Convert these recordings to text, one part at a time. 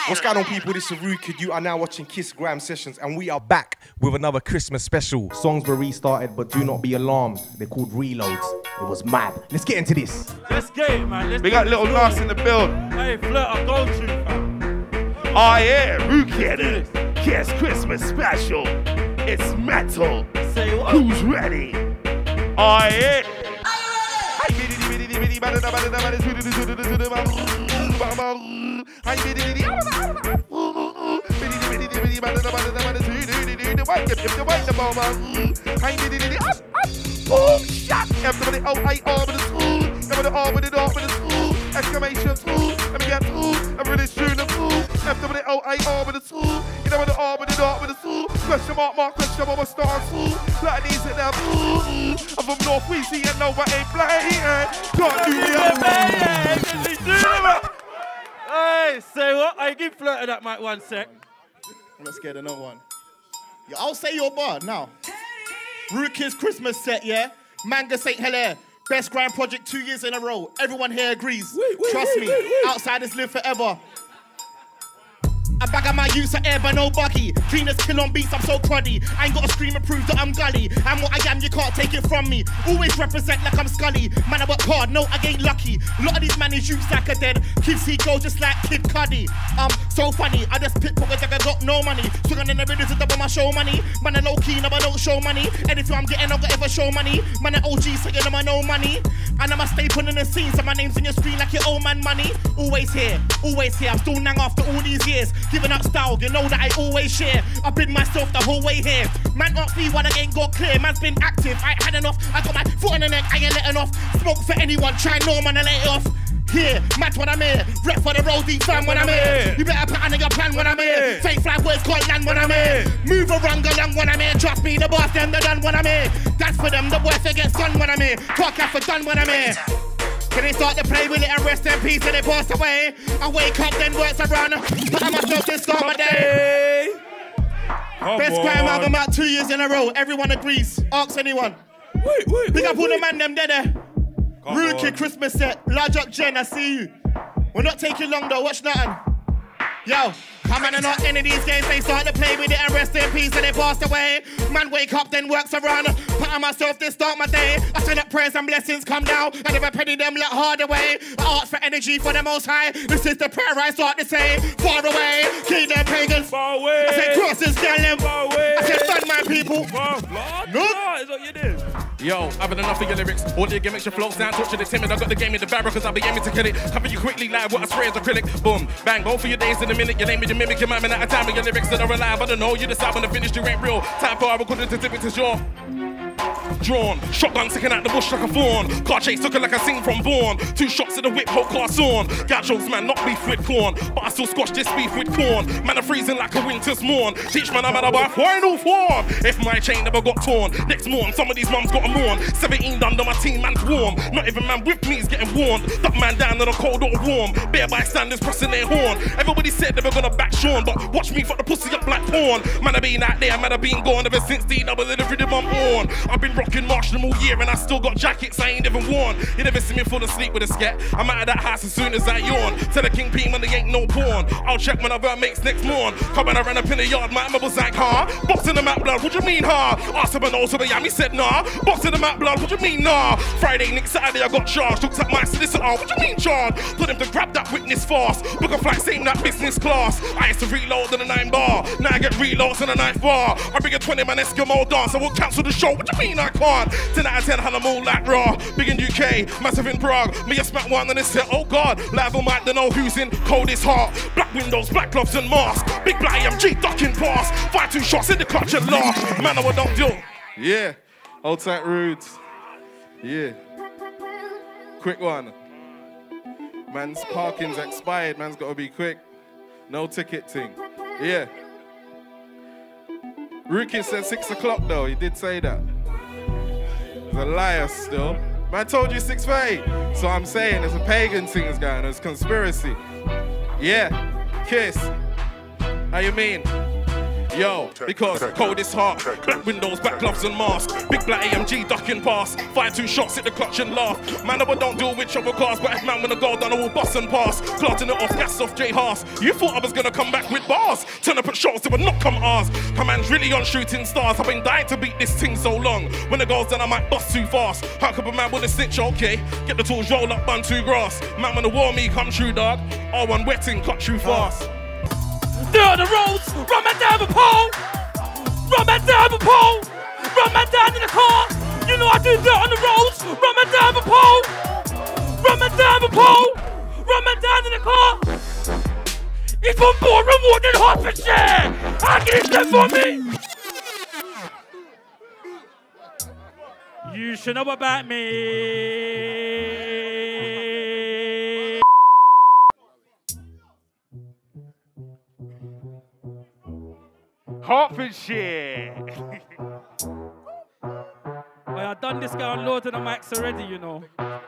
What's going on, people? This is Rukid. You are now watching Kiss Gram Sessions, and we are back with another Christmas special. Songs were restarted, but do not be alarmed. They're called reloads. It was mad. Let's get into this. Let's get it, man. We got Little Nas in the build. Hey, Flirt, I go to, fam. Oh yeah, Rukid. Kiss Christmas special. It's metal. Say what? Who's ready? Oh yeah. Oh, shot! Everybody, oh, I with the school. Everybody, oh, with the school. Exclamation, school. Let me get school. Everybody, shoot the school. Everybody, oh, I with the school. You know, with the school. Question mark, question mark, star school. Like these in them. I'm from North Louisiana, no, I ain't playing. Can't do it. Hey, say what? I give Flirt that mic 1 sec. Let's get another one. Yeah, I'll say your bar now. Rukid's Christmas set, yeah? Manga St. Hilaire. Best grand project 2 years in a row. Everyone here agrees. Trust me, outsiders live forever. I'm back at my use of air, but no buggy. Cleaners kill on beats, I'm so cruddy. I ain't gotta scream and prove that I'm gully. I'm what I am, you can't take it from me. Always represent like I'm Scully. Man, I work hard, no, I ain't lucky. A lot of these man is youths like a dead. Kids he go just like Kid Cudi. So funny, I just pickpocket like I got no money. Swinging in the rhythms to double my show money. Man, I low key, no, I don't show money. Anything I'm getting, I don't ever show money. Man, I OG, saying I'm a no money. And I'm a staple in the scene, so my name's on your screen like your old man money. Always here, I'm still nang after all these years. Giving up style, you know that I always share. I've been myself the whole way here. Man asked me why I ain't got clear. Man's been active, I ain't had enough. I got my foot on the neck, I ain't letting off. Smoke for anyone, try no man and let it off. Here, match when I'm here. Rep for the road, deep fam when I'm here. You better put on your plan when I'm here. Fake fly words can't land when I'm here. Move around, go along when I'm here. Trust me, the boss, them, the done when I'm here. That's for them, the boys that get done when I'm here. Talk for done when I'm here. Can they start to play with it and rest in peace and they pass away? I wake up, then works around. But I myself to start my day. Best crime album out 2 years in a row. Everyone agrees. Ask anyone. Wait. Big up all the man them there. Rukid Christmas set. Large up Jen, I see you. We're not taking long though. Watch nothing. Yo, come on and not any of these games. They start to play with it and rest in peace and they passed away. Man wake up, then works around. Put on myself, then start my day. I send up prayers and blessings come down. I never penny them let hard away. I ask for energy for the most high. This is the prayer I start to say. Far away, keep them pagans. Far away. I said crosses down them. Far away. I said fun my people. No, is what you did. Yo, I've had enough of your lyrics. All your gimmicks, your flow sound, torture the timid. I got the game in the barrel cause I'll be aiming to kill it. Cover you quickly live, what I spray is acrylic. Boom, bang, both for your days in a minute. Your name is your mimic, your man at a time with your lyrics that are alive. I don't know, you decide when the finish, you ain't real. Time for I recorded to tip it to your drawn. Shotgun sticking out the bush like a fawn. Car chase looking like a scene from Bourne. 2 shots to the whip, whole car sawn. Gauchos, man, not beef with corn. But I still squash this beef with corn. Man, I'm freezing like a winter's morn. Teach man, I'm at a by final form. If my chain never got torn. Next morn, some of these mums got a mourn. 17 done, my team, man's warm. Not even man with me is getting warned. Duck man down in a cold or warm. Bare bystanders pressing their horn. Everybody said they were gonna back Sean, but watch me fuck the pussy up like porn. Man, I been out there, man, I been gone ever since D-double the rhythm I'm on. I've been rocking Marshall all year and I still got jackets I ain't even worn. You never see me fall asleep with a scat. I'm out of that house as soon as I yawn. Tell the King P man they ain't no porn. I'll check when I makes next morn. Come and I ran up in the yard, my mum was like, huh? Boxing them out blood, what you mean, huh? Asked him and also the yammy said, nah. Boxing them out blood, what you mean, nah? Friday, next Saturday I got charged. Looked at my solicitor, what you mean charged? Told him to grab that witness fast. Book a flight, same that business class. I used to reload in a 9 bar. Now I get reloads in a 9th bar. I bring a 20-man Eskimo dance. I will cancel the show, what you mean I can't? 10 out of 10, and I'm all like raw. Big in UK, massive in Prague. Me a smack one and it's set, oh God. Live on mic, don't know who's in coldest heart. Black windows, black gloves and masks. Big black MG ducking past. 5-2 shots in the clutch and laugh. Man, I don't do. Yeah, old tight roots. Yeah. Quick one. Man's parking's expired, man's gotta be quick. No ticket thing. Yeah. Rukid said 6 o'clock though, he did say that. He's a liar still. Man told you 6:30. So I'm saying there's a pagan thing that's going on, there's conspiracy. Yeah, Kiss. How you mean? Yo, because cold is hard. Black windows, back gloves and masks. Big black AMG ducking past. Fire 2 shots, hit the clutch and laugh. Man, I don't deal with trouble cars, but if man wanna go down, I will bust and pass. Clarting it off, gas off J Haas. You thought I was gonna come back with bars. Turn up at shows, it would not come ours. Command's really on shooting stars. I've been dying to beat this thing so long. When it goes down, I might bust too fast. How come a man wanna snitch? Okay, get the tools, roll up, bun to grass. Man wanna war me, come true, dog. R1 wetting, cut true fast. Dirt on the roads, run man down the pole. Run man down the pole. Run man down in the car. You know I do dirt on the roads, run man down the pole. Run man down the pole. Run man down in the car. He's from Boreham Wood in Hertfordshire. How can he stand for me? You should know about me. Hertfordshire. Well, I've done this guy on Lord of the Mics already, you know.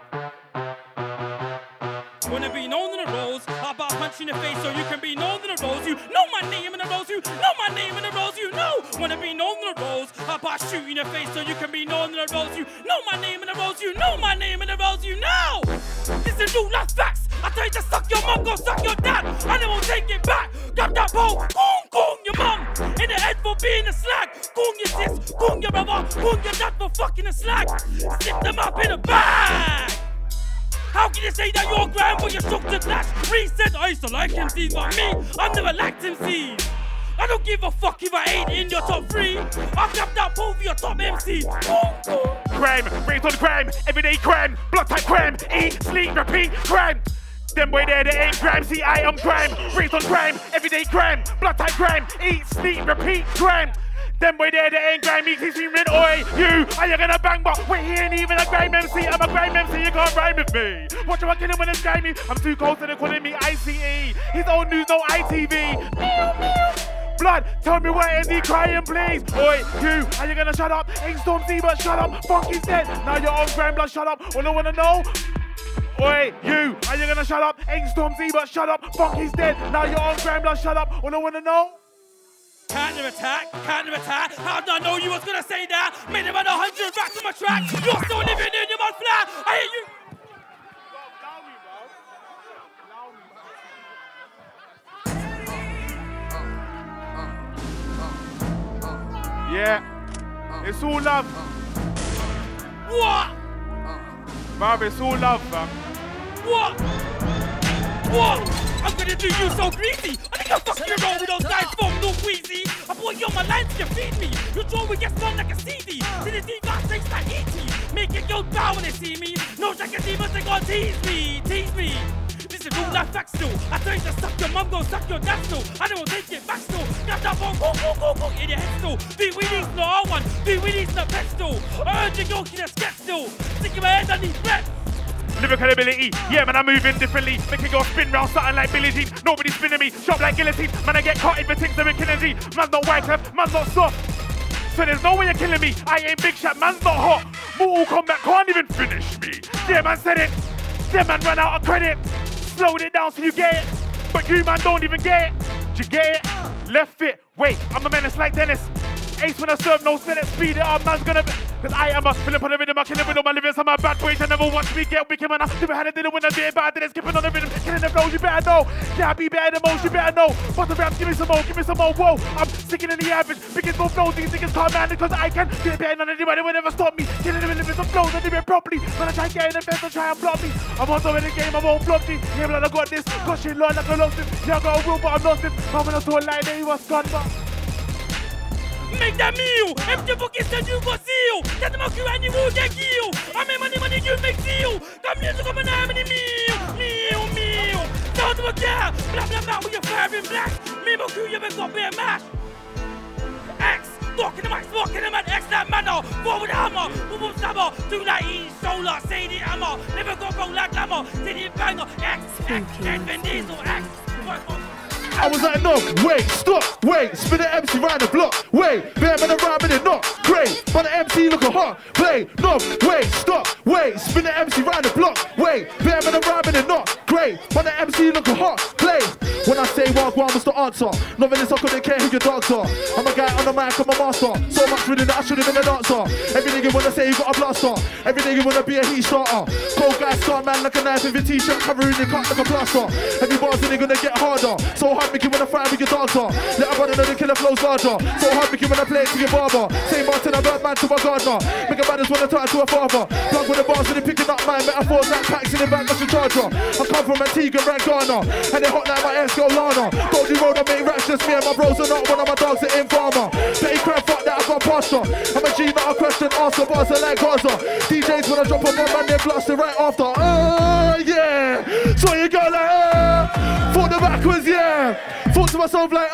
Wanna be known in the roads? How about punch in the face so you can be known in the roads? You know my name in the roads, you know my name in the roads, you know. Wanna be known in the roads? How about shoot in the face so you can be known in the roads? You know my name in the roads, you know my name in the roads, you know. This is real life facts. I tell you to suck your mum, go suck your dad, and I won't take it back. Grab that pole, goon your mum, in the head for being a slag. Goon your sis, goon your brother, goon your dad for fucking a slag. Stick them up in a bag. How can you say that you're grand but you're shook to clash? Reese said I used to like MCs, but me, I've never liked MCs. I don't give a fuck if I ain't in your top 3. I'll grab that pole for your top MCs. Crime, raised on crime, everyday crime, blood type crime, eat, sleep, repeat, crime. Them boy there, they ain't crime, see I am crime, raised on crime, everyday crime, blood type crime, eat, sleep, repeat, crime. Them boy there, they ain't grime, me screaming, oi, you, are you gonna bang, but we ain't even a grime MC, I'm a grime MC, you can't rhyme with me. Watch how I kill him when it's grimy, I'm too close to the calling me ICE, his own news, no ITV. Blood, tell me why is he crying, please? Oi, you, are you gonna shut up? Ain't Stormzy, but shut up, Funky's dead, now you're on grime, blood, shut up, all I wanna know. Oi, you, are you gonna shut up? Ain't Stormzy, but shut up, Funky's dead, now you're on grime, blood, shut up, all I wanna know. Counter attack, counter attack. How did I know you was gonna say that? Made him 100 racks on my track. You're still living in your mouth flat. I hate you. Yeah, it's all love. What? Bruv, it's all love, fam. What? What? I'm gonna do you so greasy. I think I'll fuck you around with those guys from no queasy. I put you on my line to feed me. Your jaw will get strong like a CD. See the deep got things like E.T. Make it go down when they see me. No jacket demons, they gon' tease me. Tease me. This is real life facts still. I tell you to suck your mum, go suck your dad still. I don't take it back still. Grab that phone, go in your head still. Big Willie's no R1, Big Willie's no pet still. I urge you go to the sketch still. Sticking my head on these breaths. Lyrical ability, yeah man, I'm moving differently. Make it go spin round something like Billie Jean. Nobody spinning me, sharp like guillotine. Man, I get caught in the things that are killing me. Man's not white left, man's not soft. So there's no way you're killing me. I ain't big shot, man's not hot. Mortal Kombat can't even finish me. Yeah man said it. Yeah man ran out of credit. Slowed it down so you get it. But you man don't even get it. Do you get it? Left foot, wait, I'm a menace like Dennis. Ace when I serve, no Senate, speed it up, man's gonna be. Cause I am a Philip on the rhythm, I kill it with all my lyrics. I'm a bad boy, I never watch me get wicked, man. I never had a dinner when I did it, but I didn't skip it on the rhythm. Killing the flows, you better know. Yeah, I be better than most, you better know. But the raps, give me some more, whoa. I'm sticking in the average, biggest more flows, these niggas can't man it, cause I can do it better than anybody will ever stop me. Killing them with some flows, I do it properly. When I try getting the best, I try and block me. I'm also in the game, I won't flop me. Yeah, but I got this, got shit like I lost it. Yeah, I got a will, but I'm lost it. But when I saw a line, he was gone, but. Make that meal. If the book is that you got zeal, that the mock you and you will get healed. I make money, you make zeal. Come here to come and have any meal. Don't do a care. Blah, with your fire in black. Me, mock you been got beer mash. X, walking the mic, X that manner. Forward hammer, boom, stabber. Do like E, solar, say the hammer. Never go wrong like glamour. Did it banger. X, Vin Diesel, X. I was like, no, wait, stop, wait, spin the MC round the block, wait, bear man around with it, not great, but the MC looking hot, play, no, wait, stop, wait, spin the MC round the block, wait, bear man around with it, not great, but the MC looking hot, play. When I say Wagwan was the answer, novelist, I couldn't care who your dogs are. I'm a guy on the mic, I'm a master. So much rhythm that I should have been a dancer. Every nigga wanna say he got a blaster. Every nigga wanna be a heat starter. Cold guy start man like a knife with your t-shirt covering your cut like a plaster. Every bar's only gonna get harder. So hard make you wanna fight with your dancer. Let a brother know the killer flow's larger. So hard make you wanna play it to your barber. Same bar to the Birdman to a gardener. Make a brothers wanna talk to a father. Plug with the bars and they picking up my metaphors like packs in the back of the charger. I come from Antigua and Ghana, and they hot like my ex girl Lana. Goldie road, I make raps, just me and my bros are not one of my dogs are in farmer. Petty crap, fuck that, I got pasture. I'm a G, not a question, answer, bars are like Gaza. DJs when I drop a bomb and they blast it right after. Yeah. So you go like, thought the backwards, yeah. Thought to myself like,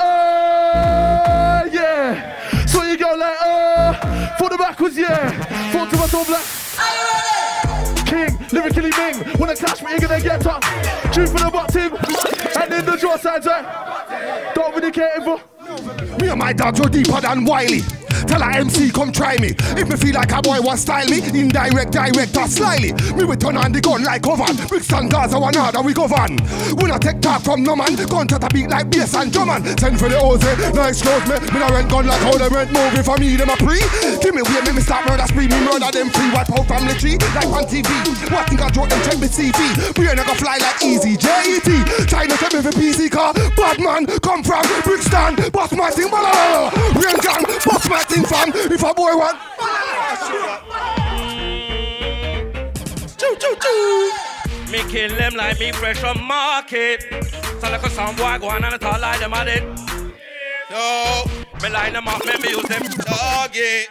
yeah. So you go like, thought the backwards, yeah. Thought to myself like, King, lyrically Ming. Wanna clash me, you're gonna get up. Tune for the bottom, and in the draw sides, right? Don't really care for. Me and my dogs are deeper than Wiley. Tell a MC come try me. If me feel like a boy was style me, indirect, direct or slyly. Me we turn on the gun like oven. Bricks and Gaza one harder we govern. We not take talk from no man. Gun to the beat like bass and drum man. Send for the Oz, nice clothes me. Me not rent gun like how they rent movie for me. Them a pre. Give me way, me start murder spree. Me murder them free. Wipe out family tree like on TV. What think I joke them check me CV. We ain't gonna fly like easy JET. China tell me for PC car. Bad man come from Brixton. Boss my thing, rain gang. Boss my thing fam. If a boy want. Choo choo choo. Me kill them like me fresh from market. So like a some boy go on and talk like them at it. Yo, me line them up, me use them target.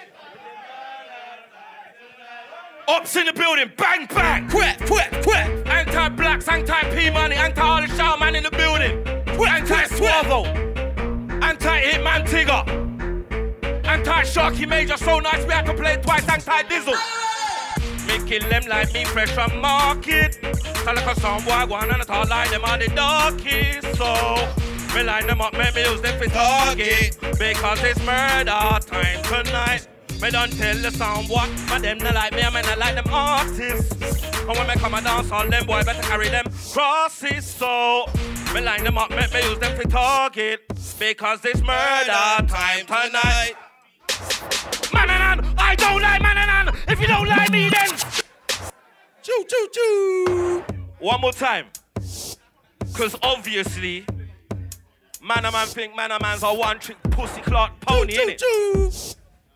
Ups in the building, bang bang, quit. Anti-blacks, anti-P-money, anti-all the shout man in the building. Anti-Swavo, anti-Hitman Tigger, anti-Sharky Major, so nice we had to play it twice, anti-Dizzle. Me kill them like me fresh from market. So like a some boy go on and talk like them on the darkies. So me line them up, me use them for target. Because it's murder time tonight. Me don't tell the sound what, but them not like me, I mean I like them artists. And when me come and dance on them, boy better carry them crosses. So me line them up, me use them for target. Because it's murder time tonight. Mananan, I don't like Mananan. If you don't like me then choo choo choo. One more time. Cause obviously Manaman think Manaman's a one trick pussy clot pony, innit?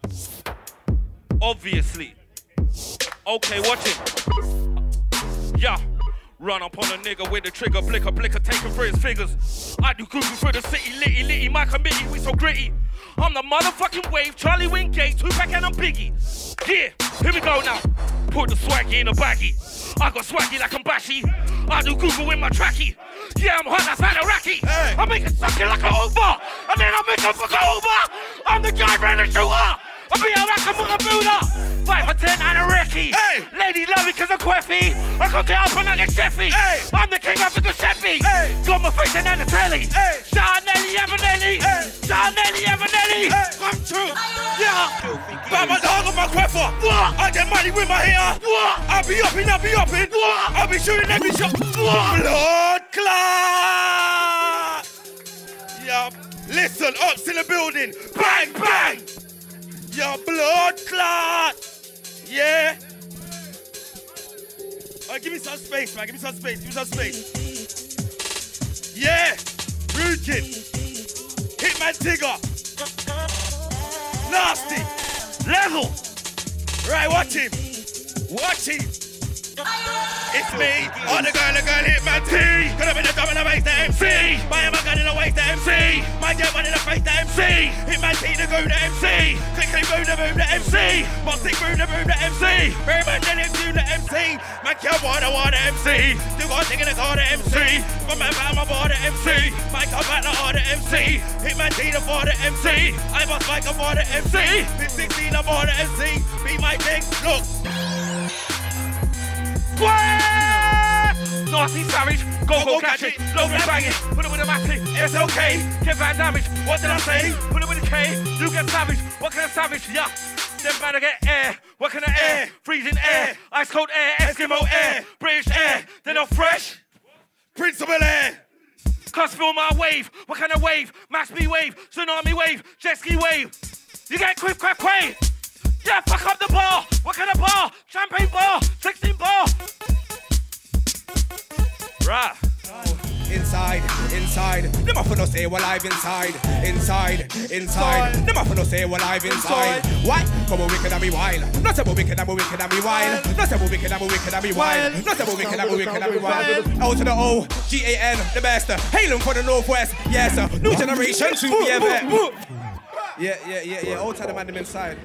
Obviously. Okay, watch it. Yeah. Run up on a nigga with the trigger, blicker, taking for his figures. I do Google for the city, litty, my committee, we so gritty. I'm the motherfucking wave, Charlie Wingate, Tupac and I'm Biggie. Yeah, here we go now. Put the swaggy in a baggie. I got swaggy like I'm bashy. I do Google with my tracky. Yeah, I'm hot, that's like a racky. Hey. I make it sucky like an Uber. And then I make it fuck over. I'm the guy running the shooter. I be a rack and a builder. 5 for 10 and a recce. Hey. Lady love it cause I'm queffy. I cook it up and I get chefy. Hey. I'm the king of the chefy. Hey. Got my face in the telly. Hey. Charnelli Evanelli. Hey. Charnelli Evanelli. Hey. Come true. Yeah. But my dog on my queffer. I get money with my hair. I'll be upping. I'll be shooting every shot. Blood clot. Yeah. Listen, ups in the building. Bang, bang. Your blood clot! Yeah? Give me some space, man. Give me some space. Yeah! Rude Kid. Hitman Tigger. Nasty. Level. Right, watch him. It's me, all the girl, Hitman T. Could have been a drum in the waist, the MC. Buy him a gun in the waist, the MC. Might get one in the face, the MC. Hitman T, the go, the MC. Click, boom, the MC. Boxing, boom, the MC. Very man, then him, the MC. Man, kill one, the MC. Still got a thing in the car, the MC. My man, my boy, the MC. Mike, I'm back, the MC. Hitman T, the for the MC. I must Mike, I'm for the MC. 16, I'm for the MC. Be my thing, look. Nasty savage, go catch it, load and bang it, put it with a matic, it's okay, get bad damage, what did I say, put it with a K, you get savage, what can I savage, yeah, then better get air, what can I air, freezing air, ice cold air, Eskimo air, British air, they're not fresh, Principal air, Cause feel my wave. What kind of wave? Max B wave, tsunami wave, jet ski wave. You get quick, quick, quick. Yeah, fuck up the bar. What kind of bar? Champagne bar, 16 bar. Right. Inside, inside. Them off no say well I've inside. Inside, inside. Them off no say well I've inside. Why? Come on, wicked and be wild. Not about wicked and be wicked and be wild. Not about wicked and be wicked and be wild. Not about wicked and be wicked and be wild. Out to the O, G-A-N, the best. Hailing for the Northwest. Yes, sir. New generation to be ever. Yeah. Old time the man them inside.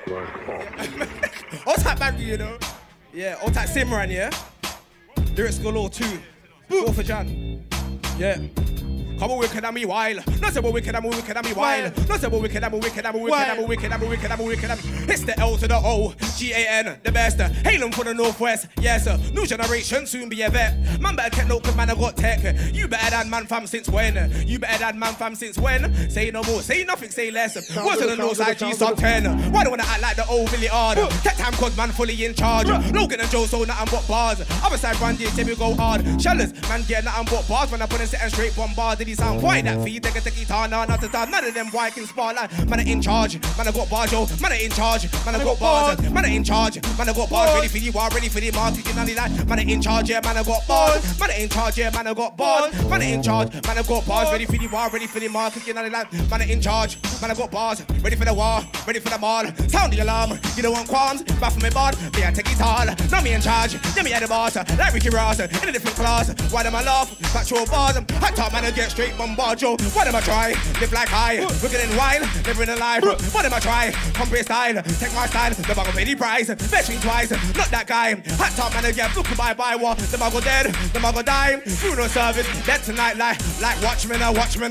Old time man, you know. Yeah, old time Simran, yeah. Lyrics galore too. 4th of Jan. Yeah. Come on, wicked and me wild. Not say wicked and me wicked and me wild. Not say wicked and me wicked and me wicked and me wicked and me wicked and me wicked and me. It's the L to the O, G-A-N, the best. Hailing for the Northwest, yes sir. New generation soon be a vet. Man better get no, cause man I got tech. You better than man fam since when? You better than man fam since when? Say no more, say nothing, say less. What's on the north side G sub 10? Why do wanna act like the old Billy hard? Tech time cause man fully in charge. Logan and Joe so nothing but bars. Other side Randy, say we go hard. Shellers, man get nothing but bars. When I put in set and straight bombard. He sound white that feed, take a guitar, nah, not to time. None of them white can spotlight. Man, in charge, man, I got bars, yo. Man, in charge, man, I got bars. Man, in charge, man, I got bars. Ready for you, are ready for the market, you know that. Man, in charge, yeah, man, I got bars. Man, in charge, yeah, man, I got bars. Man, in charge, man, I got bars. Ready for you, are ready for the market, you know that. Man, in charge, man, I got bars. Ready for the war, ready for the mall. Sound the alarm, you don't want qualms. Back from my bod, me, I take it all. Not me in charge, yeah, me at the boss. Like Ricky Ross, in a different class. Why do I laugh? Factual bars. Hot top, man, I get straight bombard, yo. What am I try? Live like high, wicked and wild, living a life. What am I try? Compre style, take my style, the bag of pay the price. Bet me twice, not that guy. Hot top man again, look by what? The muggle dead, the muggle dying. Funeral service, dead tonight like watchmen.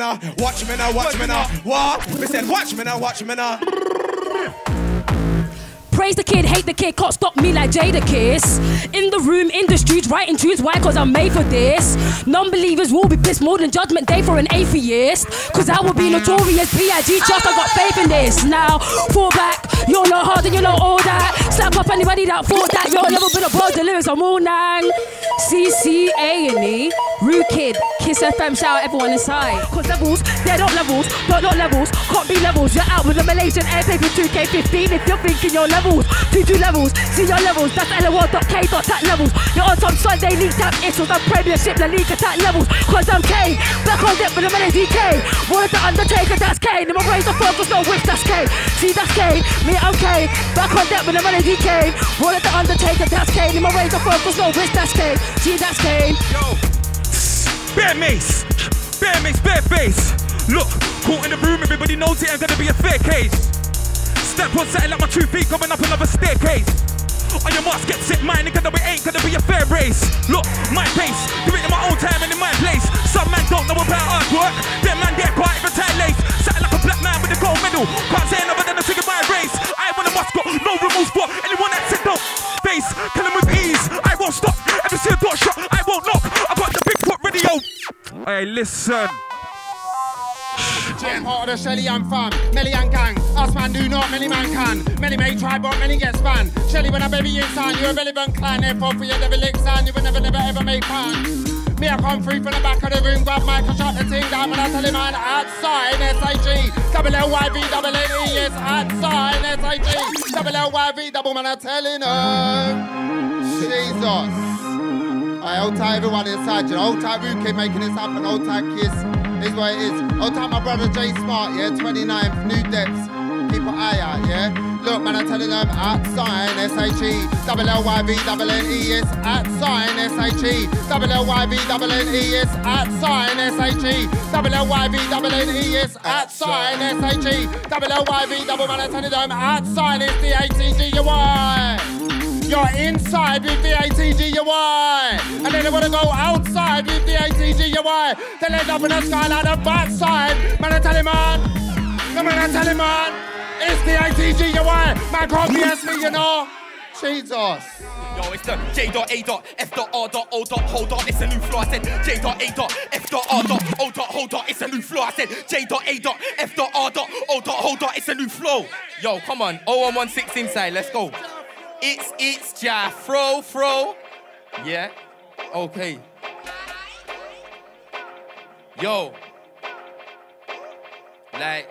What? We said watchmen. Praise the kid, hate the kid, can't stop me like Jada Kiss. In the room, in the streets, writing tunes, why? Cause I'm made for this. Non-believers will be pissed more than Judgment Day for an atheist. Cause I will be notorious, P.I.G. trust, I got faith in this. Now, fall back, you're not hard and you're not all that. Slap up anybody that thought that. You're never been above the lyrics, I'm all nang. CCA&E, Rude Kid, Kiss FM, shout out everyone inside. Cause levels, they're not levels, but not levels. Can't be levels, you're out with a Malaysian airplane for 2K15 if you're thinking you're levels. 2 levels, see your levels, that's LOL.K.Tap levels. You're on some Sunday league tap issues, I'm Premiership, La Liga tap levels. Cause I'm K, back on deck with a melody K. Wanted the Undertaker, that's K. Then my brains are focused, no which, that's K. See, that's K, me, I'm K. Back on deck with a melody K. Wanted the Undertaker, that's K. Then my brains are focused, no which, that's K. See, that's K. Yo, bare mace, bare face. Look, caught in the room, everybody knows it ain't gonna be a fair case. Step on setting like my 2 feet coming up another staircase. On your marks, get set, mine, nigga, it ain't gonna be a fair race. Look, my pace, do it in my own time and in my place. Some man don't know about artwork, them man get quiet for tight lace. Setting like a black man with a gold medal, can't say another than a figure my race. I want a mascot, no remorse for anyone that said don't face. Kill him with ease, I won't stop. Every single door shot, I won't knock. I got the big foot radio. Hey, listen. I'm part of the Shelly and fam, Melly and gang. Us man do not, many man can. Many may try, but many get spanned. Shelly when I baby inside, you're a relevant clan. Therefore for your devil son, you will never ever make plans. Me, I come free from the back of the room, grab mic and shut the thing down. When I tell him man, outside, S-I-G, double L-Y-V, double N-E, yes, outside, S-I-G, double L-Y-V, double man, I'm telling her. Jesus. Alright, hold tight everyone inside, you know, hold tight Rude Kid making this happen, hold tight Kiss. Is what it is. Hold tight my brother Jay Smart, yeah, 29th, New Depths. Keep an eye out, yeah. Look, man, I'm telling them, outside, S-H-E, double L-Y-V, double N-E, yes, outside, S-H-E, double L-Y-V, double N-E, yes, outside, S-H-E, double L-Y-V, double N-E, yes, outside, S-H-E, double L-Y-V, double man, I'm telling them, outside, it's the A-T-G-U-Y. You're inside with the A-T-G-U-Y. And then they want to go outside with the A-T-G-U-Y. They end up in the sky like the backside. Man, I tell him, man. The man, I tell him, man. It's the A-T-G-U-Y. Man, can't BS me, you know. Jesus. Yo, it's the J.A.F.R.O.O. It's a new flow. I said J.A.F.R.O.O. It's a new flow. I said J.A.F.R.O.O. It's a new flow. Yo, come on. 0116 inside. Let's go. It's Ja Fro. Yeah? Okay. Yo. Like.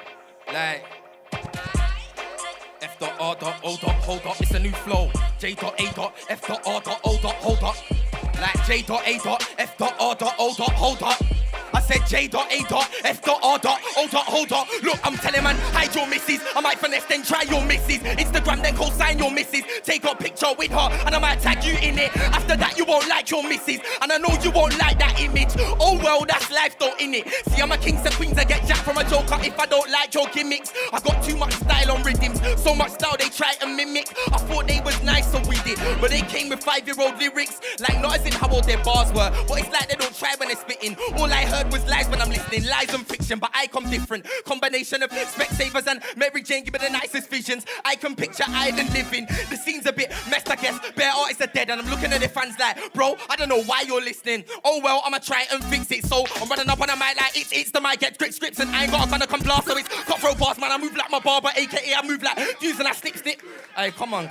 F dot R dot O dot hold up, it's a new flow. J dot A dot F dot R dot O dot hold up. Like J dot A dot F dot R dot O dot hold up. I said J dot A dot F dot R dot O dot hold up. Look, I'm telling man, hide your missus. I might finesse then try your missus. Instagram then co-sign your missus. Take a picture with her and I might tag you in it. After that you won't like your missus, and I know you won't like that image. Oh well, that's life though, innit? See, I'm a kings and queens, I get jacked from a joker if I don't like your gimmicks. I got too much style on rhythms, so much style they try to mimic. I thought they was nicer with it, but they came with 5-year-old lyrics. Like not as in how old their bars were, but it's like they don't try when they're spitting. All I heard was lies when I'm listening, lies and fiction, but I come different. Combination of Specsavers and Mary Jane give me the nicest visions. I can picture island living. The scene's a bit messed, I guess. Bare artists are dead and I'm looking at their fans like, bro, I don't know why you're listening. Oh well, I'ma try and fix it. So I'm running up on a mic like it's the mic, get scripts and I ain't got a gun to come blast. So it's cutthroat bars, man, I move like my barber, aka I move like views and I snip. Hey, come on.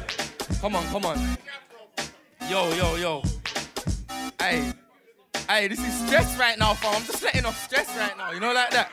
Yo. Hey, this is stress right now, fam. I'm just letting off stress right now, you know, like that.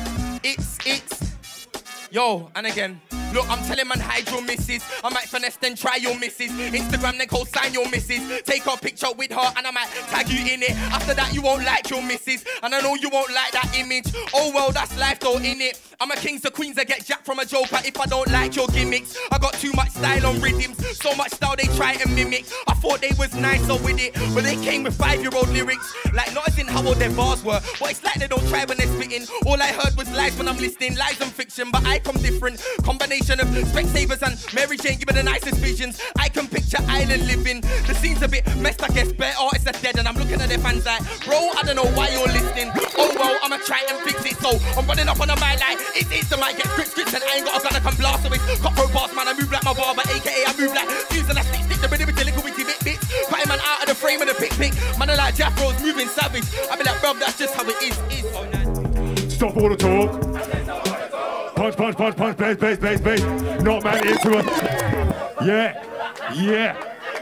Yo, and again, look, I'm telling man, hide your missus. I might finesse then try your missus. Instagram then co-sign your missus. Take a picture with her and I might tag you in it. After that you won't like your missus, and I know you won't like that image. Oh well, that's life though, innit? I'm a kings to queens, I get jacked from a joker if I don't like your gimmicks. I got too much style on rhythms, so much style they try to mimic. I thought they was nicer with it, but they came with 5-year-old lyrics. Like not as in how old their bars were, but it's like they don't try when they're spitting. All I heard was lies when I'm listening, lies and fiction, but I come different. Combination of Specsavers and Mary Jane give me the nicest visions. I can picture island living. The scene's a bit messed, I guess. Bare artists are dead and I'm looking at their fans like, bro, I don't know why you're listening. Oh well, I'ma try and fix it. So I'm running up on a mic like it's the mic, get scripts and I ain't got a gun to come blast. So it's cutthroat bars, man, I move like my barber, aka I move like views and I stick the rhythm with the little witty bits. Cutting man out of the frame of the pick. Man, I like Jafro's moving savage. I be like, bruv, that's just how it is. Stop all the talk. Punch, bass. Not man into it. Yeah.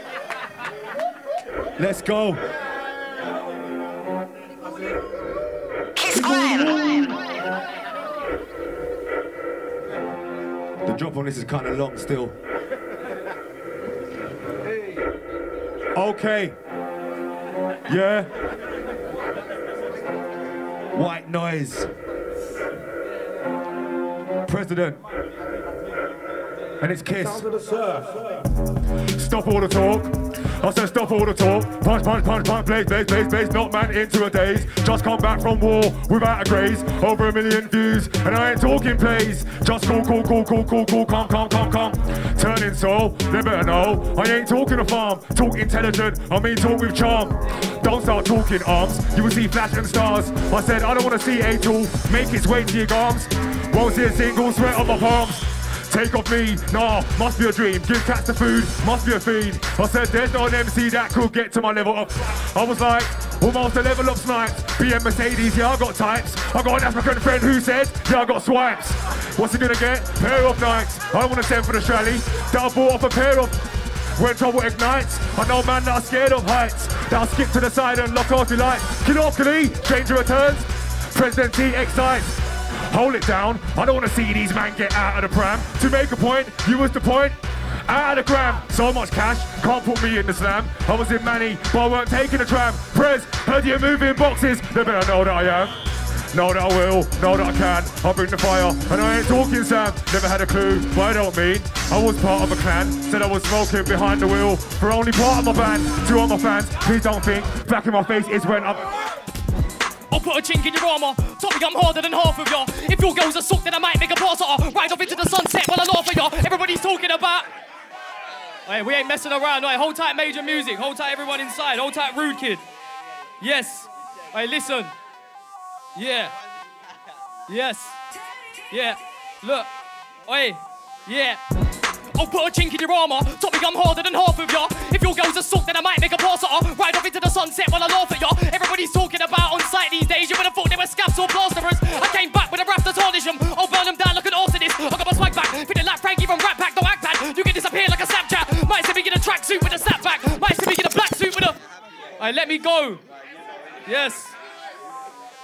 Let's go. The drop on this is kind of long still. Okay. Yeah. White noise. President. And it's Kiss. Stop all the talk. I said stop all the talk. Punch, bass. Not man into a daze. Just come back from war without a graze. Over 1 million views, and I ain't talking plays. Just cool. Come. Turning soul, they better know. I ain't talking a farm. Talk intelligent, I mean talk with charm. Don't start talking arms, you will see flashing stars. I said I don't want to see a tool make its way to your arms. Won't see a single sweat on my palms. Take off me, nah, must be a dream. Give cats the food, must be a fiend. I said there's not an MC that could get to my level of. I was like, almost a level of snipes. BM Mercedes, yeah, I got types. I got an African friend who said, yeah, I got swipes. What's he gonna get? Pair of Nikes. I want to send for the Strally. That I bought off a pair of. When trouble ignites, I know man that are scared of heights. That I'll skip to the side and lock off your lights. Kinockily, stranger returns. President T excites. Hold it down, I don't want to see these man get out of the pram. To make a point, you was the point. Out of the gram, so much cash, can't put me in the slam. I was in Manny, but I weren't taking a tram. Prez, heard you moving boxes, they better know that I am. Know that I will, know that I can. I'll bring the fire, and I ain't talking Sam. Never had a clue, but I don't mean I was part of a clan. Said I was smoking behind the wheel for only part of my band. To all my fans, please don't think back in my face is when I'm. I'll put a chink in your armor. Topic, I'm harder than half of ya. If your girl's a sock, then I might make a pass at her. Ride off into the sunset while I laugh at ya. Everybody's talking about. Hey, we ain't messing around. Right, hold tight, major music. Hold tight, everyone inside. Hold tight, rude kid. Yes. Hey, listen. Yeah. Yes. Yeah. Look. Hey. Yeah. I'll put a chink in your armor. Topic, I'm harder than half of ya. If your girl's a sock, then I might make a pass at her. Ride off into the sunset while I laugh at ya. Everybody's talking about on site these days. You would have thought they were scabs or plasterers. I came back with a rap to tarnish them. I'll burn them down like an arsonist. I got my swag back. Feeling like Frankie from Rat Pack, no act bad. You can disappear like a Snapchat. Might see me get a tracksuit with a snapback. Might see me get a black suit with a. Alright, let me go. Yes.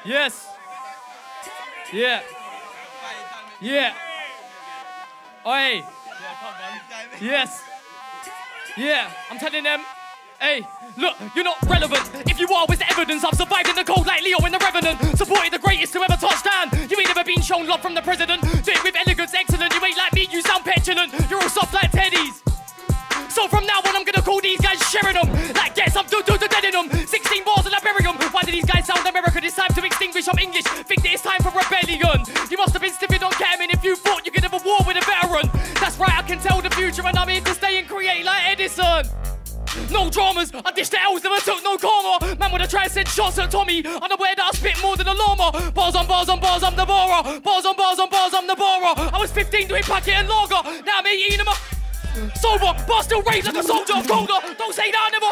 Yes. Yeah. Yeah. Oi. Yes. Yeah. I'm telling them. Hey, look, you're not relevant. If you are, where's the evidence? I've survived in the cold like Leo in The Revenant. Supported the greatest to ever touch down. You ain't ever been shown love from the president. Do it with elegance, excellent. You ain't like me, you sound petulant. You're all soft like teddies. So from now on, I'm gonna call these guys Sheridan. Like, yes, I'm dead in them. 16 bars and I bury them. Why do these guys sound American? It's time to extinguish. I'm English. Think that it's time for rebellion. You must have been stiffing on Cameron if you thought you could have a war with a veteran. That's right, I can tell the future and I'm here to stay and create like Edison. No dramas, I dished the L's, never took no karma. Man would have tried to send shots at Tommy. Unaware that I spit more than a llama. Bars on bars on bars, I'm the borrower. Bars on bars on bars, I'm the borrower. I was 15 doing packet and lager. Now I'm 18 and I'm sober, but still raised like a soldier. Colder, don't say that never.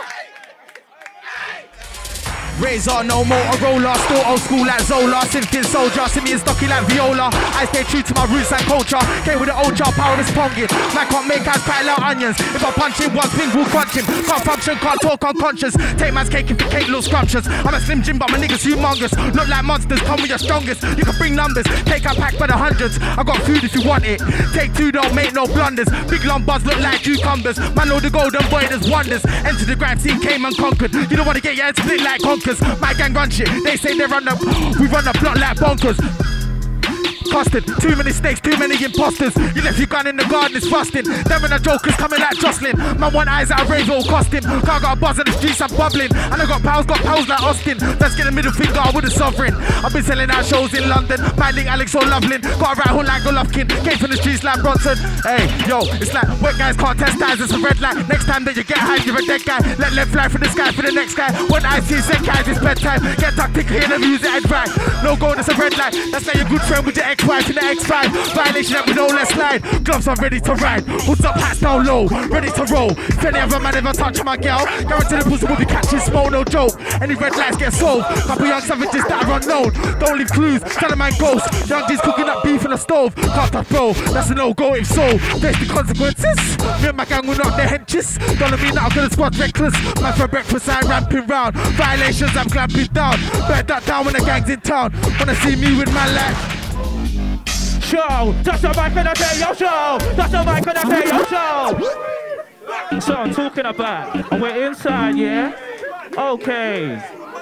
Razor, no Motorola, still old school like Zola. Synthin soldier, see me in stocky like Viola. I stay true to my roots and culture. Came with the old job, power is ponging. Man can't make eyes cry like onions. If I punch him once, things will crunch him. Can't function, can't talk unconscious. Take man's cake if the cake looks scrumptious. I'm a Slim Jim, but my niggas humongous. Look like monsters, come with your strongest. You can bring numbers, take a pack by the hundreds. I got food if you want it. Take two, don't make no blunders. Big lump buzz look like cucumbers. Man know the golden boy, there's wonders. Enter the grand scene, came and conquered. You don't want to get your head split like conkers. My gang run shit, they say they run the, we run the block like bonkers. Custard, too many snakes, too many imposters. You left your gun in the garden, it's rusting. Them and the jokers coming like Jocelyn. Man want eyes out of rave, all cost him. Can't got a buzz on the streets, I'm bubbling. And I got pals like Austin. Let's get a middle finger with a sovereign. I've been selling out shows in London. My link Alex O'Loughlin. Got a right hook like Golovkin. Came from the streets like Bronson. Hey, yo, it's like wet guys can't test eyes, it's a red light. Next time that you get high, you're a dead guy. Let left fly from the sky for the next guy. When I see said guys, it's bedtime. Get tactic here, never use the head right. No go, that's a red light. That's like your good friend with the ex-wife in the X5. Violation that we no less line. Gloves are ready to ride. Hoods up, hats down low. Ready to roll. If any other man ever touch my girl, guarantee the pussy will be catching smoke, no joke. Any red lights get sold. Couple young savages that are unknown. Don't leave clues, tell a man ghost. Young G's cooking up beef in the stove. Can't touch bro, that's a no-go if so. Face the consequences. Me and my gang will knock their henches. Don't mean that I'm gonna squad reckless. Man for breakfast, I'm ramping round. Violations, I'm clamping down. Bet that down when the gang's in town. Wanna see me with my life. Show, touch the mic and I say yo show. Touch the mic and I say yo show. So I'm talking about, and we're inside, yeah? Okay.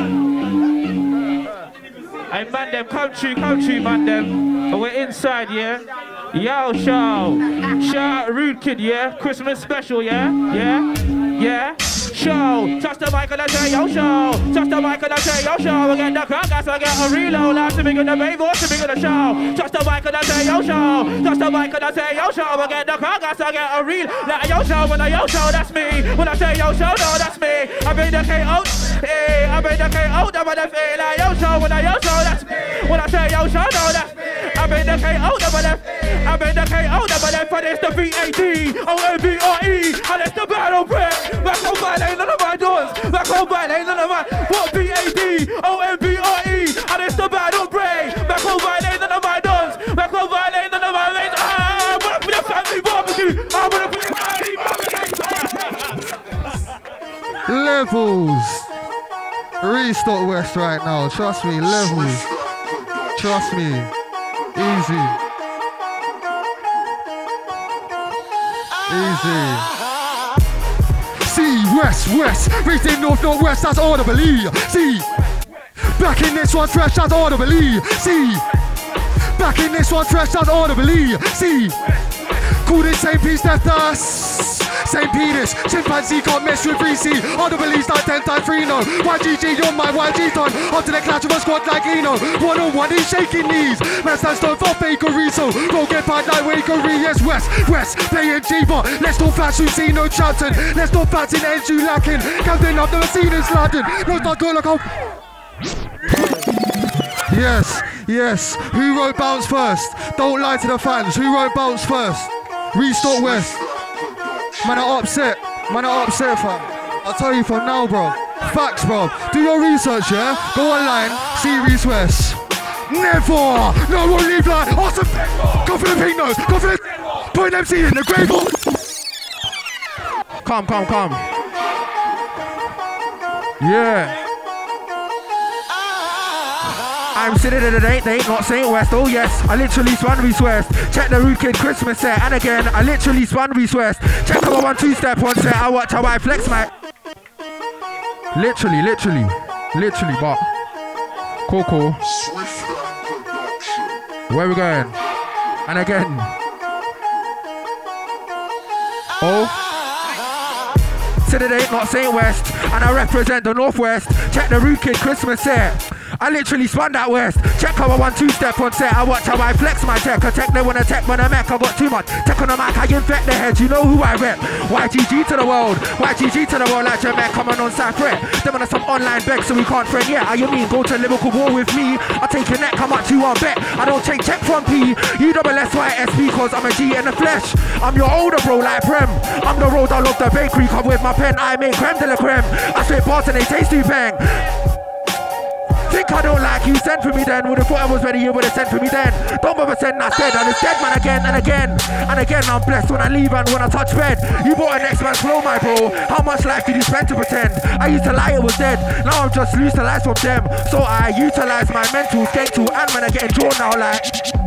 Hey man them, country man them. And we're inside, yeah? Yo show. Shout out Rude Kid, yeah? Christmas special, yeah? Yeah? Show, touch the mic and I say yo show. Touch the mic and I say yo show. We get the crowd, guys, I get a reload. Loud to big in the baby, to big in the show. Touch the mic and I say yo show. Touch the mic and I say yo show. We get the crowd, guys, I get a real. Like a yo show, when I yo show, that's me. When I say yo show, no, that's me. I bring the KO, hey, I bring the KO, the motherfucker. Like yo show, when I yo show, that's me. When I say yo show, no, that's me. I bring the KO, the motherfucker. I bring the KO, the motherfucker. It's the VAD-OMBRE, and it's the battle break. Back on my lane, none of my doors. Back on my lane, none of my. What VAD-OMBRE, and it's the battle break. Back on my lane, none of my doors. Back on my lane, none of my lanes. I'm gonna put a family barbecue. I'm gonna put a family barbecue. Levels. Restock West right now. Trust me, levels. Trust me. Easy. See, west, raising north, that's audibly. See, back in this one fresh, that's audibly. See, back in this one fresh, that's audibly. See, called it St. Peter's, that's us. St. Peter's, chimpanzee can't mess with 3C. Audibly's like 10 times 3 no. YGG, you're my YG done. Onto the clash of a squad like Eno. 1-on-1, he's shaking knees. Man stands stone for fakery, so go get bad like Wakery. Yes, West, playing G-Bot. Let's talk facts, you see no chanting. Let's talk facts in ends you lacking. Counting up, never seen this London. No, start going like Yes. Who wrote bounce first? Don't lie to the fans. Who wrote bounce first? Restock West. Man are upset, fam. I'll tell you from now, bro. Facts, bro. Do your research, yeah? Go online, see Reese West. Never! No one leave like awesome. Go for the pink nose, go for the. Put an MC in the grave. Come. Yeah. I'm sitting in the they ain't not St. West. Oh yes, I literally spun East West. Check the Rude Kid Christmas set. And again, I literally spun East West. Check how I 1-2 step on set. I watch how I flex my... Literally, but... Cool. Where we going? And again. Oh. Said it ain't not St. West, and I represent the Northwest. Check the Rude Kid Christmas set. I literally spun that West. Check how I 1-2 step on set. I watch how I flex my tech. I tech they wanna tech when I mech. I got too much tech on the mic. I infect the heads. You know who I rep. YGG to the world. YGG to the world like Jamaica coming on side threat. Them on some online beg so we can't friend. Yeah, how you mean? Go to Liverpool war with me. I take your neck. How much you want bet? I don't take check from P. USSYSP cause I'm a G in the flesh. I'm your older bro like Prem. I'm the road I love the bakery. Come with my pen. I make creme de la creme. I spit bars and they taste too bang. Think I don't like you, send for me then. Would've thought I was ready, you would've sent for me then. Don't bother send, I said, and it's dead man again and again. And again, I'm blessed when I leave and when I touch bed. You bought a next man's flow, my bro. How much life did you spend to pretend? I used to lie, it was dead. Now I'm just loose to lies from them. So I utilize my mental state to and man are getting drawn now like...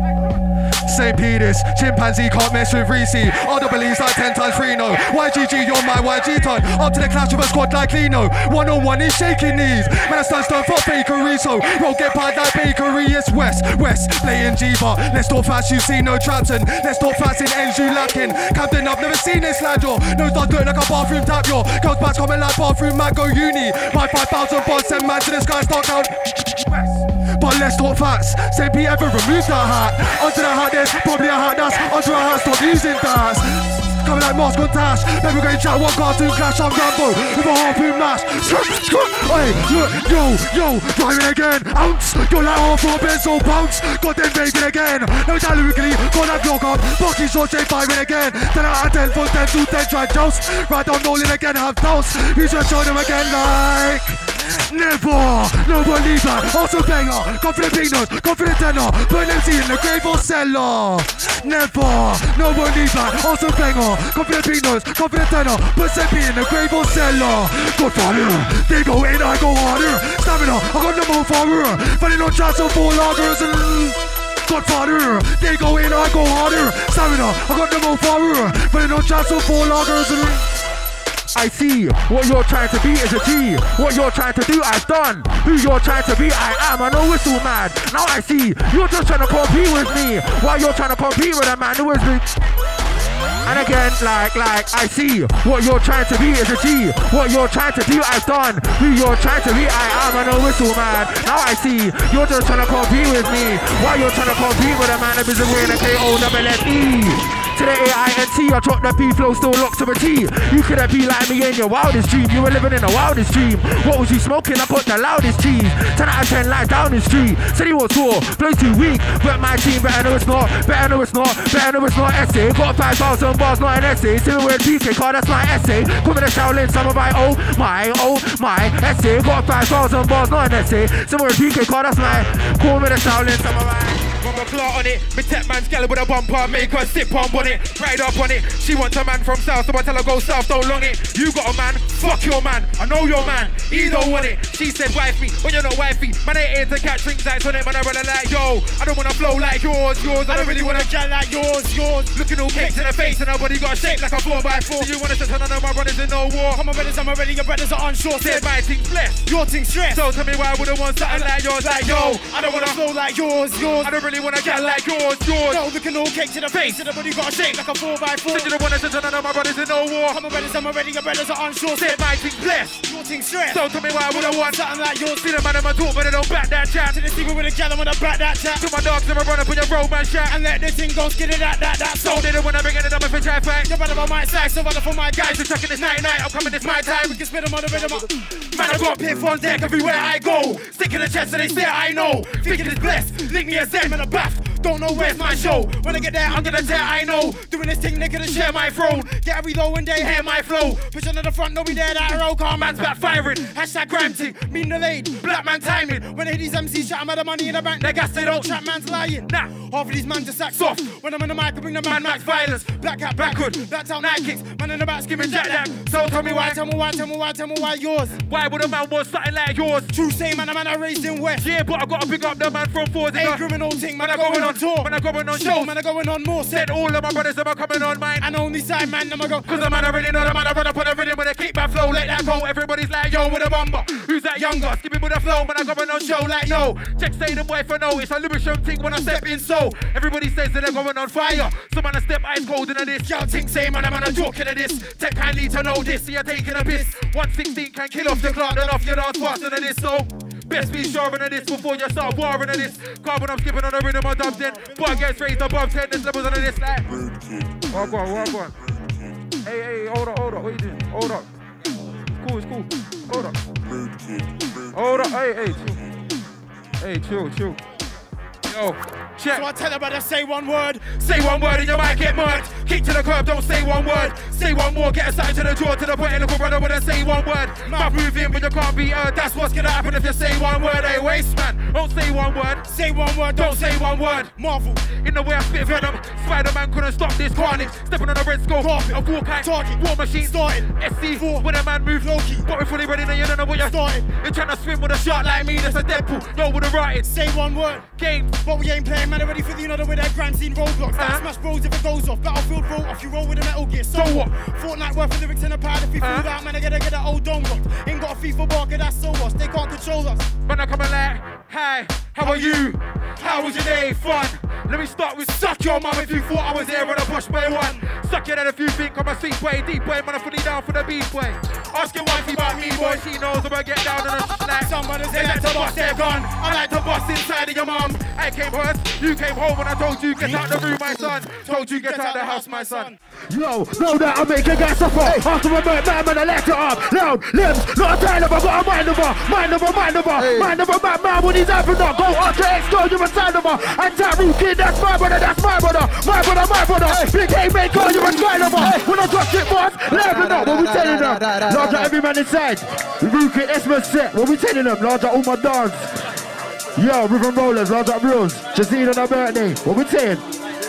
St. Peter's, chimpanzee can't mess with Reese. Other believes like 10 times Reno. YGG, you're my YG ton. Up to the clash with a squad like Lino. 1-on-1 is shaking knees. Man, I stand for bakery, so roll get by that bakery. It's West, playing G-Bar. Let's talk fast, you see no traps and let's talk fast in ends you lacking. Captain, I've never seen this lad, yo. No start doing like a bathroom tap, yo. Girls back coming like bathroom, man, go uni. Buy 5,000 bonds, send man to the sky, start down. But let's talk facts. St. Pete ever removes that hat. Onto the hat, there's probably a hat that's onto a hat, stop using that. Coming like mask on tash. Then we're going to chat one cartoon clash. I'm Rambo with a harpoon mash. Hey, look, yo, driving again. Ounce, you're like half for a pencil bounce. Got them vaping again. No doubt lyrically, got that vlog on. Bucky short shape firing again. 10 out of 10 for 10 to 10 try joust. Right down rolling again, have toast. You should show them again like. Never, no believer, also banger, confident big nose, confident tenor, burn MC in the grave or cellar. Never, no believer, also banger, confident big nose, confident tenor, burn MC in the grave or cellar. Godfather, they go in, I go harder. Stamina, I got no more farther. Running on tracks of 4 lagers and Godfather, they go in, I go harder. Stamina, I got no more farther. Running on tracks of 4 lagers and I see what you're trying to be is a G. What you're trying to do, I've done. Who you're trying to be, I am. I know whistle mad. Now I see you're just trying to compete with me. While you're trying to compete with a man who is big. And again, like, I see what you're trying to be is a G. What you're trying to do, I've done. Who you're trying to be, I am. I know whistle mad. Now I see you're just trying to compete with me. While you're trying to compete with a man who is wearing a K-O-double-F-E. To the A-I-N-T, I drop the P-flow, still locked to a T. You couldn't be like me in your wildest dream. You were living in the wildest dream. What was you smoking? I got the loudest cheese. 10 out of 10 lies down the street. Said he was sore, flow too weak. But my team, better know it's not. Better know it's not. Better know it's not essay. Got 5,000 bars, not an essay. Still with PK card, that's my essay. Come in the Shaolin, summer by oh my essay. Got 5,000 bars, not an essay. Still with PK card, that's my. Come in the Shaolin, summer by. Got my claw on it, me tech man's gal with a bumper, make her sip on it, ride up on it. She wants a man from south, so I tell her go south, don't long it. You got a man, fuck your man, I know your man, he don't want it. She said wifey, but you're not wifey. Man ain't here to catch drinks lights on it, man I run like yo. I don't wanna flow like yours. I don't really wanna gal like yours. Looking all cakes in the face and nobody got shaped like a 4x4. Do you wanna set none of my brothers in no war? I'm ready, your brothers are unsure. Said my thing's blessed, your thing's stressed. So tell me why I wouldn't want something like yours, like yo. I don't wanna flow like yours. I don't really wanna gal like yours. No, looking all cake to the face, and everybody got a shape like a 4x4. Said you don't wanna set none of my brothers in no war. I'm ready, your brothers are unsure. Said my thing's blessed, your thing's stressed. So tell me why I wouldn't want something like yours. See the man in my talk, but they don't back that chat. To the people with a gal, I'm gonna back that chat. To my dogs, never run up on your road, man, chat. And let this thing go skid it that. So they don't wanna bring it up if I try fight. You're better on my side, so better for my guys. You're checking this night, I'm coming this my time. We can spit them on the rhythm. Man, I got piff on deck everywhere I go. Stick in the chest and they say I know. Thinking it's blessed, link me a Zen in a bath. Don't know where's my show. When I get there, I'm gonna tear, I know. Doing this thing, they gonna share my throne. Get every low and they hear my flow. Push under the front, no be there, that roll. Car man's backfiring. Hashtag grime ting, mean delayed. Black man timing. When they hear these MCs chat, I'm out of money in the bank. They gas, they don't. Trap man's lying. Nah, Half of these man just act soft. When I'm in the mic, I bring the man max violence. Black hat, backward, blacked out night kicks. Man in the back skimming jack that. So tell me why, tell me why yours. Why would a man want something like yours? True same man, a man I raised in West. Yeah, but I gotta pick up the man from Ford. Ain't criminal thing, man I going on tour. Man I going on show, shows. man I going on more. Said all of my brothers them are coming on mine. And only side man, them I go. Cause the man already know the man I run up on the rhythm when I keep my flow, let that go. Everybody's like, yo, with a bumper. Who's that younger? Skipping with the flow, man I going on show like no. Check say them boy for no, it's a Lewisham thing when I step in so. Everybody says that they're going on fire. So man I step ice cold into this. Y'all think say man I'm joking at this. Tech kindly to know this, so you're taking a piss. 116 can kill off the clock, then off your dance faster than this, so. Best be sure of this before you start warring at this. Carbon I'm skipping on the rhythm of dubs in. Boy gets raised above 10, there's levels under this like. Walk on. Hey, hold up, what you doing? Hold up. It's cool. Hold up. Hold up, hey, chill. Yo, check. So I tell her better say one word. Say one word and you might get murked. Kick to the curb, don't say one word. Say one more, get a side to the jaw, to the point, look brother, but then say one word. Mouth moving, but you can't be heard. That's what's gonna happen if you say one word. Hey, waste man, don't say one word. Say one word, don't say one word. Marvel. In the way I spit venom, Spider-Man couldn't stop this carnage. Stepping on the red skull, a Hawkeye, target, war machine, started. SC4, when a man moves Loki. But we're fully ready now, you don't know what you're starting. You're trying to swim with a shark like me, that's a Deadpool. Yo, with a right. Say one word. Game. But we ain't playing, man, ready for the other with that grand scene roadblocks. Smash bros if it goes off. Battlefield roll off, you roll with a metal gear. So what? Fortnite worth of lyrics in a pad. If we fall out, man, I gotta get that old dome rocked. Ain't got a FIFA barker, that's so us. They can't control us. Man, I come and like, hi, how are you? How was your day? Fun. Let me start with suck your mum if you thought I was there on a push by one. Suck it at if you think I'm a sweet boy, deep boy, man, I'm fully down for the beat boy. Ask your wifey about me, boy, she knows I'm gonna get down on her like somebody's they like to bust their gun. I like to bust inside of your mum. I came first, you came home when I told you get out the room, my son. Told you get out the house, my son. Yo, know that I make a guy suffer. After I burn man, I let it up. Loud limbs, not a time of a, got a mind of a, mind of a man when he's having up. Go on to X-Go, you're a sign of a. And that root kid, that's my brother. My brother. Big hey, make all you're a sign of a. When I drop it, boss, level up, what we telling them? Larger every man inside. Root kid, Esma set, what we telling them? Larger all my dogs. Yo, Rhythm Rollers, larger rules. Jazeen on her birthday, what we saying?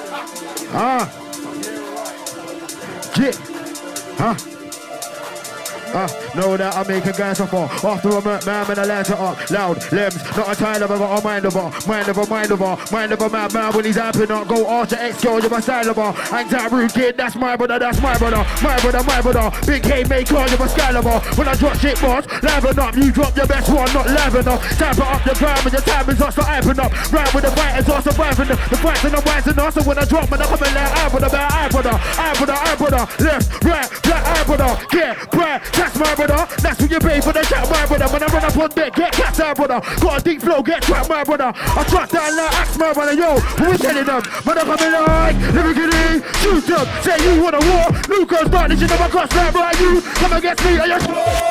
Know that I make a guy suffer. After I murk man, I light it up. Loud limbs, not a time of a, got a mind of a man when he's happy up. Go after X-Girl, you're my style of a. And that rude kid, that's my brother. Big K, make all you're my style of a. When I drop shit, boss, liven up. You drop your best one, not liven up. Tap it up the ground when your time is not hyping up. Round with the fighters are surviving the fights and the whites and us. So when I drop, man, I come in like I brother. Left, right, black eye brother. Get bright, that's my brother. That's what you pay for the chat, my brother. When I run up on deck, get cats, my brother. Got a deep flow, get trapped, my brother. I trot down like axe, my brother. Yo, who we telling them? Man, I come in like, let me get in, shoot them. Say you want a war. Lucas, dark, this shit never cost like right. You come against me, and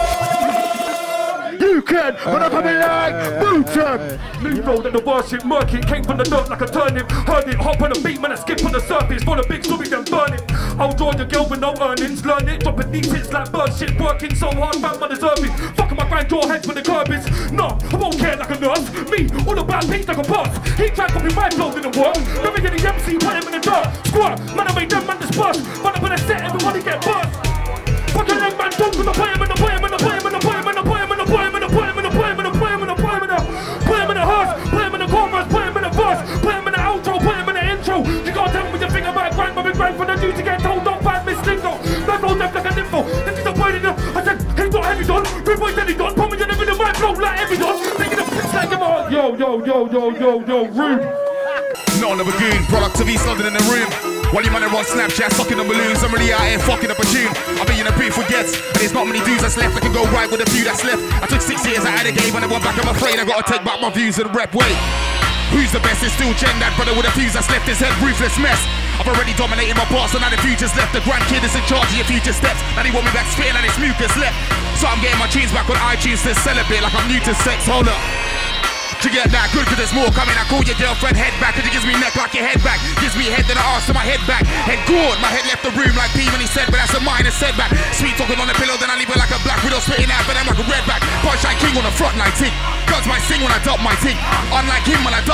you can, when I come in like, boot them. New road and the worship murky. Came from the dirt like a turnip. Heard it, hop on the beat, man, I skip on the surface. For the big story, then burn it. I'll draw your girl with no earnings. Learn it, dropping these hits like bird shit. Working so hard, fam, I deserve it. Fucking my grind, your heads with the curb is. No, I won't care like a nurse. Me, all about peace like a boss. He tried to copy my flow in the work. Never get the MC, put him in the dirt. Squat, man, I made them man disperse. Run up on a set, everybody get burst. Fucking leg man, don't put the poem in the poem in the poem in the poem in the poem in the poem in the poem in the poem in the poem in the poem in the poem in the hearse, poem in the chorus, poem in the verse, poem in the outro, poem in the intro. You can't tell me what you think about grind, but we grind for the dude to get told don't find Miss Lingo. That's all deaf like an info. This is the point in the I said, hey, not heavy done, big boy Denny done, put me in the middle of my flow like every done, making a fix like him on. Yo, rude. Not on the Bagoon, product of East London in the room. While you man are on Snapchat, sucking on balloons, I'm really out here fucking up a tune. I'll be in a brief with gets, and there's not many dudes that's left. I can go right with a few that's left. I took 6 years out of the game, and I went back, I'm afraid I gotta take back my views of the rep way. Who's the best? It's still Jen, that brother with a fuse that's left his head, ruthless mess. I've already dominated my past, and now the future's left. The grandkid is in charge of your future steps. Now they want me back spitting, and it's mucus left. So I'm getting my tunes back on iTunes to celebrate like I'm new to sex. Hold up. To get that good, cause there's more coming. I call your girlfriend head back, cause it gives me neck like your head back. Gives me head, then I ask to my head back. Head good, my head left the room like P when he said, but that's a minor setback. Sweet talking on the pillow, then I leave it like a black widow spitting out, but I'm like a redback. Punchline king on the front line tick. Cause my sing when I drop my tick. Unlike him when I done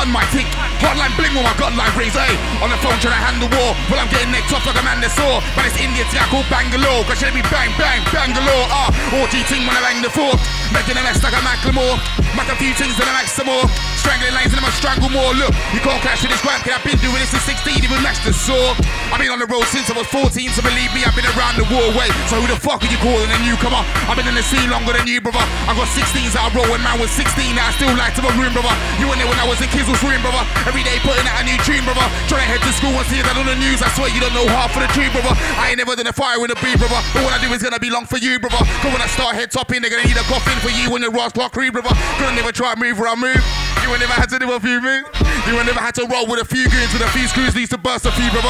done my thing. Hotline bling when my gunline rings, hey. On the phone trying to handle war. Well, I'm getting necked off like a man that saw. But it's Indian thing I call Bangalore. Cause she let me bang, bang, Bangalore. OG ting when I bang the four. Making a mess like a Macklemore. Make a few things and I make some more. Strangling lines and I'ma strangle more. Look, you can't clash with this grind. Cause I've been doing this since 16, even match the saw. I've been on the road since I was 14, so believe me, I've been around the war way. So who the fuck are you calling a newcomer? I've been in the scene longer than you, brother. I got 16s that I roll when man was 16. That I still like to my room, brother. You were there when I was in Kizzle's room, brother. Every day putting out a new tune, brother. Trying to head to school and see that on the news. I swear you don't know half of the tune, brother. I ain't never done a fire in a beat, brother. But what I do is gonna be long for you, brother. Cause when I start head topping, they're gonna need a coffin for you when the Ross Clark crew, brother. Gonna never try to move where I move. You ain't never had to do a few moves. You ain't never had to roll with a few goons with a few screws, needs to burst a few, brother.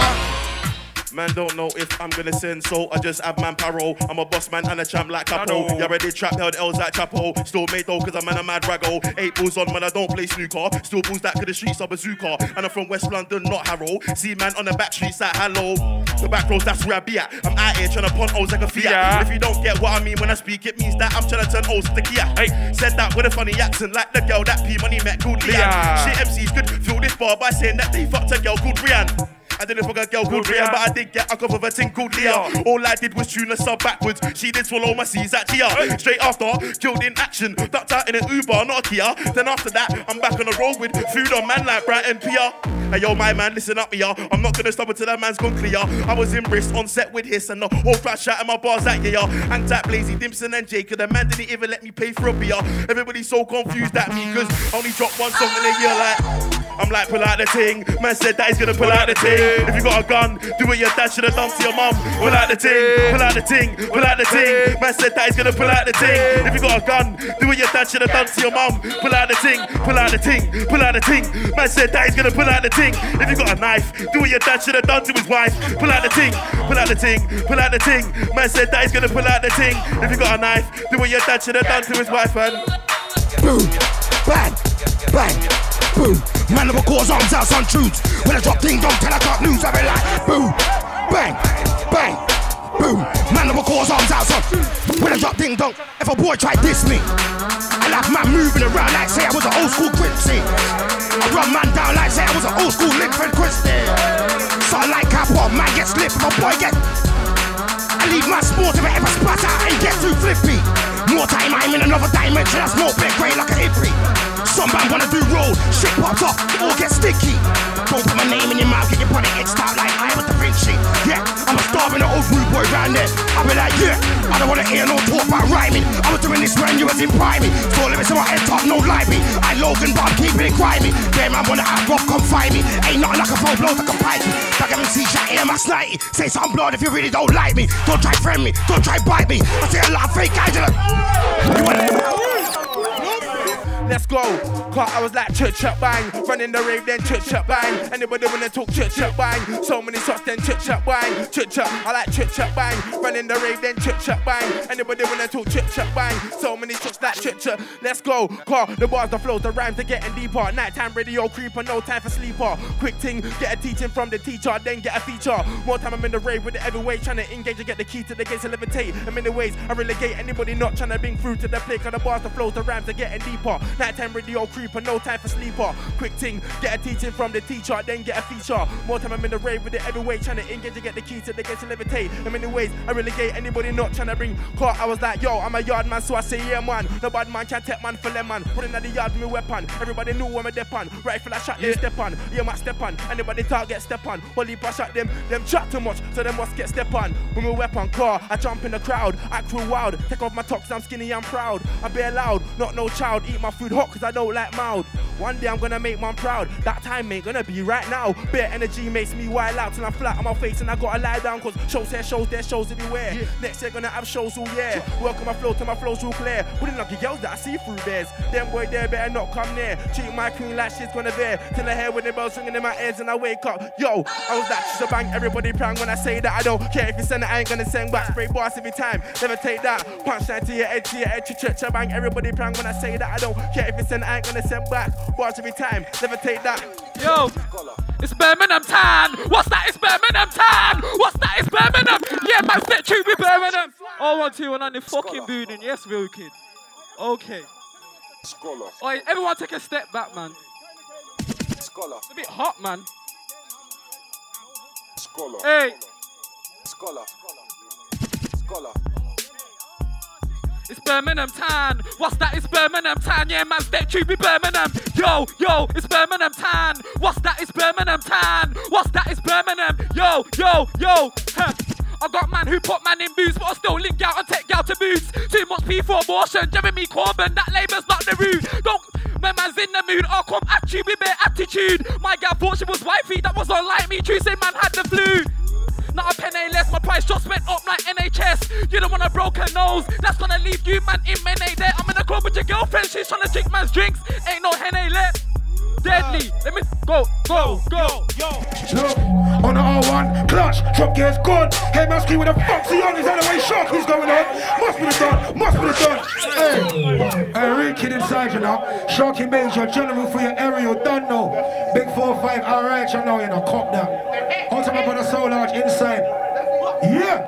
Man don't know if I'm gonna send, so I just have man parole. I'm a boss man and a champ like Capo. You already trap held L's like Chapo. Still made though cause I'm a mad raggo. 8 balls on man, I don't play snooker. Still balls that to the streets of bazooka. And I'm from West London, not Harrow. See man on the back streets like hello. The back roads, that's where I be at. I'm out here trying to punt O's like a Fiat. If you don't get what I mean when I speak, it means that I'm trying to turn O's to Kia. Said that with a funny accent like the girl that P-Money met called Leanne. Shit MCs could fill this bar by saying that they fucked a girl called Rianne. I didn't fuck a girl called Rhea, but I did get a couple of a thing called Leah. All I did was tune a sub backwards. She did swallow my C's at Gia. Straight after, killed in action. Ducked out in an Uber, not a Kia. Then after that, I'm back on the road with food on man like Brighton Pia. Hey yo, my man, listen up, yeah. I'm not gonna stop until that man's gone clear. I was in Brist on set with Hiss and the whole crowd shouting my bars at yeah. And tap Blazy, Dimson and Jacob. The man didn't even let me pay for a beer. Everybody's so confused at me, cause I only dropped one song in a year like. I'm like, pull out the ting. Man said that he's gonna pull out the ting. If you got a gun, do what your dad should have done to your mum. Pull out the ting, pull out the ting, pull out the ting. Man said that he's gonna pull out the ting. If you got a gun, do what your dad should have done to your mum. Pull out the ting, pull out the ting, pull out the ting. Man said that he's gonna pull out the ting. If you got a knife, do what your dad should have done to his wife. Pull out the ting, pull out the ting, pull out the ting. Man said that he's gonna pull out the ting. If you got a knife, do what your dad should have done to his wife, man. Boom, bang, bang, boom. Man never calls arms out on truths. When I drop things, don't tell I got news. I be like, boom, bang, bang, boom. Man never calls arms out on. When I drop things, don't. If a boy try diss me, I like man moving around like say I was an old school Quincy. I run man down like say I was an old school Linford Christie. So I like cap on, man gets slipped, my boy get. I leave my sport if I ever splat out and get too flippy. More time I'm in another dimension, that's more big grey like a hippie. Some man wanna do roll, shit pops up, it all gets sticky. Don't put my name in your mouth, get your body itched out like I was Da Vinci. Yeah, I'm a starving old rude boy round there. I'll be like, yeah, I don't wanna hear no talk about rhyming. I was doing this when you was in priming. So lyrics in my head top, no lie me. I Logan, but I'm keeping it grimy. Yeah, man wanna act rough, come find me. Ain't nothing like a phone blow that can bite me. Like MC shot in my snitey. Say something blood if you really don't like me. Don't try friend me, don't try bite me. I see a lot of fake guys in it. Let's go. Cause I was like chut chut bang. Running the rave then chut chut bang. Anybody wanna talk chut chut bang? So many shots then chut chut bang. Chut chut, I like chut chut bang. Running the rave then chut chut bang. Anybody wanna talk chut chut bang? So many shots like chut chut. Let's go. Cause the bars, the flows, the rhymes are getting deeper. Nighttime radio creeper, no time for sleeper. Quick thing, get a teaching from the teacher, then get a feature. More time I'm in the rave with the heavyweight, trying to engage and get the key to the gates to levitate. I'm in the ways, I relegate anybody not trying to bring through to the plate. Cause the bars, the flows, the rhymes are getting deeper. Nighttime radio creeper, no time for sleeper. Quick thing, get a teaching from the teacher, then get a feature. More time I'm in the rave with the heavyweight, trying to engage and get the key to the gates to levitate. I'm in the ways, I relegate anybody not trying to bring car. I was like, yo, I'm a yard man, so I say yeah man. No bad man can take man for lemon. Running at the yard with me weapon. Everybody knew where me dep on. Rifle I shot them step on. Yeah, my step on. Anybody target step on. Holy I shot them chat too much, so them must get step on. With my weapon car, I jump in the crowd. Act real wild. Take off my tux, I'm skinny, I'm proud. I bear loud, not no child. Eat my food hot cause I don't like mild. One day I'm gonna make man proud. That time ain't gonna be right now. Bare energy makes me wild out till I'm flat on my face and I gotta lie down cause shows here, shows there, shows everywhere. Next year gonna have shows all year. Work on my flow till my flow's real clear. Putting lucky girls that I see through bears. Them boy there better not come near. Treat my queen like she's gonna bear. Till I hear with the bells ringing in my ears and I wake up. Yo, I was that she's a bang. Everybody prang when I say that. I don't care if you send it, I ain't gonna send back. Spray bars every time, never take that. Punchline to your head, church, bang. Everybody prang when I say that. I don't care if you send it, I ain't gonna send back. Bars every time, never take that. Yo, it's Birmingham time. What's that? It's Birmingham time. What's that? It's Birmingham. Yeah, man, step true with Birmingham. Oh, 1, 2, 1 on the fucking building. Yes, real kid. Okay. Alright, everyone take a step back, man. Scholar. It's a bit hot, man. Scholar. Hey. Scholar. Scholar. It's Birmingham town. What's that? It's Birmingham town. Yeah, man, step to be Birmingham. Yo, yo, it's Birmingham town. What's that? It's Birmingham town. What's that? It's Birmingham. Yo, yo, yo. Huh. I got man who put man in boots, but I still link out and take out to boots. Too much P for abortion. Jeremy Corbyn, that Labour's not the route. Don't. My man's in the mood, I'll come at you with bare attitude. My gal thought she was wifey, that was unlike me. Tuesday man had the flu. Not a penny less, my price just went up like NHS. You don't want a broken nose, that's gonna leave you man in Mene there. I'm in a club with your girlfriend, she's trying to drink man's drinks. Ain't no henna left. Deadly, let me go. Look, on the R1, clutch, drop gears gone. Hey man, scream with a foxy on, is that the way Sharky's going on? Must be the done. Hey, real kid inside you now. Sharky Major, general for your area, done know. Big 4-5, alright, you know, cop that. On to my brother so large, inside. Yeah.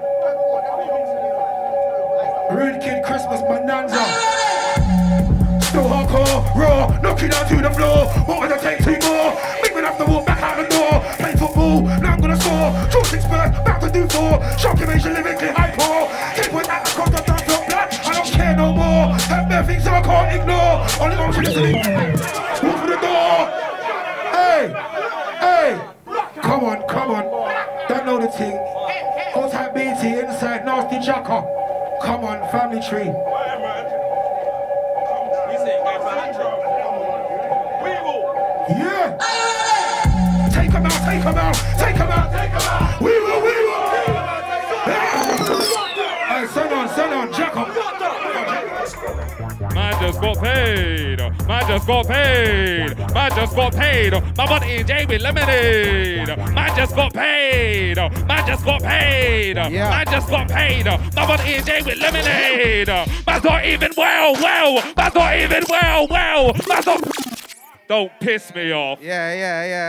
Real kid Christmas bonanza. Still hardcore, raw, knocking down to the floor. What would I take 2 more? Make me have to walk back out the door. Play football, now I'm gonna score. Draw 6 birds, back to do 4. Shocking Asian lyrically high poor. Keep with that across the dance floor black. I don't care no more. Have bare things I can't ignore. Only one to listen. Walk through the door. Hey. Come on. Don't know the thing. Old type BT inside, nasty jacker. Come on, family tree. Yeah! Take him out! We will! Hey, son on, jack up! Man just got paid. My money in J with lemonade. Man just got paid. Yeah. Man just got paid. My money in J with lemonade. Man's not even well. Man's not even well. Man's not... Don't piss me off. Yeah.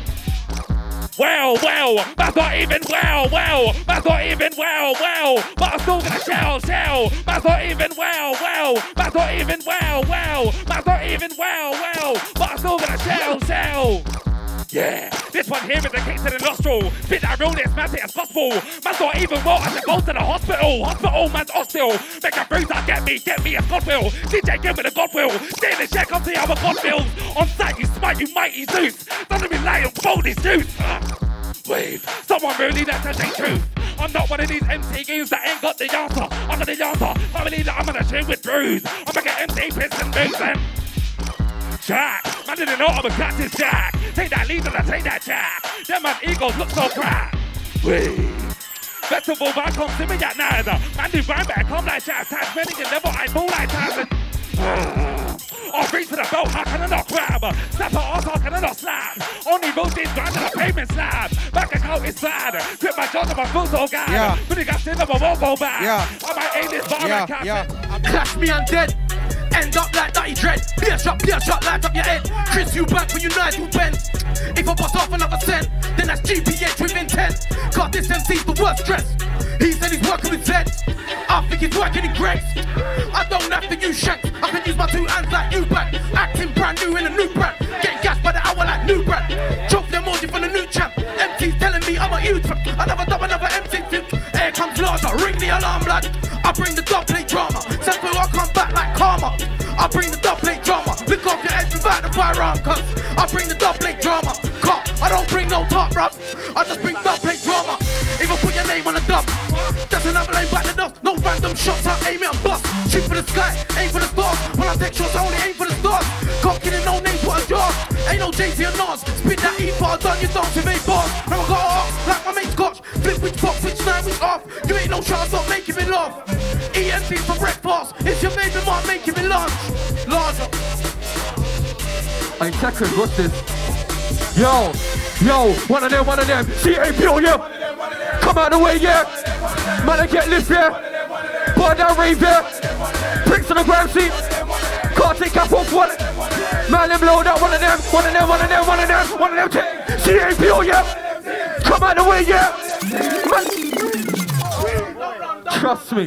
Well, that's not even well. That's not even well. But I'm still gonna shell. That's not even well. That's not even well. That's not even well. But I'm still gonna shell. Yeah, this one here is a kick to the nostril. Spit that realness, man, say it's gospel. Man's not even well, I should go to the hospital. Man's hostile. Make a bruise, get me a Godwill. DJ, give me the Godwill. Stay in the check, come see how a God feels. On sight, you smite, you mighty Zeus. Doesn't be lying, fold his juice. Wave, someone really that's a truth. I'm not one of these MC games that ain't got the answer. I got the answer. I believe that I'm gonna share with Drews. I'm gonna get MC piss and moves and Jack, man didn't know I'm a cactus Jack. Take that lead and I take that Jack. Them man's egos look so crap. Wait. Festival man come see me at neither. Man do grind back, come like Jack. Tasmanian level, I move like Tasman. I'll reach for the belt, how can I not grab? Slap her ass, how can I not slap? Only road is grind on a pavement slab. Back account is sad. Grip my jaws on my foot so gad. Yeah. Putting gas in, I won't go back. Yeah. I might aim this bar like Captain. Clash me, I'm dead. End up like Dirty Dread. Beer shot, light up your head. Chris, you back when you know you bend. If I bust off another cent, then that's GPH with intent. Cause this MC's the worst stress. He said he's working with Zed. I think he's working in Greg's. I don't have to use shanks. I can use my 2 hands like you back. Acting brand new in a new brand. Getting gas by the hour like new brand. Choke the emoji from the new champ. MC's telling me I'm a huge fan. I never dub another MC flip. Here comes larger, ring the alarm blood. I bring the dub plate drama. Simple, I come back like karma. I bring the dub plate drama. Lick off your head without the firearm, cuz I bring the dub plate drama. Cop, I don't bring no top, bruv. I just bring dub plate drama. If I put your name on the dub, that's another lane back the dust. No random shots, I aim it and bust. Shoot for the sky, aim for the stars. When I take shots, I only aim for the stars. Cop killing no names, what a jar. Ain't no JC or Nas. Spit that E-bar, done your dance with 8 bars. Now I got off, like my mate Scotch. Flip which box, which night, which off. You ain't no chance, stop making me laugh. EMC's for breakfast. It's your favorite mark making me laugh. Larger. Hey, Checkers, what's this? Yo, one of them. CAPO, yeah. Come out the way, yeah. Man, I get lift, yeah. Bar down, rave, yeah. Pricks on the ground seat. Can't take cap off one. Man, them load up, one of them. CAPO, yeah. Come out the way, yeah. Man. Trust me.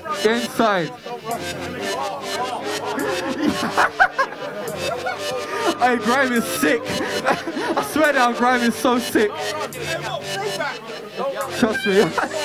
Inside. Hey, Grime is sick. I swear down, Grime is so sick. Trust me.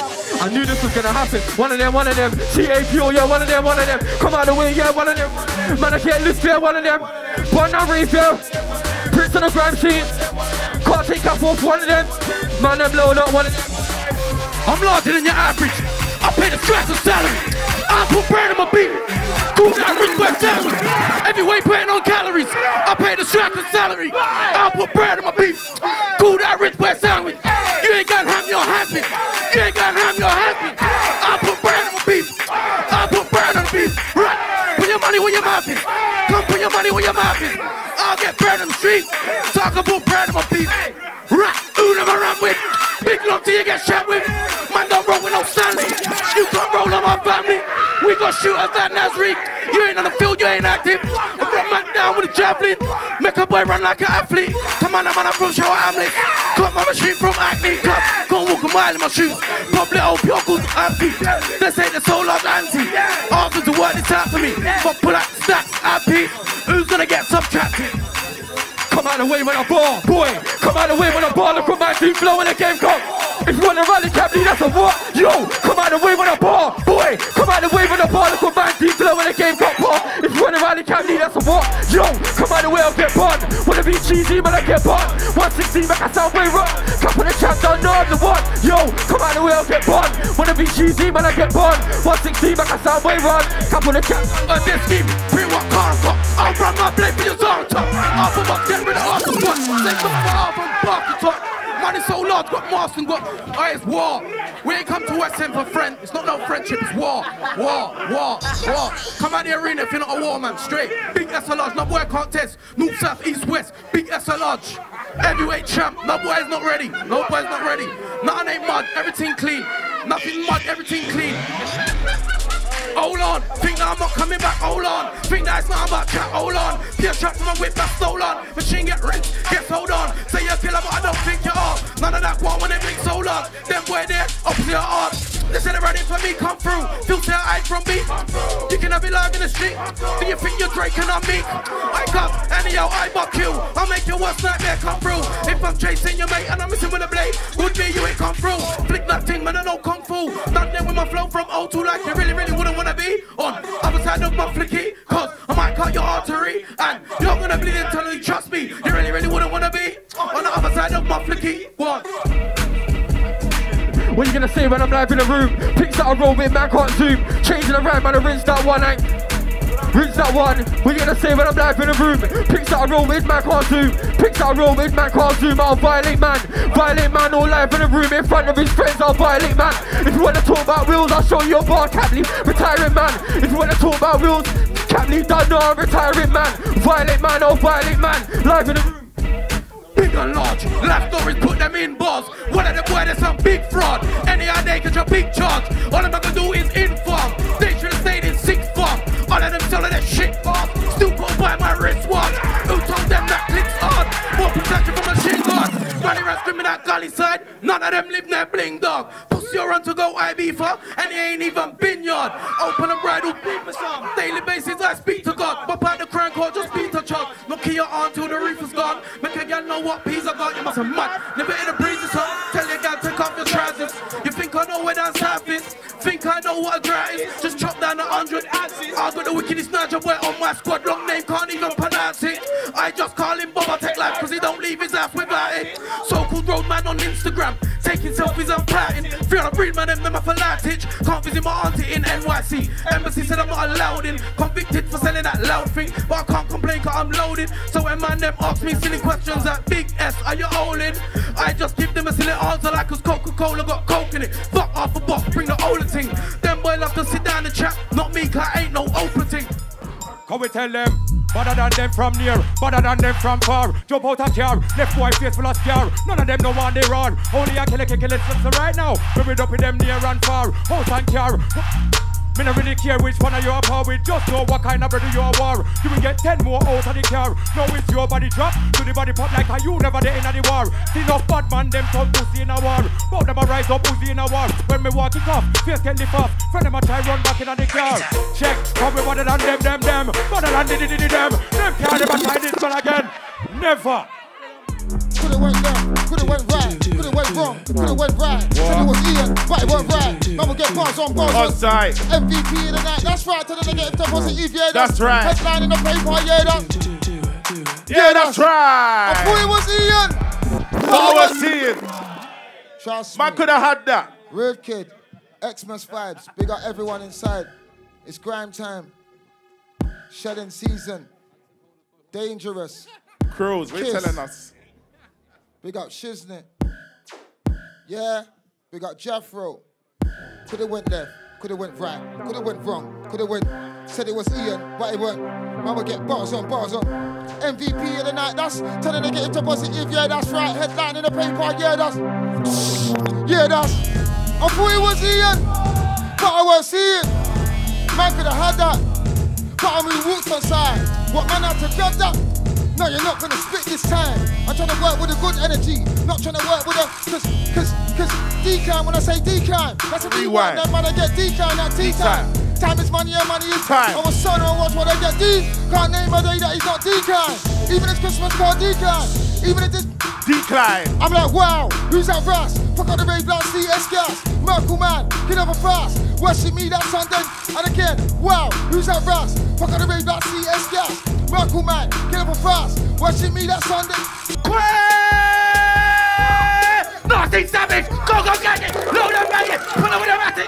I knew this was gonna happen. One of them. CAPO, yeah, one of them. Come out of the way, yeah, one of them. Man, I can't lose, yeah, one of them. One now, refill. Prince on the grime scene. Can't take up off one of them. Man, I'm low, not one of them. I'm larger than your average. I pay the stress of salary. I put bread on my beat. Do that request salary. Heavyweight paying on calories. I pay the stress of salary. I put bread on my beat. Do that request salary. You ain't gonna have your happy. You ain't gonna have your happy. I put bread on my beef. I put bread on the beef. Right. Put your money where your mouth is. Come put your money where your mouth is. I'll get bread on the street. Talk about bread on my beef. Right. Who never run with? Big lump till you get shot with. Man don't roll with no Stanley. You can't roll on my family. We gon' shoot at that Nasri. You ain't on the field, you ain't active. I brought man down with a javelin. Make a boy run like an athlete. Come on, I'm on a from shower Hamlet. Cut my machine from Acne Club. Go walk a mile in my shoes. Public old pure auntie. They say the soul of auntie. After the word it's out for me. But pull out stacks, happy. Who's gonna get subtracted? Come out of the way when I ball, boy. Come out of the way when I ball. Look at my team flow when the game come. If you want to rally Capley, that's a what? Yo, come out of the way when I ball, boy. Come out of the way when I ball. Look at my team flow when the game come. If you want to rally Capley, that's a what? Yo, come out of the way I'll get bun. Wanna be cheesy, but I get bun. 116 back, I sound way rough. Cup of the champ, don't know I'm the one. Yo, come out of the way I'll get bun. Wanna be cheesy, but I get bun. 116 back, I sound way run. Cup of the champ, this scheme. Bring what car I've got. I'll run my blade for your zone top. I'll put my get rid of half the one. Take the far from Bark the top. Man, it's so large, got mask and got. Oh, it's war. We ain't come to West End for friend. It's not no friendship, it's war. Come out the arena if you're not a war man, straight. Big SLR, no boy can't test. North, south, east, west. Big SLR. Heavyweight champ, no boy's not ready. No boy's not ready. Nothing ain't mud, everything clean. Nothing mud, everything clean. Hold on, think that I'm not coming back, hold on. Think that it's not about chat, hold on. Peer trap from my whip, that's stolen. Machine get rinsed, gets hold on. Say you're a killer, but I don't think you are. None of that one when they blink so long. Them boy there, opposite your art. They said they're ready for me, come through. Filter eyes from me. You can have it live in the street. Do you think you're Drake and I'm me? I come, anyhow, I buck you. I'll make your worst nightmare come through. If I'm chasing your mate and I'm missing with a blade, would be you ain't come through. Flick that thing, man, I know kung fu. Done there with my flow from O2 like you really wouldn't wanna be on other side of my flicky. Cause I might cut your artery and you're gonna bleed internally, trust me. You really wouldn't wanna be on the other side of my flicky. What? What you gonna say when I'm live in the room? Picks that I roll with, man can't zoom. Changing the rhyme, man, I rinse that one, rinse that one. What you gonna say when I'm live in the room? Picks that I roll with, man can't zoom. Picks that I roll with, man can't zoom. I'll violate man, all live in the room. In front of his friends, I'll violate man. If you wanna talk about wheels, I'll show you a bar, Capley, retiring man. If you wanna talk about wheels, Capley, don't know I'm retiring man. Violate man, I'll violate man. Live in the room. Big and large, life stories, put them in bars. One of the boys, there's some big fraud. Any idea, get your big charge. All I'm gonna do is inform. They should have stayed in sixth form. All of them selling that shit off. Still got by my wristwatch. Who told them that clicks hard? More protection from a shit guard. Running around screaming that gully side. None of them live near bling dog. Pussy or run to go IB for, and he ain't even been yard. Open and bridle, beat me some. Daily basis, I speak to God. Pop out the crank or just beat a chug. Look here on till the reef is gone. Make a girl know what peas I got. You must have mud. Never in the breeze is hot. Tell your girl take off your trousers. You think I know where that south is? Think I know what a drought is? Just chop down 100 ounces. I got the wickedest nudge boy on my squad. Long name, can't even pronounce it. I just call him Bob, I take life cause he don't leave his house without it. So-called road man on Instagram, taking selfies and pouting. 300 breed man, them for fanatic. Can't visit my auntie in NYC. Embassy said I'm not allowed in. Convicted for selling that loud thing, but I can't complain cause I'm loaded. So when man them ask me silly questions like Big S, are you holding? I just give them a silly answer like cause Coca-Cola got coke in it. Fuck off a box, bring the older thing. Them boy love to sit down and chat, not me cause I ain't no open thing. Can we tell them? Better than them from near, better than them from far. Jump out a car, left boy face full of scar. None of them know what they run. Only a kill it, so right now. We read up with them near and far. House and car. Me not really care which one of you are power with. Just know what kind of brother you are war. You will get 10 more out of the car. Now it's your body drop to the body pop like a you never there in the war. See no bad man, them turn pussy in a war. Both them a rise up pussy in a war. When me walk it off, face get lift off. Friend them a try run back in the car. Check, come we better than them. Better than them. Them can't never try this man again. Never. Could've went left, could've went right, could've went wrong, could've went right. Said it was Ian, but it weren't right. Man will get bars on bars. Outside. MVP of the night, that's right. Tell the negative to positive, yeah, That's right. Headline in the paper, yeah, Yeah, that's right. I thought it was Ian. I was seeing. Trust Man me. could have had that. Rude Kid, Xmas vibes, big up everyone inside. It's grime time. Shedding season. Dangerous. Cruz, what you Kiss. telling us? Big up Shiznit. Yeah. Big up Jeffro. Coulda went left, coulda went right, coulda went wrong, coulda went. Said it was Ian, but it weren't. Man will get bars on bars on. MVP of the night, that's telling the negative to positive, yeah, that's right. Headline in the paper, yeah, that's. Yeah, that's. I thought it was Ian, but I won't see it. Man could have had that, but I mean walked on side. What man had to grab that? No, you're not gonna spit this time. I'm trying to work with a good energy, not trying to work with a cause decline. When I say decline, that's a rewind. That man I get decline at tea time. Time is money and money is time. I was son and watch what I get D. Can't name a day that he's not decline. Even if Christmas can't decline. Even if this decline. I'm like, wow, who's that brass? Fuck out the rave blood, CS gas. Merkle man, get over fast. Worship me that Sunday. And again, wow, who's that brass? Fuck out the rave blood, CS gas. Merkle man, get over fast. Worship me that Sunday. Nasty savage, go get it, load and bang it, pull up with a matic.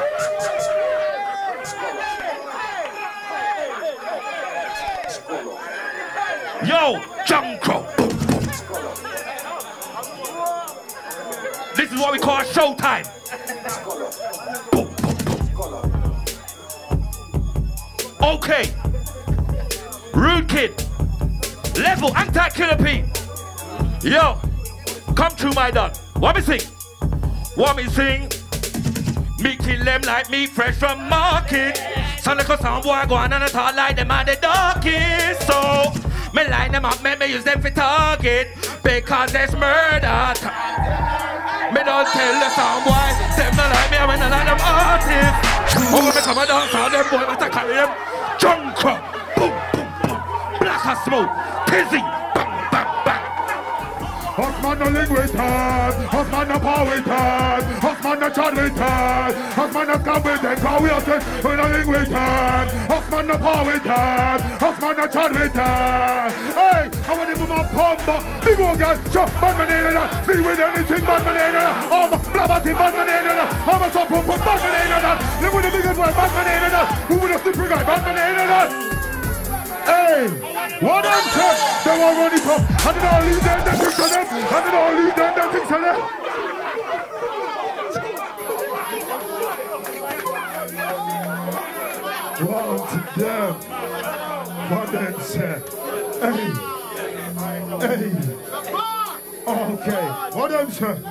Yo, Junko. This is what we call showtime. Okay. Rude Kid. Level anti-killer P. Yo, come through my dog. What me sing? What me sing? Me kill them like me fresh from market. Sound like a sound boy go on and I talk like them are the darkest. So me line them up, me use them for target because there's murder. Me don't tell the sound boy, them not like me, I mean not like them artists. Oh, me come and dance all them boy, but I carry them junker. Boom, boom, boom. Black as smoke, tizzy, bang, bang, bang. Husman no link with us, Husman no power with us, Husman no chat with us, Husman no come with them, cause we are just, we no link with us, Husman no power with us, Husman no chat with us. Hey, I want to move my pump, big old guy, chop, bad man in it, see with anything, bad man in it, oh, blabberty, bad man in it, I'm a top pump, bad man in it, live with the biggest one, bad man in it, who with a slippery guy, bad man in it. Hey, what I'm saying, they won't run it up. I did all leave them, they think of them. I did all leave them, they think of them. Wow, to them. What I'm saying. Hey. Okay, what I'm saying.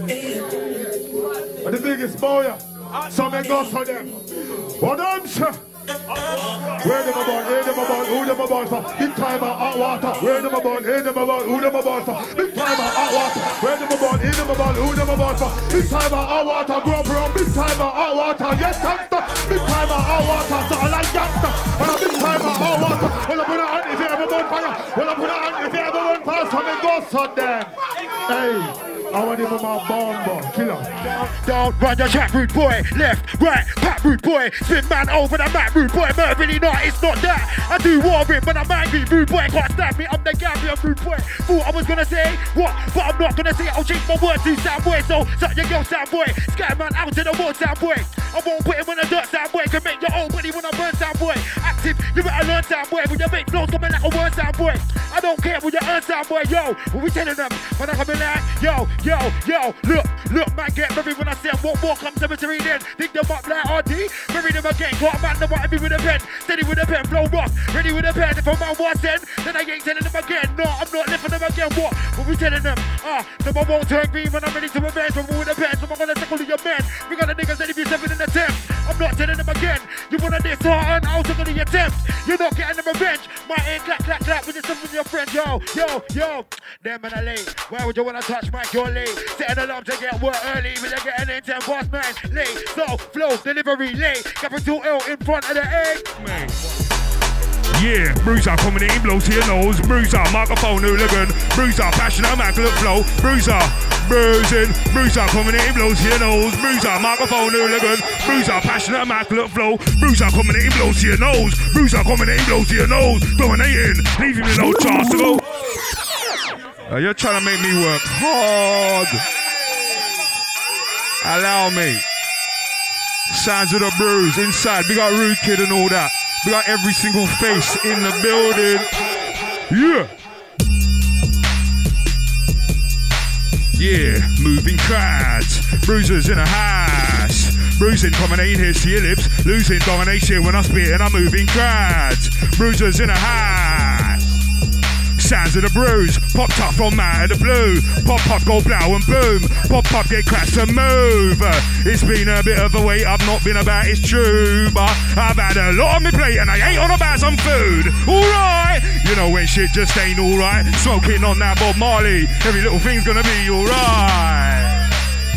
The biggest boy, so make us for them. What I'm saying. Where them about, where them about, who them about for? Big time of hot water. Where them about, where them about, who them about for? Big time of hot water. Where them about, where them about, who them about for? Big time of hot water, grow from. Big time of hot water, yes gangster. Big time of hot water, so I like gangster. When a big time of hot water, well I put a hand if you ever burn fire. Well I put a hand if you ever burn fire, so they go shut them. Hey. I want him on my bomb, killer. Down, run your track, rude boy. Left, right, pat, rude boy. Spin man over the map, rude boy. But really not, it's not that. I do war it, but I'm angry, rude boy. Can't stab me, I'm the Gambian rude boy. Thought I was gonna say what, but I'm not gonna say it. I'll change my words to sound boy. So, suck your girl, sound boy. Sky man out to the wall, sound boy. I won't put him on the dirt, sound boy. Can make your own body when I burn, sound boy. Active, you better learn, sound boy. When you make flows coming like a word, sound boy. I don't care when you earn, sound boy. Yo, what we telling them? When I come in like, yo, look, man, get married when I say what more comes cemetery then. Dig them up like RD, bury them again. Got a man that want me with a pen, steady with a pen, flow rough, ready with a pen. If a man was then I ain't telling them again. No, I'm not lifting them again. What we telling them? Them I won't turn green when I'm ready to revenge. I'm with a pen, so I'm gonna tackle your men. We got the niggas that if you 7 in the 10. I'm not telling them again. You wanna this hard and I'll take the attempt. You're not getting the revenge. My aim clap with yourself with your friend. Yo. Them and I late. Why would you wanna touch my your late? Set an alarm to get work early. Will I get an in 10 boss man late? So flow delivery late. Capital L in front of the A. Yeah, Bruiser coming in, blow to your nose. Bruiser, microphone hooligan. Bruiser, passionate, immaculate flow. Bruiser, bruising. Bruiser coming in, blow to your nose. Bruiser, microphone hooligan. Bruiser, passionate, immaculate flow. Bruiser coming in, blow to your nose. Bruiser coming in, blow to your nose. Dominating, leaving me no chance to go. You're trying to make me work hard. Allow me. Sounds of the Bruise inside. We got Rude Kid and all that. We got every single face in the building. Yeah. Yeah, moving crowds. Bruisers in a house. Bruising, coming in here, see your lips. Losing domination when I spit and I'm moving crowds. Bruisers in a house. Sounds of the Bruise, popped up from out of the blue. Pop, go blow and boom. Pop, get crashed and move. It's been a bit of a wait, I've not been about, it's true. But I've had a lot on my plate and I ain't on about some food. Alright, you know when shit just ain't alright. Smoking on that Bob Marley, every little thing's gonna be alright.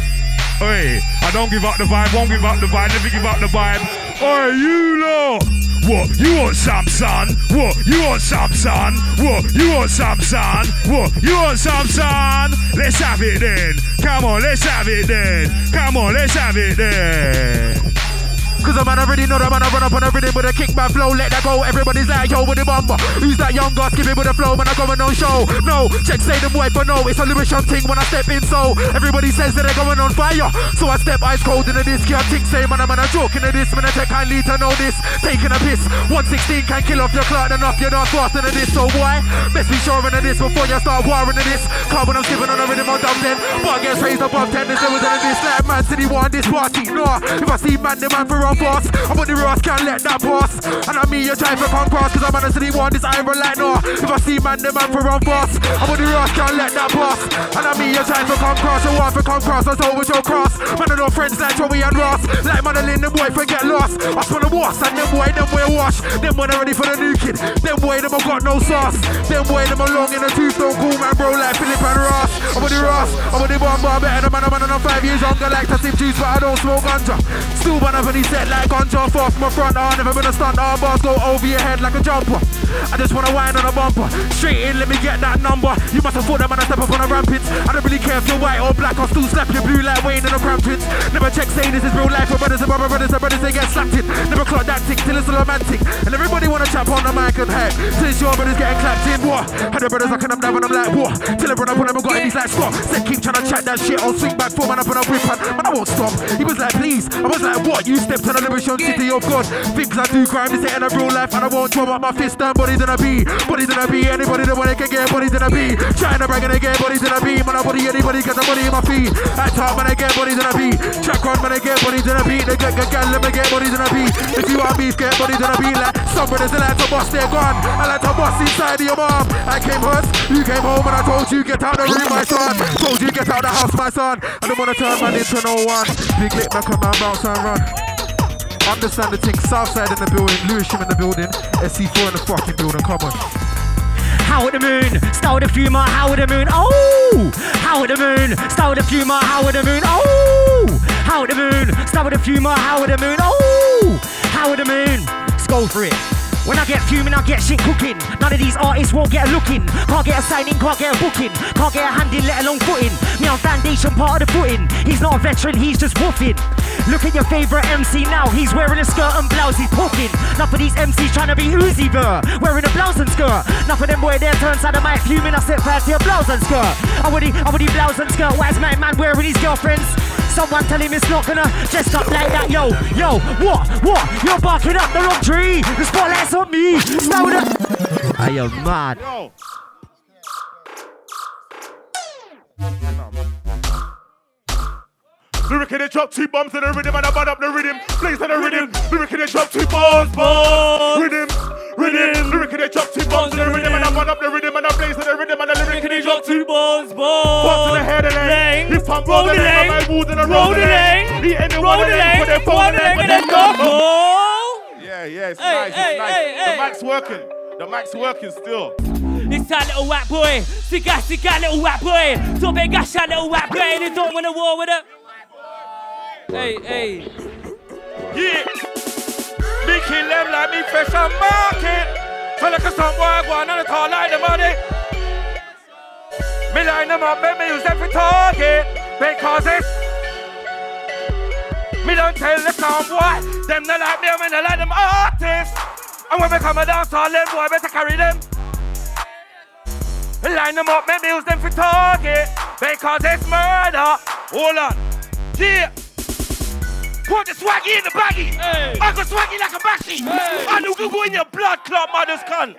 Oi, I don't give up the vibe, won't give up the vibe, never give up the vibe. Oi, you lot! What? You want some, son? What? You want some, son? What? You want some, son? What? You want some, son? Let's have it then. Come on, let's have it then. Come on, let's have it then. Cause a man already know that man I run up on a rhythm with a kick back flow, let that go. Everybody's like, yo, with the bumper. Who's that young guy skipping with the flow, man? I going on show. No, check say them boy for no. It's a lyrical thing when I step in, so everybody says that they're going on fire. So I step ice cold into this, can't think, say man, I'm a joke into this. Man, I take kindly to know this. Taking a piss. 116 can kill off your clout enough, you're not faster than this. So why? Best be sure into this before you start warring to this. Cause when I'm skipping on a rhythm, I'm dumb then. But gets raised above 10, there's never than this. Like man city want this party. No, if I see man, the man for a boss. I'm on the Ross, can't let that pass. And I mean you try to come cross, cause I'm on the city one, this iron like no. If I see man, the man for run fast. I'm on the Ross, can't let that pass. And I mean you try to come cross, you want to come cross, that's over your cross. Man, I know friends like Joey and Ross. Like Madeline, them boy forget lost. I just wanna wash, and them boy wash. Them boy not ready for the new kid. Them boy, them got no sauce. Them boy, them along in the tooth, don't cool man, bro, like Philip and Ross. I'm on the Ross, I'm on the bomb, better than man, I'm 5 years younger, like Tassim juice, but I don't smoke ganja. Still man, I've only set like ganja. Off my front arm, never been a stunt arm, bars go over your head like a jumper. I just wanna whine on a bumper. Straight in, let me get that number. You must have thought that man, I step up on a rampage. I don't really care if you're white or black, I'll still slap you blue like Wayne in a Cramptons. Never check saying this is real life, for brothers and brothers, they get slapped in. Never clock that tick till it's a romantic. And everybody wanna chop on the mic and head. Till it's your brothers getting clapped in, what? And the brothers looking them down and I'm like, what? Till I run up on them and got these like stop. Said keep trying to chat that shit, I'll swing back for man up on a whip and man, I won't stop. He was like, please. I was like, what? You stepped on the Liberation City of God. Things I do crime, this ain't a real life, and I won't drum up my fist down. Bodies in a B, bodies in a B. Anybody that want it can get bodies in a B. Trying to brag and I get bodies in a B. Man, I body anybody get the body in my feet. At top, man, I get bodies in a B. Track on, man, I get bodies in a B. They get let me get bodies in a B. If you want beef, get bodies in a B. Like some brothers, they like to bust, they're gone. I like to bust inside of your mom. I came first, you came home, and I told you get out the room, my son. Told you get out the house, my son. I don't wanna turn man into no one. Big lip, man, come out, bounce and run. Understand the thing, Southside in the building, Lewisham in the building, SC4 in the fucking building, come on. Howard the moon, Star the Fuma, Howard the moon, oh! Howard the moon, Star the Fuma, Howard the moon, oh! Howard the moon, Star the Fuma, Howard the moon, oh! Howard the moon, let's go for it. When I get fuming, I get shit cooking. None of these artists won't get a look in. Can't get a signing, can't get a booking. Can't get a hand in, let alone foot in. Me on foundation, part of the footing. He's not a veteran, he's just woofing. Look at your favourite MC now. He's wearing a skirt and blouse, he's talking. Enough of these MCs trying to be Uzi Ver, wearing a blouse and skirt. Enough of them boy there turns out of my fuming. I set fire to your blouse and skirt. I would blouse and skirt. Why is my man wearing his girlfriends? Someone tell him it's not gonna dress up like that. Yo, what? You're barking up the wrong tree. The spotlight's on me. Start with it. Are you mad? Yo. Lyric in the drop, 2 bombs in the rhythm, and I bud up the rhythm. Plays in the rhythm. Lyric in the drop, 2 bombs. Rhythm. Lyric in the drop, 2 bombs in the rhythm, and I bud up the rhythm, and I blaze in the rhythm, and the lyric in the drop, 2 bombs. Bombs to the head of the lane. If I'm roll the lane, my wood and I roll the lane. He ain't the one of them, put their phone in there, and then go. Yeah, it's nice, it's nice. The mic's working. The mic's working still. It's that little white boy. Sika, little white boy. So big gosh, that little white boy. They don't want to war with it. Hey. Yeah. Me kill them like me fresh on market. So like a some boy go on and talk like the money. Me line them up, make me use them for target. Because it's me don't tell the sound boy. Them not like me when they like them artists. And when we come down, all them boy better carry them. Line them up, make me use them for target. Because it's murder. Hold on. Yeah. Put the swaggy in the baggy. Hey. I got swaggy like a bashy. Hey. I know you go in your blood clot, mother's cunt.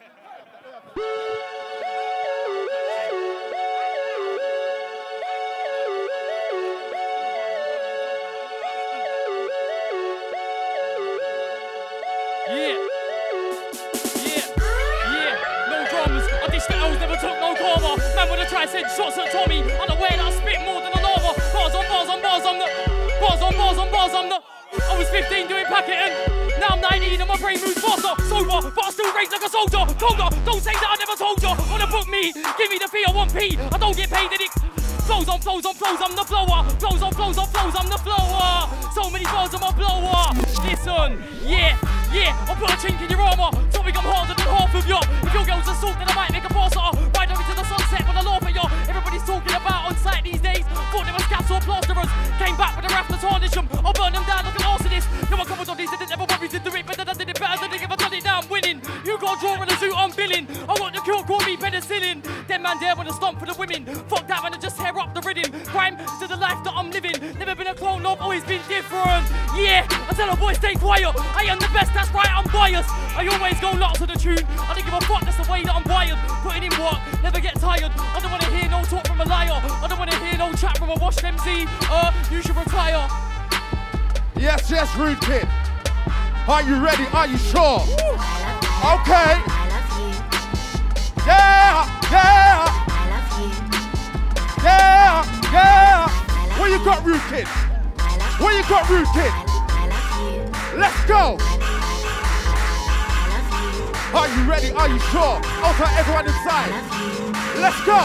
Never took no cover. Man with a try said shots at Tommy. Unaware that I spit more than a lava. Bars on bars on bars, I'm the bars on bars on bars, I'm the I was 15 doing packeting. Now I'm 19 and my brain moves faster. Sober, but I still rage like a soldier. Colder, don't say that I never told you. Wanna book me, give me the fee, I want P. I don't get paid, and it flows on flows on flows, I'm the flower. Flows on flows on flows, I'm the flower. So many flows, I'm a blower. Listen, yeah, I'll put a chink in your armor. So we come harder than half of you. If your girl's a salt, then I might make a pass at her. Ride over to the sunset when I laugh at you. Everybody's talking about on site these days. Thought they were scabs or plasterers. Came back with a raft to tarnish them. I'll burn them down like an arsonist. No one comes on these that never worries to do it, but then I did it better than they ever done it. Now I'm winning. You got a draw in a suit, I'm billing. I want the cure, call me penicillin. Them man there with a stomp for the women. Fuck that man and just tear up the rhythm. Crime to the life that I'm living. Never been a clone, I've always been different. Yeah, I tell a boy stay quiet. I am the best, that's right, I'm biased. I always go lots of the tune. I don't give a fuck, that's the way that I'm wired. Putting in work, never get tired. I don't wanna hear no talk from a liar. I don't wanna hear no chat from a washed MC. You should retire. Yes, Rude Kid. Are you ready? Are you sure? Okay. Yeah. What you got, Rude Kid? What you got, Rude Kid? Let's go. Are you ready? Are you sure? Okay, everyone inside. Let's go.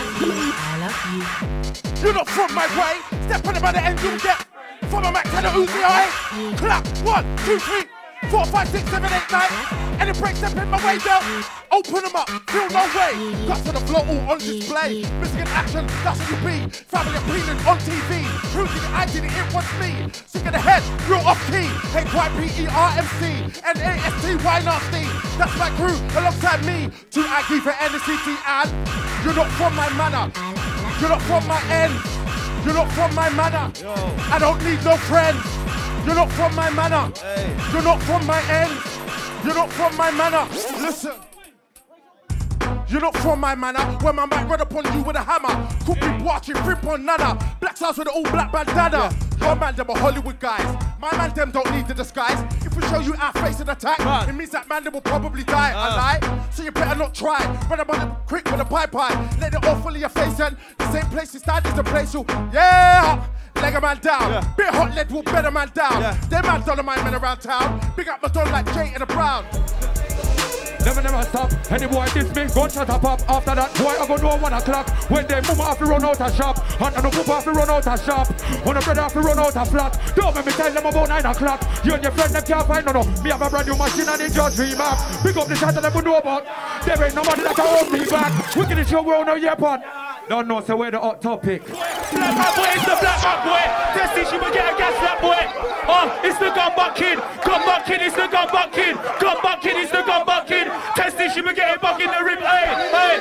You're not from my way. Step on about the end, you'll get from a Mac to the Uzi, alright? Clap. 1, 2, 3, 4, 5, 6, 7, 8, 9. Any breaks step in my way down. Open them up, feel no way. Guts to the floor, all on display. Missing in action, that's what you be. Family opinion on TV. Cruising, I did it was me. Sick of the head, real off key. H-Y-P-E-R-M-C. N-A-S-T-Y nasty. That's my crew, alongside me. 2 Aggie for N-C-T and you're not from my manor. You're not from my end. You're not from my manor. I don't need no friends. You're not from my manor. You're not from my end. You're not from my manor. Listen. You're not from my manor. When my mic run upon you with a hammer. Could be watching, rip on nana. Black stars with an all black bandana. Your man them are Hollywood guys. My man them don't need the disguise. If we show you our face and attack, it means that man them will probably die. I lie. So you better not try. Run about them quick with a pipe. Let it all full of your face and the same place you stand is the place you. Yeah. Leg a man down. Bit hot lead will better man down. Them man done my men around town. Big up my dog like Jay and the Brown. Never stop. Any boy diss me, gunshot a pop. After that, boy, I go know 1 o'clock. When they move off to run out of shop. And no move off to run out of shop. When the bread off to run out of flat. Don't make me tell them about 9 o'clock. You and your friend, them can't find no. Me have a brand new machine and they just dream up. Pick up the shot that them know about. There ain't nobody that can hold me back. Wicked is your world, no year-pod. Don't know, so we're the hot topic. Black man boy, it's the black man boy. Testing, she will get a gas that boy. Oh, it's the gunbuck kid. Gunbuck kid, it's the gunbuck kid. Gunbuck kid, it's the gunbuck kid. Testing, she will get a buck in the rib. Hey.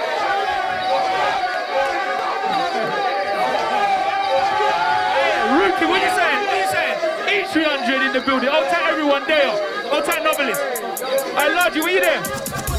Rookie, what you saying? Each 300 in the building. I'll take everyone there. I'll take novelist. I love you, what you there?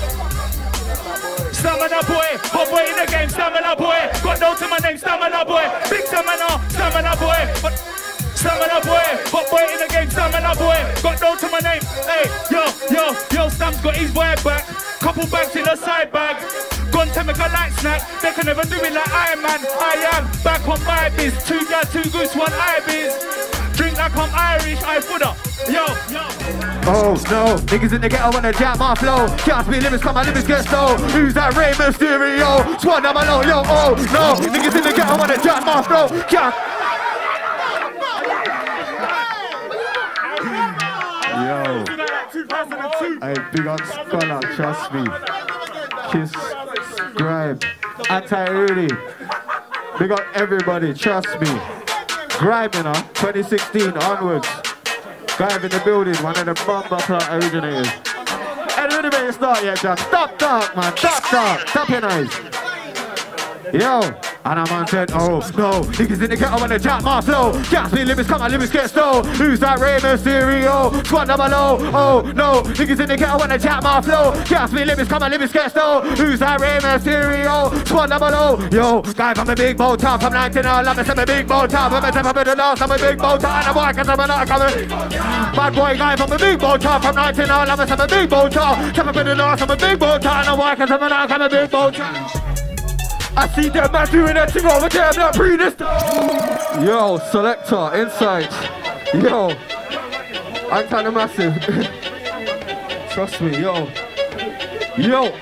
Stamina boy, hot boy in the game, stamina boy. Got no to my name, stamina boy. Big stamina boy. But stamina boy, hot boy in the game, stamina boy. Got no to my name. Hey, yo, Stam's got his boy back. Couple bags in a side bag. Gone to make a light snack. They can never do it like Iron Man. I am back on my biz. 2 gas, 2 goose, 1 ibis. Drink like I'm Irish, I footer. Yo. Oh no, niggas in the ghetto wanna jam my flow. Can't speak limits, cause my limits get slow. Who's that Rey Mysterio? Swan down my low, yo, oh no. Niggas in the ghetto wanna jam my flow. Can't. Yo. 2002. Hey, big on Scholar, trust me. Kiss, Grime, Anti-Rudy. Big on everybody, trust me. Grime, you know, 2016 onwards. Grime in the building, one of the Mamba Clock originators. And really make it start yet, John. Stop talk, man. Stop talk. Stop your noise. Yo. And I'm on 10, oh no, niggas in the ghetto when they jack my flow. Gas me limits, come my limits get stole. Who's that Rey Mysterio? Squad number low, oh no, niggas in the ghetto when they jack my flow. Gas me limits, come my limits get stole. Who's that Rey Mysterio? Squad number low, yo, guy from the big bow top, from 19, I love me, I'm a big bow top. I'm a step up in the last, I'm a big bow top, and I'm walking, I'm not coming. Bad boy guy from the big bow top, from 19, I love me, I'm a big bow top. Step up in the last, I'm a big bow top, and I'm walking, I'm not coming, big bow top. I see them man doing that thing over there, I'm not breathing. Yo, selector, insight. Yo, I'm kind of massive. Trust me, yo. Yo.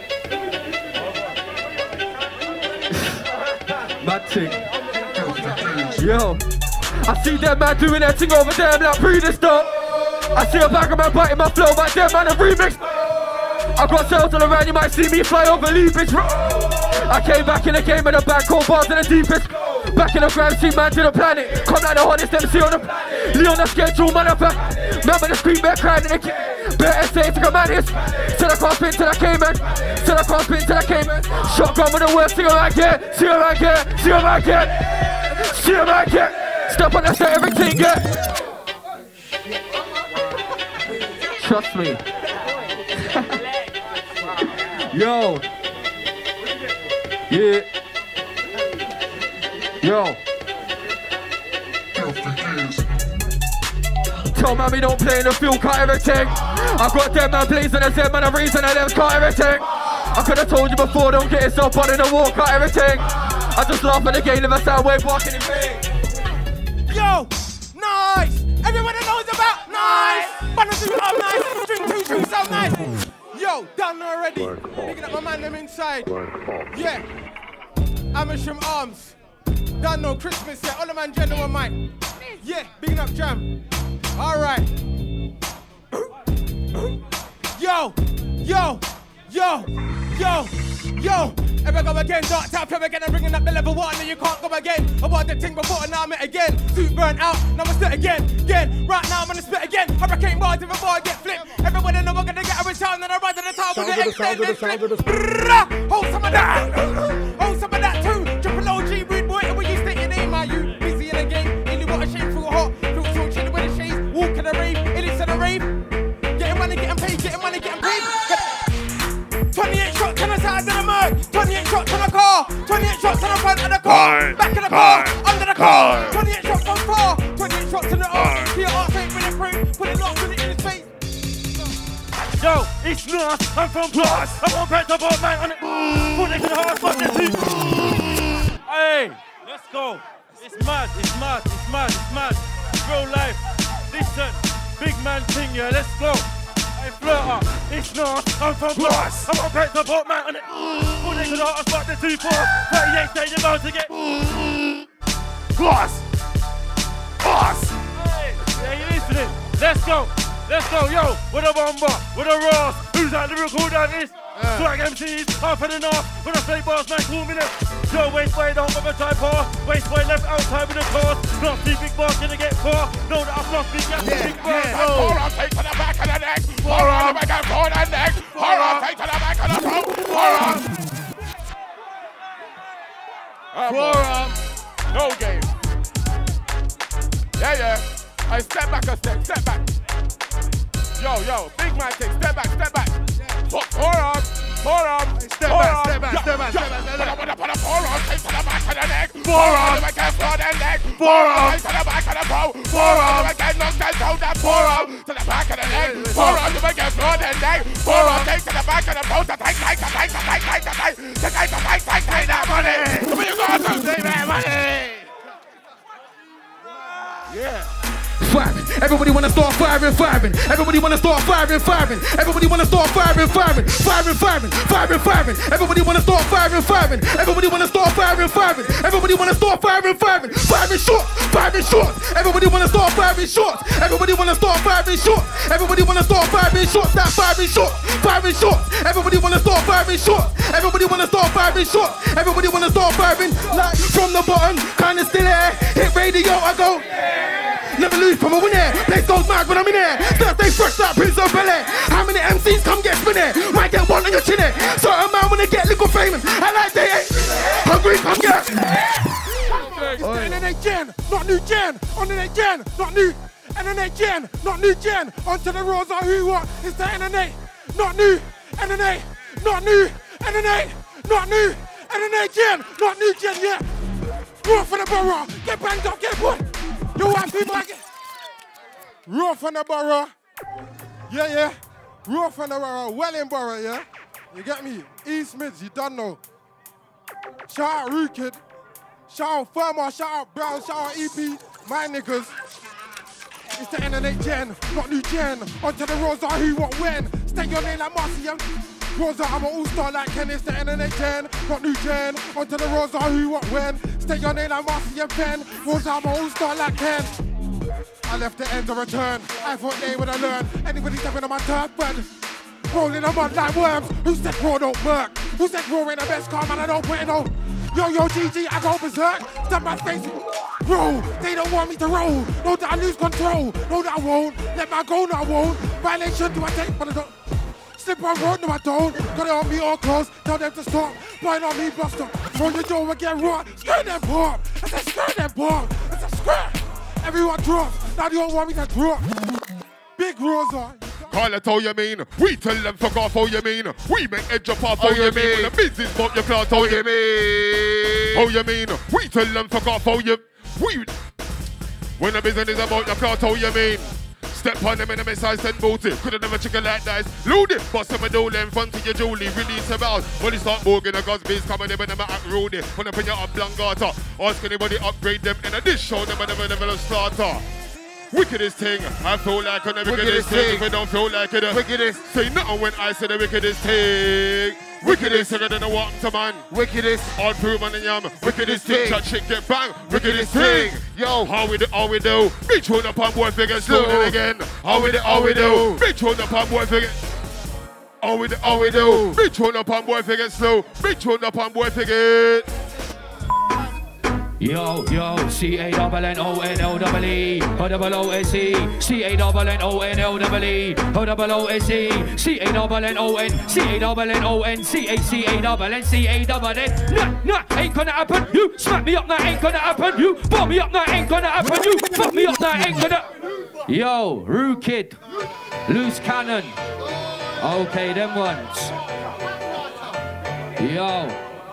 Mad thing. Yo, I see them man doing that thing over there, I'm not breathing stuff. I see a bag of man biting my flow, but them man a remix. I got cells all around, you might see me fly over leave, bitch. I came back in the game with a bag called bars in the deepest. Back in the grand scene, man to the planet. Come like the hottest MC on the planet. Lee on the schedule, motherfucker. Remember the street bear crying in the game. Better say to come at this. Till I can't spin till I came, man. Till I can't spin till I came, man. Shotgun with the worst, see him right here. See him right here. See him right here. See him right here. Step on the set, everything, yeah. Trust me. Yo. Yeah. Yo. Tell mommy don't play in the field, cut everything. I got them man blazing and them man a reason and them cut everything. I could have told you before, don't get yourself on in the war, cut everything. I just laugh at the game, never sound wave walking in vain. Yo, nice. Everyone knows about nice. Wanna do I'm nice. Drink two, so nice. Yo, done already. Picking up my man them inside. Yeah. Amersham Arms. Done no Christmas yet. All the man genuine mic. Yeah, bigging up Jam. Alright. Yo, yo, yo, yo, yo. Ever go again, dark tap, ever again, I'm bringing up the level 1 and you can't go again. I bought the thing before and now I'm it again. Suit burnt out, now I'm split again. Right now I'm gonna split again. Hurricane bars if a bar get flipped. Everybody know I'm gonna get a return and I ride to the top with the extended flip. Hold some of that. Hold some of that too. Triple OG, rude boy, and when you state your name, are you busy in the game? Illy what a shame, feel hot. Feel so chilly with the shades. Walk in the rave, Illy to the rave. Getting money, getting paid, getting money, getting paid. 28 shots on the side of the mud, 28 shots on the car, 28 shots on the front of the car, back of the car, under the car, 28 shots from far, 28 shots in the arse, to your arse ain't really free, put it locked, put it in his face. Yo, it's Nas, I'm from Plus, I'm on pet about man on it, put it to the heart, fuck this heat. Hey, let's go. It's mad, it's mad, it's mad, it's mad. Real life, listen, big man thing, yeah, let's go. Flirter, it's Nas, I'm from Plus. I'm on pet the bot man on it. Put it to the heart, fuck the 2-4. 38 stadium about to get Plus. Hey, yeah, you listening? Let's go, yo. With a bomber, with a Ross. Who's that lyrical down this? Swag MCs, half and enough. When I say bars, man, call me them. Yo, waistway down with a type R. Waistway left outside with a course. Not see big bars gonna get far. Know that I've lost big gas, big bars. Forearm, take to the back of the neck. Forearm, back and forward and neck. Forearm, take to the back of the throat. Forearm. Forearm. No game. Yeah. I step back a step back. Yo, big man thing, step back. Forearm. Step back. Put a forearm, take to the back of the neck. Forearm, back and forward and neck. Forearm, take to the back of the throat. Forearm, again, knock that down, that forearm to the back of the neck. Forearm, to make it forward and neck. Forearm, take to the back of the throat. Take that money. Come on, you go to take that money. Yeah. Swag, Everybody wanna start firing. Everybody wanna start firing. Everybody wanna start firing. Everybody wanna start firing. Everybody wanna start firing. Everybody wanna start firing. Firing shots. Everybody wanna start firing shots. Everybody wanna start firing shots. Everybody wanna start firing shots. That firing shots. Everybody wanna start firing shots. Everybody wanna start firing shots. Everybody wanna start firing like from the bottom, kinda still there. Hit radio, I go. Never lose from a winner. Place goes mad when I'm in there. Still stay fresh like Prince of Bel-Air. How many MCs come get spinning? Might get one on your chin. Certain man wanna get little famous. I like they ain't hungry, come get. It's the NNA gen, not new gen. On the gen, not new. NNA gen, not new gen. Onto the Rosa who what? It's the NNA, not new. NNA, not new. NNA, not new. NNA gen, not new gen yet. Raw for the borough. Get banged up, get what? You want people like it? Raw from the borough. Yeah. Raw from the borough. Wellingborough, yeah? You get me? East Mids, you don't know. Shout out Rude Kid. Shout out Firma, shout out Brown, shout out EP. My niggas. It's the NNA gen, not new gen. Onto the Rosa, who, what, when. Stay your name like Marcia. Rosa, I'm an all-star like Ken. It's the NNA gen, not new gen. Onto the Rosa, who, what, when. Stay your name like Marcia Pen. Rosa, I'm an all-star like Ken. I left the end to return. I thought they would have learned. Anybody stepping on my turf, but rolling on mud like worms. Who said raw don't work? Who said raw ain't the best car, man? I don't put it on. Yo, GG, I go berserk. Stand my face. Roll, they don't want me to roll. Know that I lose control. Know that I won't. Let my go, no I won't. Violation, do I take? But I don't. Slip on road, no I don't. Got it on me all close. Tell them to stop. Blind on me, buster. Throw your door and get raw. Screw them pop. I said screw them pop. I said screw. Everyone drops. Now they don't want me to drop. Big Rosa. Call it how you mean. We tell them fuck off how you mean. We make edge up off how you mean. When the business about your class how you mean. How you mean. We tell them fuck off how you. When the business is about your class how you mean. Step on them in the missile, send booty. Could've never chicken like dice. Load it, bust them a dole in front of your Julie. Release about. When they start bogging the Gosby's coming, they never act rude. When they put you up Blangata. Ask anybody upgrade them in a dish show, never starter. Wickedest thing, I feel like on the wickedest thing. If I don't feel like it, wickedest. Say nothing when I say the wickedest thing. Wickedest thing, I don't know what to man. Wickedest, all through man and yam. Wickedest thing, chat shit get bang. Wickedest thing, yo, how we do, Bitch hold up on boy figure, slow it again. How we do, Bitch hold up on boy figure. How we do, Bitch hold up on boy figure, slow. Bitch hold up on boy figure. Yo, C-A-N-N-O-N-L-E, O-O-O-S-E, C-A-N-N-O-N-L-E, O-O-O-S-E, C-A-N-N-O-N, C-A-N-N-O-N, C-A-C-A-N-N-C-A-N-N. Nah, ain't gonna happen. You smack me up, nah, ain't gonna happen. You bomb me up, nah, ain't gonna happen. You fuck me up, nah, ain't gonna. Yo, Rude Kid, loose cannon. Okay, them ones. Yo.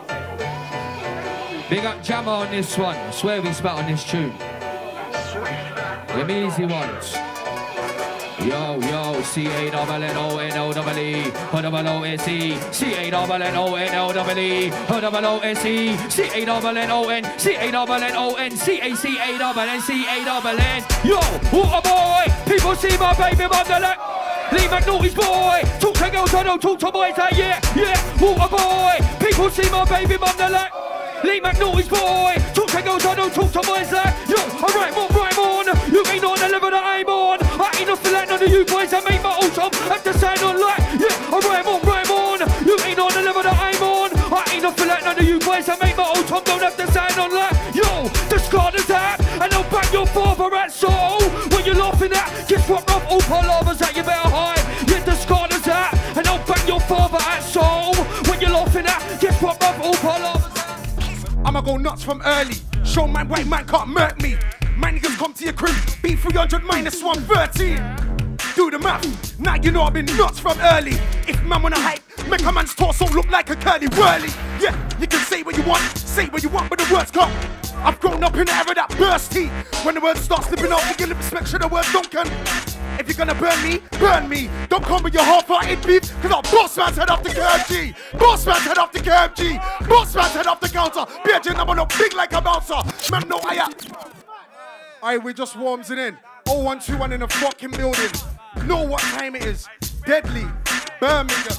Big up Jammer on this one. Swear we spat on this tune. Them easy ones. Yo, C-A-N-N-O-N-L-E, O-O-O-S-E, C-A-N-N-O-N-L-E, O-O-O-S-E, C-A-N-N-O-N, C-A-N-N-O-N, C-A-C-A-N-N-C-A-N-N. Yo, what a boy! People see my baby mother like Lee McNaughty's boy. Talk to girls, I don't talk to boys like yeah. What a boy! People see my baby mother like Lee McNaughty's boy. Talk to girls, I don't talk to boys like yo. I write on. You ain't on the level that I'm on. I ain't off the line on the you boys. I make my own top. Have to sign on like yeah. I rhyme on. You ain't on the level that I'm on. I ain't off the line on the you boys. I make my own top. Don't have to sign on like yo. Discard is that, and I'll back your father at soul. What you laughing at? Just what rough all palavers that you better hide. Yeah, discard is that, and I'll back your father at soul. When you're laughing at, just what rough all palavers. I'ma go nuts from early. Show man, white man can't murk me. Man niggas come to your crib, beat 300 minus 130. Do the math, now you know I've been nuts from early. If man wanna hype, make a man's torso look like a curly whirly. Yeah, you can say what you want, but the words come. I've grown up in the era that burst heat. When the words start slipping off, you get the make sure the words don't can. If you're gonna burn me, burn me. Don't come with your half-hearted beef, cause I'll boss man's head off the curb G. Boss man's head off the curb G. Boss man's head off the counter. BJ number no big like a bouncer. Man, no, I am. Aye, we just warms it in. 0121 in the fucking building. Know what time it is. Deadly. Birmingham.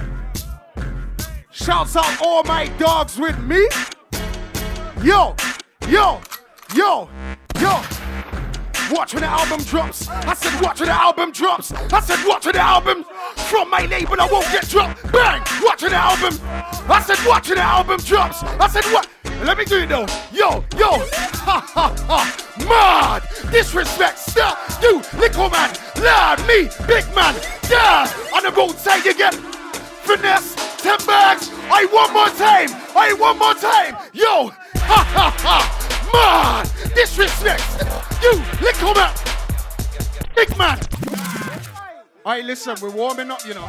Shouts out all my dogs with me. Yo, yo, yo, yo. Watch when the album drops. I said watch when the album drops. I said watch when the album. From my label I won't get dropped. Bang! Watch when the album. I said watch when the album drops. I said what? Let me do it though. Yo, yo. Ha ha ha. Mad. Disrespect. Stop. You little man. Lord me. Big man. Yeah. On the roadside you get finesse. 10 bags. I one more time. I one more time. Yo. Ha ha ha. Man, disrespect. You, little man. Big man. Alright, listen, we're warming up, you know.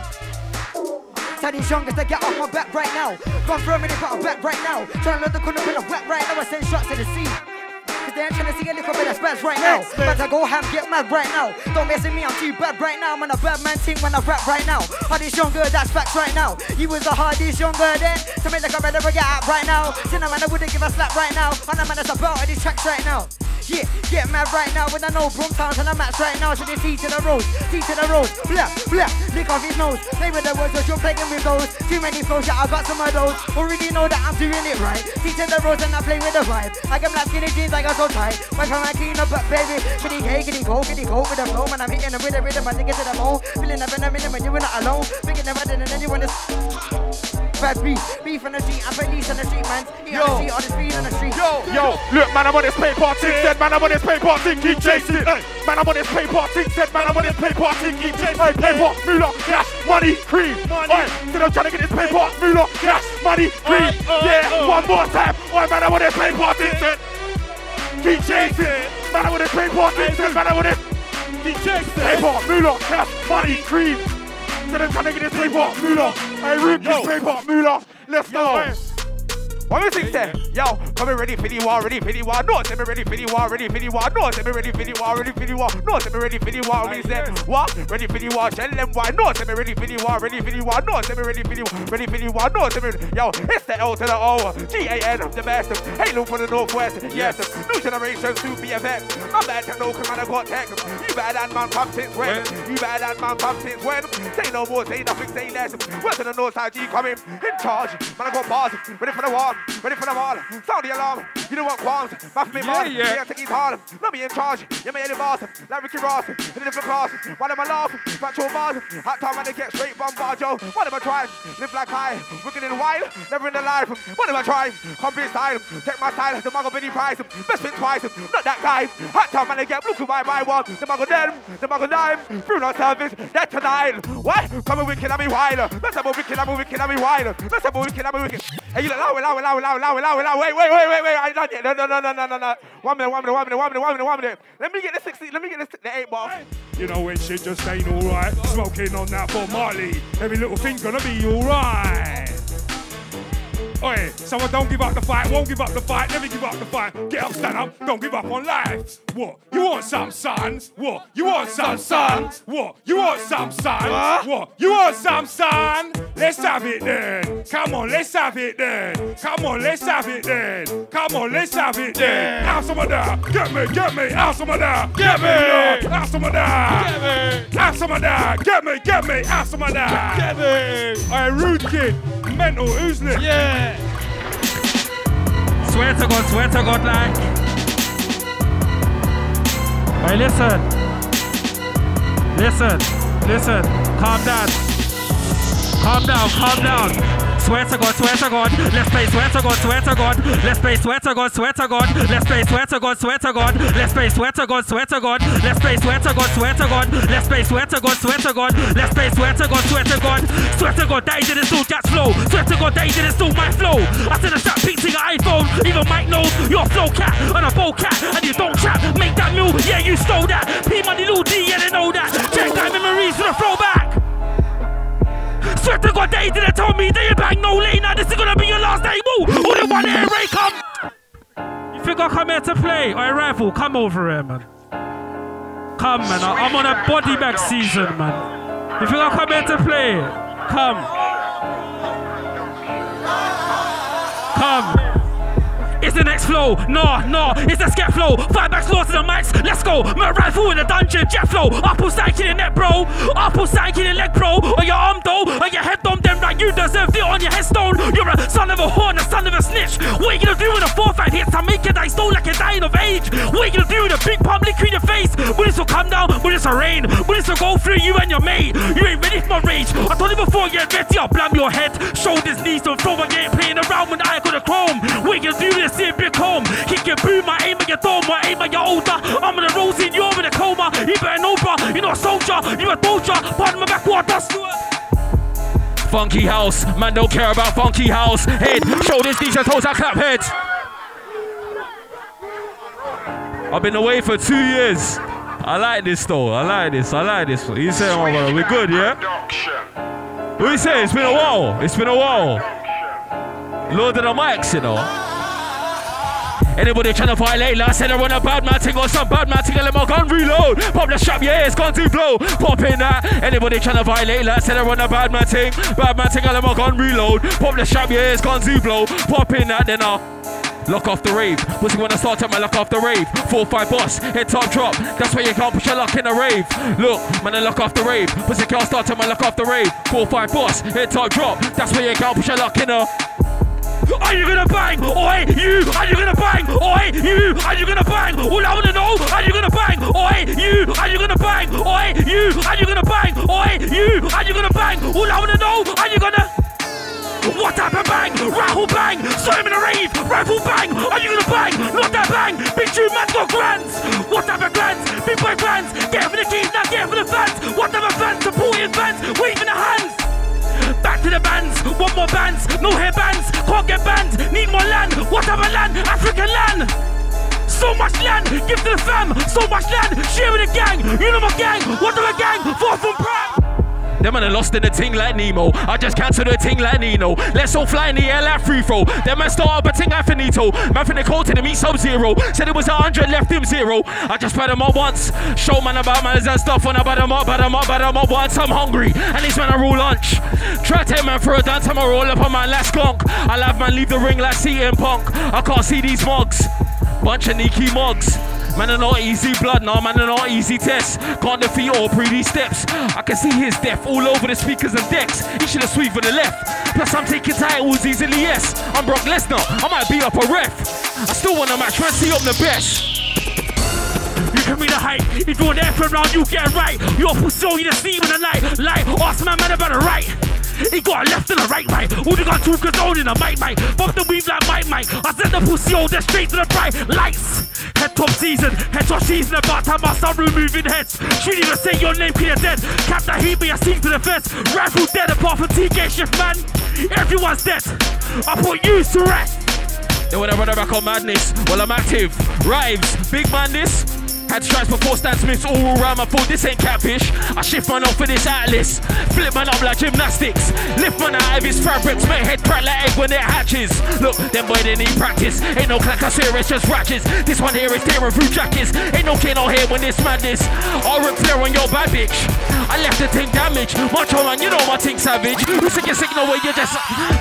Tell these youngers to get off my back right now. Run for a minute, got a back right now. Trying to load the corner with a wet right now. I send shots to the sea. Cause they ain't trying to see a little bit of spaz right now. But I go ham, get mad right now. Don't mess with me, I'm too bad right now. I'm a bad man thing when I rap right now. Hardest younger, that's facts right now. He was the hardest younger then. So me like I better get out right now. Sin a man, I wouldn't give a slap right now. And a man that's about all these tracks right now. Yeah, get mad right now when I know Brum sounds and I'm match right now. So they T to the rose, T to the rose. Blah, blah, lick off his nose. Play with the words, but you're playing with those. Too many flows, yeah, I got some of those. Already know that I'm doing it right. T to the rose and I play with the vibe. I got black skinny jeans, I got so tight. My from my clean up, but baby, kitty hey, kitty go with the flow. Man, I'm hitting them with the rhythm, I think it's to the bone. Feeling up in a minute when you're not alone. Thinking never did anyone is bad beef on the street, I'm police on the street, man. Eat on the street, on the speed on the street. Yo, look, man, I'm on this paper thing, said, man, I'm on this paper thing, keep chasing. Hey, man, I'm on this paper thing, said, man, I'm on this paper thing, keep chasing. Hey, paper, moolah, cash, money, cream. Hey, said I'm trying to get this paper, moolah, cash, money, cream. Yeah, one more time. Hey, man, I'm on this paper thing, said, keep chasing. Man, I'm on this paper thing, said, man, I'm on this. Keep chasing. Paper, moolah, cash, money, cream. Said I'm trying to get this paper, moolah. Hey, root this paper, moolah. Let's go. What we think there? Yo, come ready for the war, ready for the war. No, say me ready for the war, ready for the war. No, say me ready for the war, ready for the war. No, say me ready for the war. We say what? Ready for the war. Tell them why. No, say me ready for the war, ready for the war. No, say me ready for the war, ready for the war. No, say me. Yo, it's the L to the O, GAN, the best. Halo for the Northwest. Yes, new generation to be effect. I'm bad to know, come on, I got tech. You bad and man come since when? You bad and man come since when? Say no more, say nothing, say less. West of the North Side G coming in charge. Man, I got bars, ready for the war. Ready for the ball, sound the alarm. You don't want qualms, math me ball. Yeah, take it hard. Not be in charge. You may any boss, like Ricky Ross, in a different class. Why am I laughing? Factual bars. Hot time when they get straight from Barjo. What am I trying? Live like high, wicked in the wild, never in the life. What am I trying? Complete style, take my style. The muggle Benny Price, best fit twice. Not that guy. Hot time when they get blue by one. The muggle them, the muggle dime. Through no service, that's tonight. What? Come a wicked, I'm a wild. Let's have a wicked, I'm a wicked, I'm a wild. Let's have a wicked, I'm a wicked. Hey, you look loud. Wait. I done it. No. 1 minute. Let me get the 60. Let me get the 8 ball. You know when shit just ain't alright. Smoking on that Bob Marley. Every little thing's gonna be alright. Oi, someone don't give up the fight, won't give up the fight, never give up the fight. Get up, stand up, don't give up on life. What? You want some sons? What? You want some sons? What? You want some sons? What? You want some son? Let's have it then. Come on, let's have it then. Come on, let's have it then. Come on, let's have it then. Out some of that. Get me. Out some of that. Get me. Out some of that. Get me. Out some of that. Get me. Out some of that. Get me. Alright, rude kid. Mental, who's lit? Yeah. Swear to God, like. Hey, listen. Calm down. Swear to God. Let's play swear to God. Let's play swear to God. Let's play swear to God. Let's play swear to God. Let's play swear to God. Let's play swear to God. Let's play swear to God. Swear to God that he didn't steal Jack's flow. Swear to God that he didn't steal my flow. I said a strap pizza your iPhone. Even Mike knows you're a flow cat and a bow cat, and you don't trap. Make that mule, yeah, you stole that. P Money Lil D, yeah, they know that. Check that memories for the throwback. Swear to God they didn't tell me they bang no lane. Now this is gonna be your last day. Woo! All the one here, Ray, come. You think I come here to play? Alright, Rifle, come over here, man. Come, man. I'm on a body bag season, man. You think I come here to play? Come. Where's the next flow? Nah, it's a scat flow. 5 back slow to the mics, let's go. My rifle in the dungeon, jet flow. Apple psych in the neck, bro. Apple psych in the leg, bro. Or your arm, though. Or your head, though. Them right, you deserve it on your headstone. You're a son of a whore, a son of a snitch. What are you gonna do with a 4-5 hits? I make you die slow like you're dying of age. What are you gonna do with a big public in your face? Will this will come down? Will this will rain? Will this will go through you and your mate? You ain't ready for my rage. I told you before, get ready, I'll blam your head. Shoulders, knees, don't throw. I ain't playing around when I got a chrome. What you gonna do with a see a big home? Kick your boom, I aim at your dome, I aim at your older. I'm in a rose in, you're in a coma. You better know, bro. You're not a soldier, you're a soldier. Pardon my back, what dust to it. Funky house, man don't care about funky house. Head, shoulders, knees, and toes, I clap heads. I've been away for 2 years. I like this though, I like this. You say, oh, brother, we good, yeah? What you say? It's been a while. Lord of the mics, you know. Anybody tryna violate, like I said I run a bad man thing or some bad man thing, I let my gun reload. Pop the strap, yeah, it's gone to blow. Pop in that. Anybody tryna violate, like I said I run a bad man thing, I let my gun reload. Pop the strap, yeah, it's gone to blow. Pop in that, then I'll lock off the rave. Pussy when I start up, my lock off the rave. 4-5 boss, head top drop. That's why you can't push your luck in a rave. Look, man, I lock off the rave. Pussy can't start up, my lock off the rave. 4-5 boss, head top drop. That's why you can't push your luck in a. Are you gonna bang? Oi, you, are you gonna bang? Oi, you, are you gonna bang? All I wanna know, are you gonna bang? Oi, you, are you gonna bang? Oi, you, are you gonna bang? Oi, you, are you gonna bang? All I wanna know, are you gonna? What type of bang? Raffle bang, saw him in a rave. Rifle bang, are you gonna bang? Not that bang, big tune man's got glands. What type of glands? Big boy glands. Get for the keys, now get for the fans. What type of fans? Supporting fans, waving the hands. Back to the bands, want more bands, no hair bands, can't get banned, need more land, what other land, African land. So much land, give to the fam, so much land, share with the gang, you know my gang, what other gang, far from prime. Them man lost in the ting like Nemo. I just cancelled the ting like Nino. Let's all fly in the air like free throw. Them man start up a ting like finito. Man finna call to the meet Sub-Zero. Said it was 100, left him 0. I just bad them up once. Show man about manners and stuff. When I bad them up once. I'm hungry. And this man I rule lunch. Try to take man for a dance. I'ma roll up on my last skunk. I'll have man leave the ring like CM Punk. I can't see these mugs. Bunch of sneaky mugs. Man are not easy blood, nah, man are not easy tests. Can't defeat all pretty steps. I can see his death all over the speakers and decks. He should have swept for the left. Plus I'm taking titles easily, yes. I'm Brock Lesnar, I might be up a ref. I still want to match, try to see up the best. You can be the hype, if you're the F around, you get right. You're pussy, you the steam in the night. Like, ask my man about the right. He got a left and a right, all you got two control in a mic. Bump the weave like Mike. I sent the pussy all there straight to the bright lights. Head top season about time I start removing heads. She didn't even say your name, cause you're dead. Cap the heat, but you sing to the fence. Rifle dead apart from TK shift, man. Everyone's dead. I put you to rest. They wanna run back on madness. Well, I'm active. Rhymes, big man this. Had stripes before Stan Smith's all around my thought this ain't catfish. I shift man off for this atlas. Flip man up like gymnastics. Lift man out of his fabrics. Make head crack like egg when it hatches. Look, them boy they need practice. Ain't no clack, I swear it's just ratchets. This one here is tearing through jackets. Ain't no kid on here when it's madness. I'll rip flare on your bad bitch. I left the thing damaged. Macho man, you know my thing savage. Who said you signal where you just...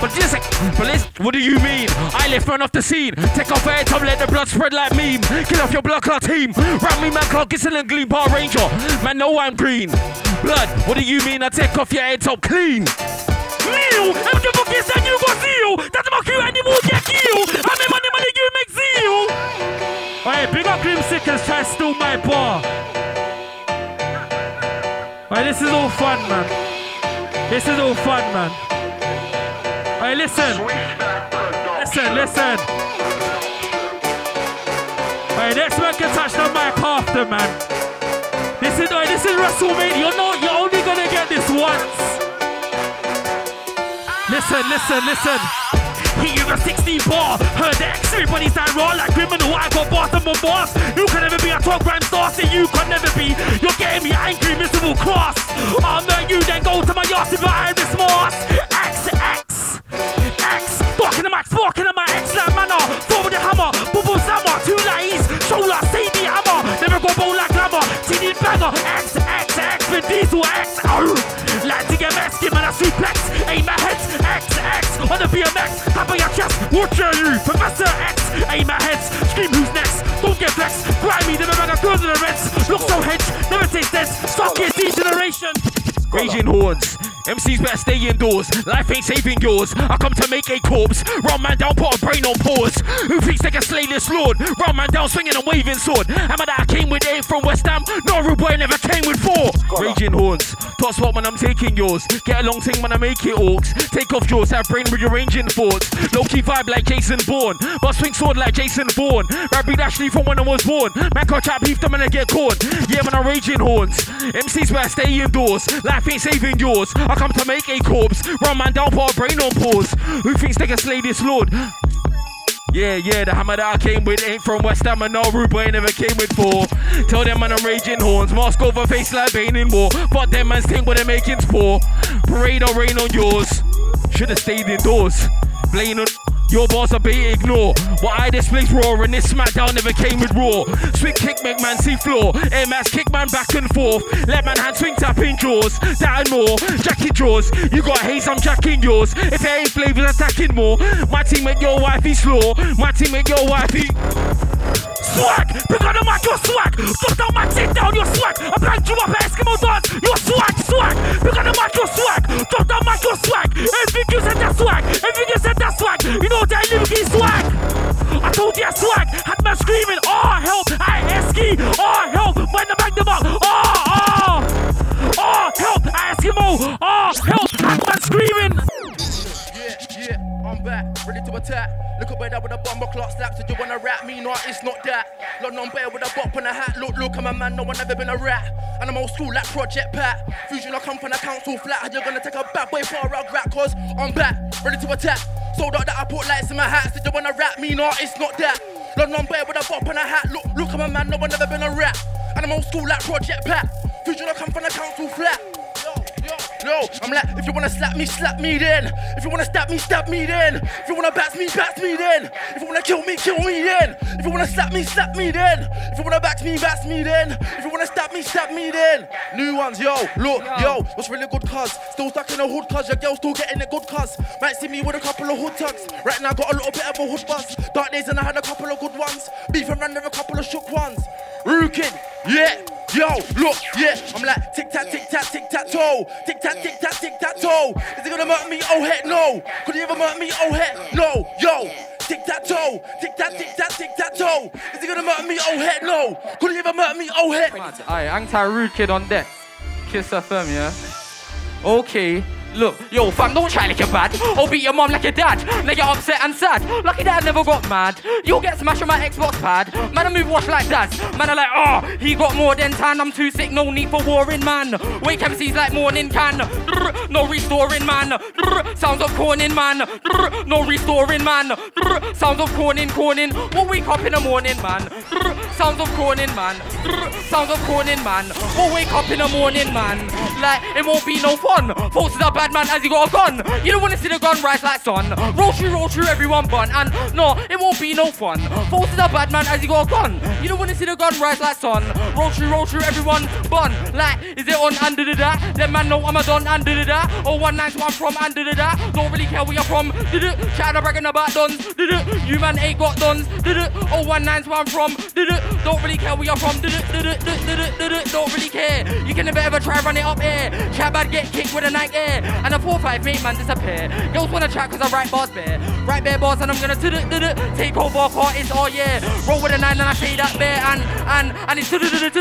But what do you mean? I left man off the scene. Take off air top, let the blood spread like meme. Kill off your blood clot team. Me man clock is a Gleam Power Ranger. Man know I'm green. Blood, what do you mean I take off your head top clean? Meal, I'm the fuck is that you got zeal. That's my cue anymore, get kill. I'm the money you make zeal. Alright, big up Grim Sickers, try to steal my bar. Alright, this is all fun, man. This is all fun, man. Alright, listen. Listen. Alright, next man can touch the mic after, man. This is WrestleMania. You're only gonna get this once. Listen. Hit you a 16 bar. Heard the X, everybody's that raw like criminal. I got bottom of boss. You can never be a top grand star, so you can never be. You're getting me angry, miserable class. I'll know you, then go to my yard with my iris mask. X. Sparking the mic, X like manner. Forward the hammer, bubble summer. 2 lights, shoulder, say the hammer. Never go bowl like glamour. Teeny banger, X, with diesel X. Like to get messy, man, I suplex. Aim my heads, X, on the BMX. Tap on your chest, watch you, Professor X. Aim Raging horns. MCs better stay indoors. Life ain't saving yours. I come to make a corpse. Run man down, put a brain on pause. Who thinks they can slay this lord? Run man down, swinging a waving sword. Hammer that I came with ain't from West Ham. No rude boy never came with 4. Raging horns. Top spot when I'm taking yours. Get a long thing when I make it, orcs. Take off yours, have brain rearranging thoughts. Low key vibe like Jason Bourne. But swing sword like Jason Bourne. Rabbi Ashley from when I was born. Man can't chat beef them and I get caught. Yeah, when I'm raging horns. MCs better stay indoors. Life ain't saving yours. I come to make a corpse. Run man down, put a brain on pause. Who thinks they can slay this lord? Yeah, the hammer that I came with ain't from West Ham and no rude boy never came with 4. Tell them man I'm raging horns. Mask over face like Bane in war. But them man's think what they're making's for. Parade or rain on yours. Should've stayed indoors. Blame on your boss a bait ignore. What I display's raw and this smackdown never came with raw. Swing kick make man see floor. Air mass kick man back and forth. Let man hand swing tap in jaws. That and more. Jacking jaws. You got haze, I'm jacking yours. If it ain't flavors attacking more. My team make your wifey slaw. My team make your wifey swag. Pick on the mic, your swag. Drop down my sit down, your swag. I banked you up at Eskimo dance. Your swag. Pick on the mic, your swag. Drop down mic, your swag. Everything you said that swag. Everything you said that swag. You know that lyrical swag. I told you that swag. Had man screaming, oh help, I Eski. Oh help, when I bang them up. Oh help, I Eskimo. Oh help, had man screaming. Yeah, I'm back, ready to attack. Look up where with a bomber clock slaps. Did you wanna rap me? No, it's not that. London Bear with a bop and a hat. Look, I'm a man, no one ever been a rat. And I'm old school like Project Pat. Fusion, I come from a council flat. How you gonna take a bad boy for a rug rap? Cause I'm back, ready to attack. Sold out that I put lights in my hats. Did you wanna rap me? No, it's not that. London Bear with a bop and a hat. Look, I'm a man, no one ever been a rat. And I'm old school like Project Pat. Fusion, I come from a council flat. Yo, I'm like, if you wanna slap me then. If you wanna stab me then. If you wanna bat me then. If you wanna kill me then. If you wanna slap me then. If you wanna bat me then. If you wanna stab me then. New ones, yo, look, yo, what's really good cuz? Still stuck in the hood cuz, your girl still getting it good cuz. Might see me with a couple of hood tugs. Right now got a little bit of a hood buzz. Dark days and I had a couple of good ones. Beef and ran with a couple of shook ones. Rookin', yeah. Yo, look, yeah, I'm like tic-tac, tic-tac, tic-tac-toe. Tic-tac, tic-tac, tic-tac-toe. Is it gonna murk me? Oh, heck no. Could he ever murk me? Oh, heck no. Yo, tic-tac-toe. Tic-tac, tic-tac, tic-tac-toe. Is he gonna murk me? Oh, heck no. Could he ever murk me? Oh, heck. Aye, anti-rude kid on deck. Kiss FM, yeah? Okay. Look, yo, fam, don't try like you're bad. I'll beat your mom like your dad. Now you're upset and sad. Lucky that I never got mad. You'll get smashed on my Xbox pad. Man, I move watch like that. Man, I like, oh, he got more than tan. I'm too sick, no need for warring, man. Wake MCs like morning can. No restoring, man. Sounds of corning, man. No restoring, man. Sounds of corning. We'll wake up in the morning, man. Sounds of corning, man. Sounds of corning, man. We'll wake up in the morning, man. Like, it won't be no fun. Folks is up bad man as he got a gun. You don't wanna see the gun rise like sun. Roll through, everyone bun. And no, it won't be no fun. False is a bad man as he got a gun. You don't wanna see the gun rise like sun. Roll through, everyone bun. Like, is it on under the that? Then man know I'm a don under the that. Oh, 191 from under the that. Don't really care where you're from. Did it? Chatting bragging about dons. Did it? You man ain't got dons. Did it? Oh, 191 from. Did it? Don't really care where you're from. Did it? Don't really care. You can never ever try run it up here. Chat bad get kicked with a night air. And a 4-5 mate man disappear. Girls wanna chat cause I write bars bare. Write bare bars and I'm gonna take over court, it's all yeah. Roll with a 9 and I say that bare and it's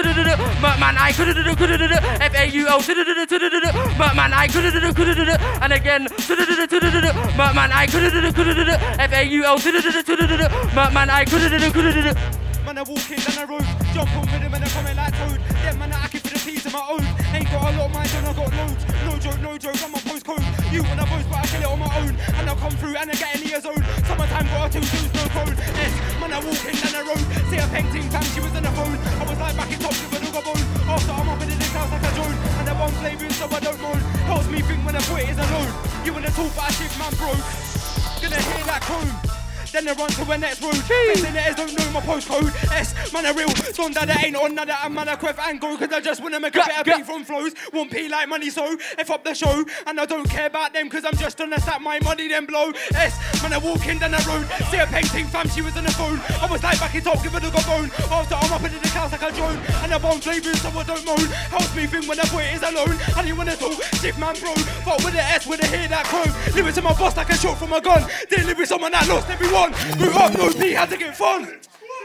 man I FAUL man I and again man I FAUL man I Man, I walk in down the road, jump on rhythm and I come in like toad. Them man, I acting for the peas of my own. Ain't got a lot of mind, and I got loads. No joke, I'm my postcode. You wanna boast, but I kill it on my own. And I'll come through and I get in your zone. Summertime got a 2 shoes, no code. Man, I walk in down the road, see a peng ting fam, she was on the phone. I was like back in top with a dog bone. After I'm up in the house like a drone. And the bomb's flavouring so I don't moan. Helps me think when I put it is alone. You wanna talk about shit, man, bro. Gonna hear that chrome. then they run to the next road. Facing it don't know my postcode. S, man, a real. Don't that ain't on that, I'm man, a quiff and go. Cause I just wanna make a better beat from flows. Won't pay like money, so F up the show. And I don't care about them, cause I'm just trying to stack my money, then blow. S, man, I walk in down the road. See a painting, fam, she was on the phone. I was like back in top, give her the bone. After I'm up into the house like a drone. And the bone flavors, so I don't moan. House me thing when the boy is alone. I didn't wanna talk, shift man, bro. But with the S, with the hear that chrome. Lyrics in my boss like a shot from a gun. Then lyrics someone that lost everyone. Move up, no P, had to get fun.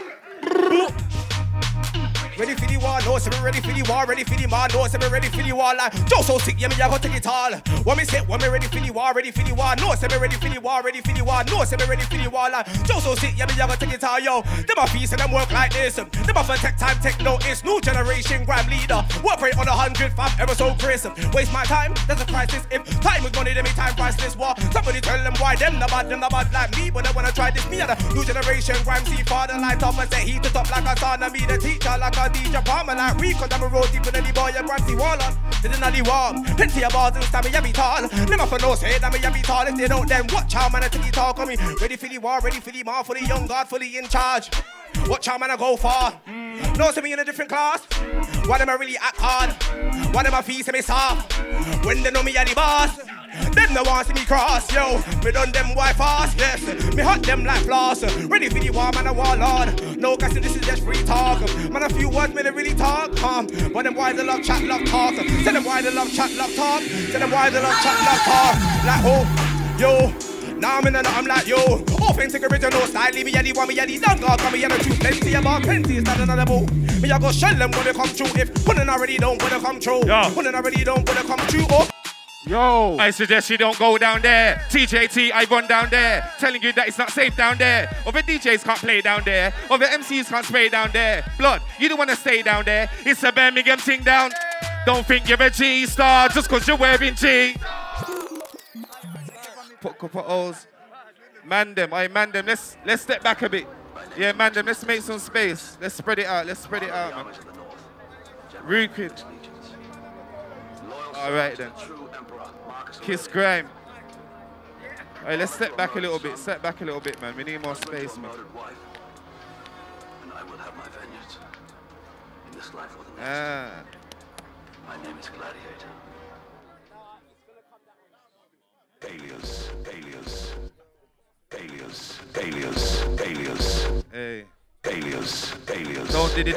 Ready for the war, no, so we ready for the war, ready for the man, no, so we ready for the war, like, just so sick, yeah, me, I got to take it all. When me say, when me ready for the war, ready for the war, no, so we ready for the war, ready for the war, no, so we ready for the war, like, just so sick, yeah, me, I got to take it all, yo. Them a feast and them work like this, them a for tech time, take notice, new generation, gram leader, work rate on 100, fam, ever so crisp. Waste my time, there's a crisis, if time was money, then me time priceless, war. Somebody tell them why them the bad like me, but they wanna try this, me and the new generation, gram, see father, like top, and say he to top like a son, and me the teacher, like a DJ Palmer like Rico, I'm a road deep in the boy, a Gramsci Waller. Didn't know the warm, plenty of bars and stab me, yeah, be tall. Never for no say, that me, yeah, be tall. If they don't, then watch how man, I take it talk on me. Ready for the war, ready for the man, for the young God, fully in charge. Watch how man, I go far. No, see me in a different class. Why them I really act hard? Why them I feast me soft? When they know me, yeah, the boss. Them no want see me cross, yo. Me done them white fast, yes. Me hot them like floss. Ready for the war, man, I warlord. No, cause this is just free talk. Man, a few words, me they really talk. But them why they love chat, love talk. Tell them why they love chat, love talk. Tell them why they love chat, love talk. Like who? Yo. Now I'm in and I'm like yo. Authentic original style, leave me any one, me any done. God, come me and the truth. Plenty about plenty, is not another bull. Me I go shell them when they come true. If one already don't wanna come true. One already don't wanna come true. Oh. Yo, I suggest you don't go down there. TJT, I run down there, telling you that it's not safe down there. Other DJs can't play down there. Other MCs can't spray down there. Blood, you don't want to stay down there. It's a Birmingham thing down. Don't think you're a G-star just because you're wearing G. Put couple O's. Man them. Let's step back a bit. Yeah, man them, let's make some space. Let's spread it out, man. Rookie. All right then. Kiss Grime. All right, let's step back a little bit, man. We need more space, man. My name is Gladiator. Alias. Hey. Alias. Don't did it,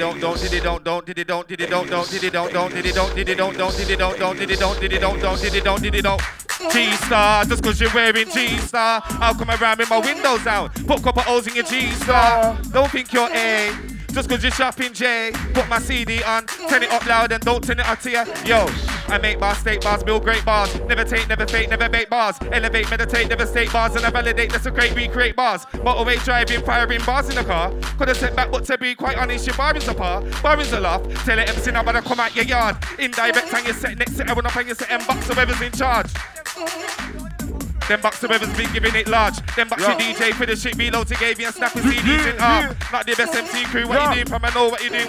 don't. G-Star, just cause you're wearing G-Star. I'll come around with my windows out. Put a couple O's in your G-Star. Don't think you're A. Just cause you're shopping J. Put my CD on, turn it up loud and don't turn it up to you. Yo, I make bars, state bars, build great bars. Never take, never fake, never make bars. Elevate, meditate, never state bars. And I validate, that's a great recreate bars. Motorway driving, firing bars in the car. Could've set back, but to be quite honest, your bar is a par. Bar is a laugh. Tell the MC now, but come out your yard. Indirect and you set next to everyone up and you set them bucks, whoever's in charge. Them bucks whoever's been giving it large. Them bucks your DJ for the shit reload to gave you and snapping CDs in arm. Not the best MC crew, what you doing, from I know what you doing.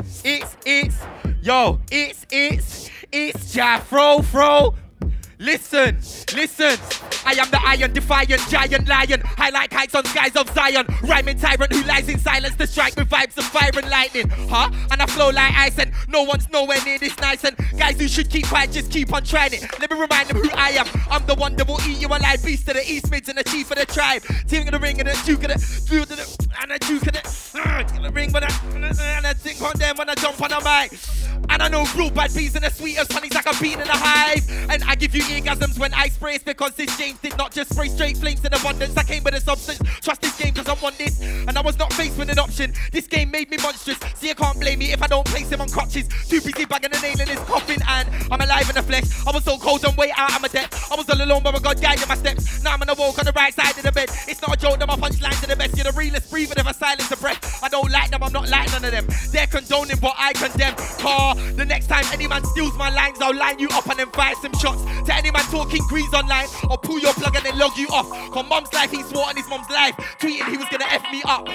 It's Jafro. Listen. I am the iron defiant giant lion. High like heights on skies of Zion. Rhyming tyrant who lies in silence to strike with vibes of fire and lightning. And I flow like ice and no one's nowhere near this nice. And guys who should keep quiet just keep on trying it. Let me remind them who I am. I'm the one that will eat you alive. Beast of the East Mids and the chief of the tribe. Team of the ring and the duke of the and the duke of the ring but and I think on them when I jump on the mic. And I know real bad bees and the sweetest honey's like a bean in a hive. And I give you eargasms when I spray. It's because this James did not just spray straight flames in abundance. I came with a substance. Trust this game cause I want this. And I was not faced with an option. This game made me monstrous. See, you can't blame me if I don't place him on crutches. Too busy bagging the nail in his coffin. And I'm alive in the flesh. I was so cold and way out of my depth. I was all alone but God guiding my steps. Now I'm gonna walk on the right side of the bed. It's not a joke that my punchlines are the best. You're the realest breathing if I silence a breath. I don't like them, I'm not like none of them. They're condoning what I condemn. Car, the next time any man steals my lines, I'll line you up and then fire some shots. To any man talking greens online, I'll pull your plug and then log you off. Cause mom's life, he swore on his mom's life, tweeting he was gonna F me up. But the only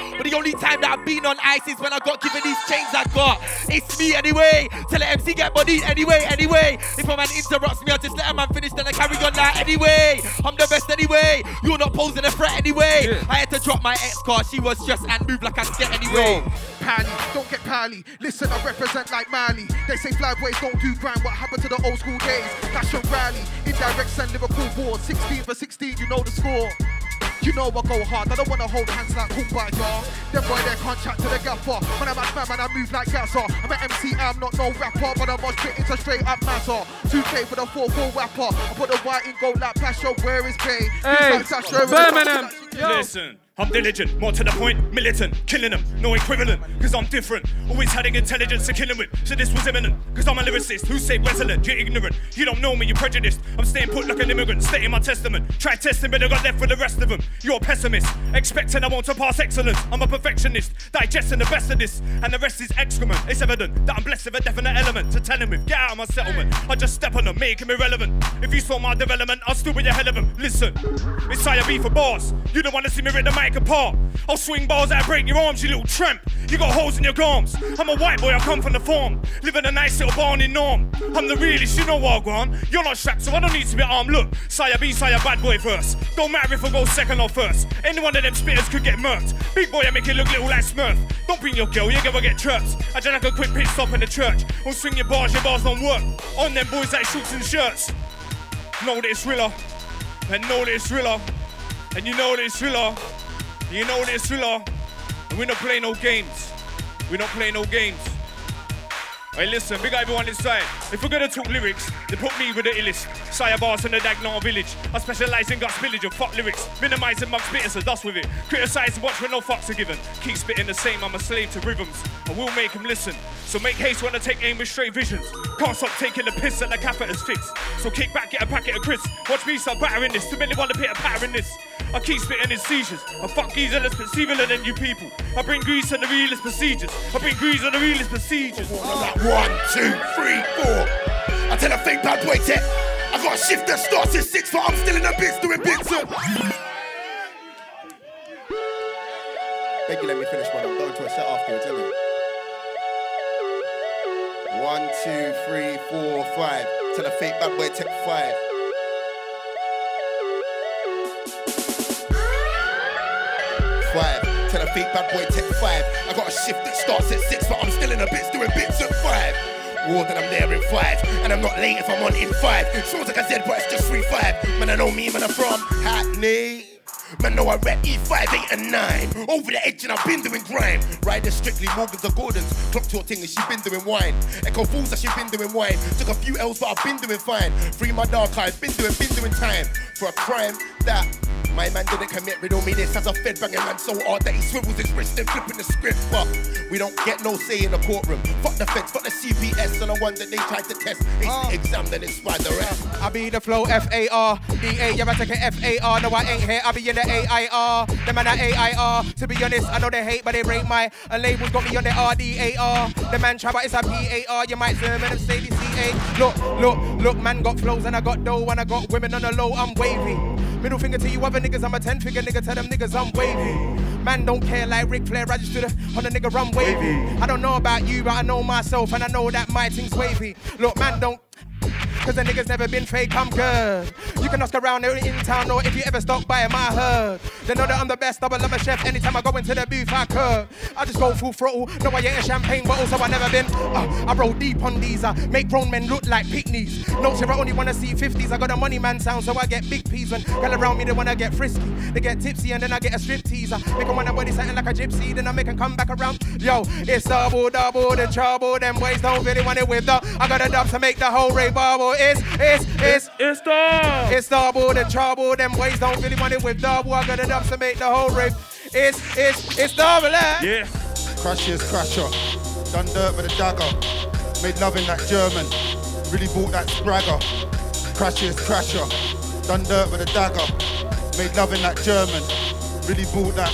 only time that I've been on ice is when I got given these chains I got. It's me anyway. Tell the MC get money anyway. If a man interrupts me, I just let a man finish, then I carry on like anyway. I'm the best anyway. You're not posing a threat anyway. Yeah. I had to drop my ex-car. She was just and move like I scared anyway. Yo, Pally, don't get pally. Listen, I represent like Mali. They say fly boys don't do grind. What happened to the old school days? That's your rally. Indirect and Liverpool board. 16 for 16, you know the score. You know I go hard, I don't wanna hold hands like Kumba, y'all. Them boy, they can't chat to the gaffer. When I'm at man, I move like gasser. I'm an MC, I'm not no rapper, but I'm on straight, it's a straight up matter. 2K for the 4-4 rapper. I put the white in gold like Pasha, where is Pay? Hey, Birmingham, listen. I'm diligent, more to the point, militant, killing them, no equivalent, cause I'm different. Always having intelligence to kill 'em with, so this was imminent, cause I'm a lyricist, who say resilient, you're ignorant. You don't know me, you're prejudiced, I'm staying put like an immigrant, stating my testament. Try testing, but I got left with the rest of them. You're a pessimist, expecting I want to pass excellence. I'm a perfectionist, digesting the best of this, and the rest is excrement. It's evident that I'm blessed with a definite element to tell him with. Get out of my settlement, I just step on them, make him irrelevant. If you saw my development, I'll still be ahead of him. Listen, it's Sire B for bars, you don't want to see me rip the mic apart. I'll swing bars that break your arms, you little tramp. You got holes in your gums. I'm a white boy, I come from the farm. Live in a nice little barn in Norm. I'm the realest, you know what I want. You're not strapped, so I don't need to be armed. Look, Sire B, Sire bad boy first. Don't matter if I go second or first. Any one of them spitters could get murked. Big boy, I make it look little like Smurf. Don't bring your girl, you're gonna get chirps. I just like a quick pit stop in the church. Don't swing your bars don't work. On them boys like shorts and shirts. Know that it's thriller. And know that it's thriller. And you know that it's thriller. You know this thriller, and we don't play no games. We don't play no games. Hey, listen, big up everyone inside. If we're gonna talk lyrics, then put me with the illest. Sire bars in the Dagnall village. I specialise in gut spillage and fuck lyrics. Minimising mug spitters and dust with it. Criticise and watch when no fucks are given. Keep spitting the same, I'm a slave to rhythms. I will make him listen. So make haste when I take aim with straight visions. Can't stop taking the piss that the catheter's fixed. So kick back, get a packet of crisps. Watch me start battering this. Too many want to pit a patter in this. I keep spitting in seizures. I fuck geezer that's perceivable than you people. I bring grease on the realest procedures. I bring grease on the realest procedures. 1, 2, 3, 4. I tell a fake bad boy tech. I got a shift that starts at 6, but I'm still in the bits doing bits up. Beg you, let me finish one. I'm going to a set afterwards, isn't it? 1, 2, 3, 4, 5. Tell a fake bad boy tech 5. Tell a fake bad boy tech 5. I got a shift that starts at 6, but I'm still in the bits doing bits at 5. More than I'm there in 5, and I'm not late if I'm on in 5. Sounds like I said, but it's just 3-5. Man, I know me, man, I'm from Hackney. Man, know I rap E5, 8 and 9. Over the edge and I've been doing grime. Riders strictly Morgans or Gordons. Clock to your thing and she been doing wine. Echo Fools that she been doing wine. Took a few L's but I've been doing fine. Free my dark eyes, been doing time. For a crime that my man didn't commit. Riddle me this as a fed banging man so hard that he swivels his wrist and flipping the script. But we don't get no say in the courtroom. Fuck the feds, fuck the CPS and the one that they tried to test. It's the exam that inspired the rest. I be the flow F-A-R-D-A. You better take F-A-R. No, I ain't here. I be in the A-I-R. The man at A-I-R. To be honest, I know they hate, but they rate my labels. Got me on the R-D-A-R. The man try, but it's a P-A-R. You might serve and say the C-A. Look, man got flows and I got dough and I got women on the low. I'm wavy. Middle finger to you other niggas, I'm a 10-figure nigga, tell them niggas I'm wavy. Man don't care like Ric Flair, I just stood on the nigga run wavy. I don't know about you, but I know myself and I know that my thing's wavy. Look, man don't, cause the niggas never been fake, I'm good. You can ask around there in town or if you ever stop by my hood. They know that I'm the best, double I'm a chef, anytime I go into the booth I could. I just go full throttle, no I ain't a champagne bottle, so I never been. I roll deep on these, make grown men look like picnics. No sir, I only wanna see 50s, I got a money man sound, so I get big peas. When girl around me, they wanna get frisky. They get tipsy and then I get a strip teaser. Make them wanna body something like a gypsy, then I make them come back around. Yo, it's double, the trouble, them boys don't really want it with the. I got a dub to make the whole rave bubble. It's double, the trouble, them boys don't really want it with double. I got a dub to make the whole rave. It's double, yeah. Crashes, crasher, done dirt with a dagger. Made love in that German, really bought that spragger. Crashes, crasher, done dirt with a dagger. Made love in that German, really bought that.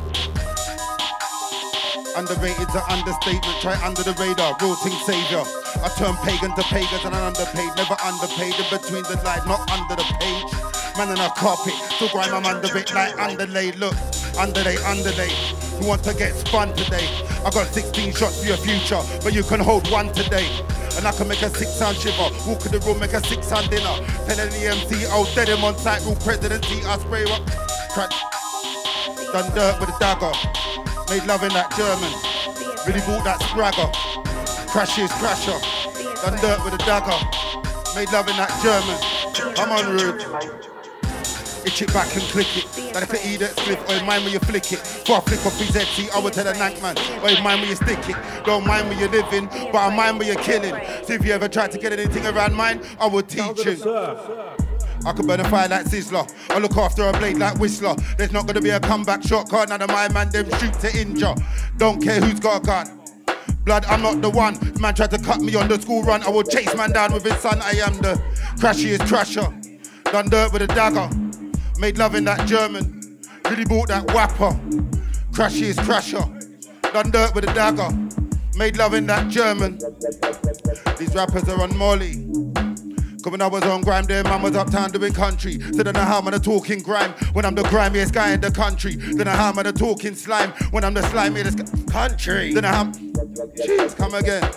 Underrated's an understatement, try under the radar, real ting savior. I turn pagan to pagans and I'm underpaid, never underpaid, in between the lines, not under the page. Man on a carpet, still grime, I'm under it like underlay, look, underlay. who want to get spun today. I got 16 shots for your future, but you can hold one today. And I can make a 6-sound shiver. Walk in the room, make a 6-sound dinner. Telling the MC, oh, dead him on site, rule presidency. I spray up, crack. Done dirt with a dagger. Made love in that German. Really bought that spragger. Crashes, crasher. Done dirt with a dagger. Made love in that German. Come on, rude. Itch it back and click it. That if it eat it, split, or mind when you flick it. Before I flick off his head, see, I would tell a nank man. Or mind when you stick it. Don't mind where you're living, but I mind where you're killing. So if you ever try to get anything around mine, I will teach you. I could burn a fire like Sizzler. I look after a blade like Whistler. There's not gonna be a comeback shot card. None of my man, them shoot to injure. Don't care who's got a gun. Blood, I'm not the one. Man tried to cut me on the school run. I will chase man down with his son. I am the crashiest crasher. Done dirt with a dagger. Made love in that German. Really bought that whapper. Crashiest crasher. Done dirt with a dagger. Made love in that German. These rappers are on Molly. Cause when I was on grime, their man was uptown doing country. So then how am I talking grime when I'm the grimiest guy in the country? Then how am I talking slime when I'm the slimiest country? Then how jeez, come again.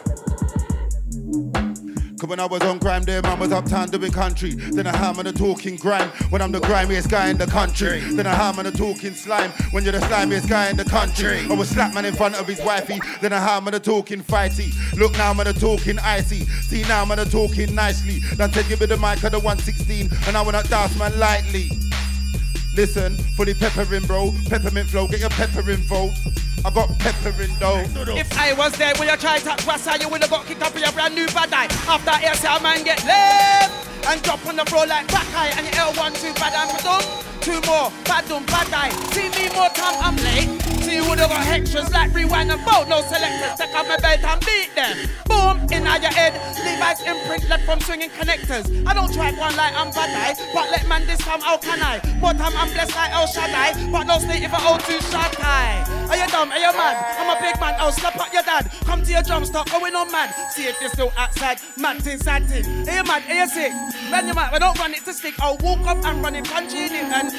Cause when I was on grime, their man was uptown doing country. Then how am I talking grime when I'm the grimiest guy in the country? Then how am I talking slime when you're the slimiest guy in the country? I was slap man in front of his wifey. Then how am I talking fighty? Look now I'm talking icy. See now I'm talking nicely. Then take it with the mic of the 116 and I wanna dance man lightly. Listen, fully pepperin' bro, peppermint flow, get your pepper involved. I got pepperin' though. If I was there when you try to pass, you would have got kicked up with your brand new bad eye. After I say a man get left and drop on the floor like back eye and your L1 2 bad eye for them. 2 more, bad eye. See me more time, I'm late. So you would have got hextras like rewind and boat. No selectors, take out my belt and beat them. Boom, in your head. Levi's imprint left from swinging connectors. I don't try one like I'm bad eye, but let man this time, how can I? More time I'm blessed like El Shaddai, but no state if I owe too shot high. Are you dumb? Are you mad? I'm a big man, I'll slap at your dad. Come to your drum, stop going on mad. See if you're still outside, mad thing, sad thing. Are you mad? Are you sick? Run your mouth, I don't run it to stick. I'll walk off and run it, punching it and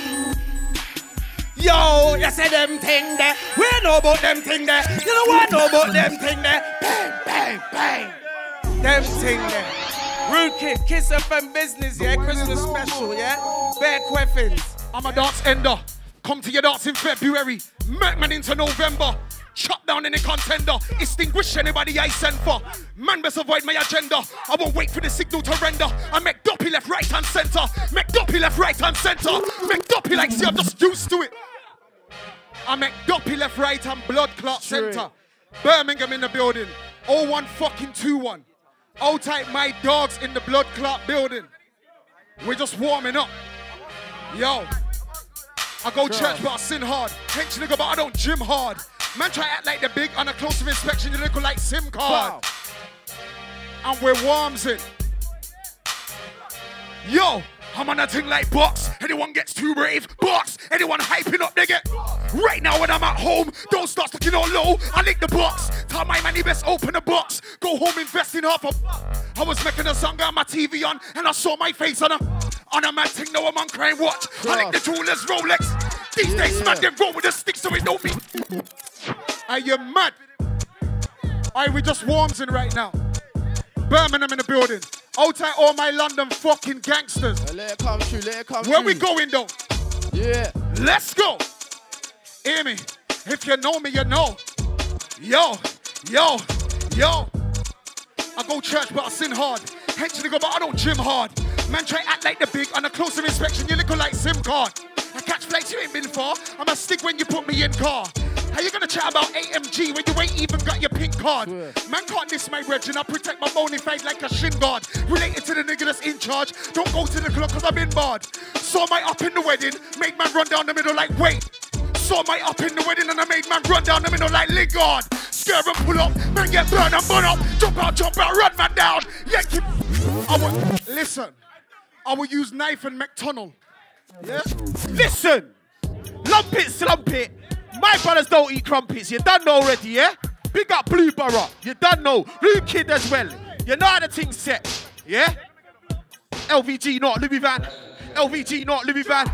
yo, you say them thing there. We know about them thing there. You know what I know about them thing there? Bang, bang, bang. Them thing there. Rude Kid, Kiss FM Business, yeah? Christmas special, yeah? Bear Queffins. I'm a dance ender. Come to your dance in February. Merkman into November. Shut down any contender. Extinguish anybody I send for. Man best avoid my agenda. I won't wait for the signal to render. I make Doppy left, right and center. Make Doppy left, right and center. Make Doppy like see I'm just used to it. I make Doppy left, right and blood clot center. Birmingham in the building. 01 fucking 21. All type my dogs in the blood clot building. We're just warming up. Yo. I go church but I sin hard. Hench nigga but I don't gym hard. Man try act like the big on a close inspection, you look like SIM card. Wow. And we're worms in. Yo, I'm on a thing like box. Anyone gets too brave, box. Anyone hyping up, they get. Right now when I'm at home, don't start sticking all low. I lick the box. Tell my man he best open the box. Go home, invest in half a. I was making a song, got my TV on, and I saw my face on a mad thing, no I'm on crime watch. I lick the jewelers Rolex. These days, man, they roll with the stick so it don't be. Are you mad? Aye, we just worms in right now. Birmingham in the building. Outside all my London fucking gangsters. Let it come true, let it come true. Where we going though? Yeah. Let's go. Hear me. If you know me, you know. Yo, yo, yo. I go church, but I sin hard. Hench nigga, but I don't gym hard. Man try act like the big on a closer inspection, you look like SIM card. I catch flights, you ain't been far. I'm a stick when you put me in car. How you gonna chat about AMG when you ain't even got your pink card? Yeah. Man can't diss my brethren, I protect my bony fide like a shin guard. Related to the nigga that's in charge, don't go to the club cause I'm in barred. Saw my up in the wedding, made man run down the middle like wait. Saw my up in the wedding and I made man run down the middle like Lingard. Scare and pull up, man get burned and burn up. Jump out, run man down. Yeah, listen, I will use knife and McTunnel. Yeah? Listen, lump it, slump it. My brothers don't eat crumpets, you done know already, yeah? Big up Blue Borough, you done know. Blue Kid as well, you know how the thing's set, yeah? LVG, not Louis Van. LVG, not Louis Van.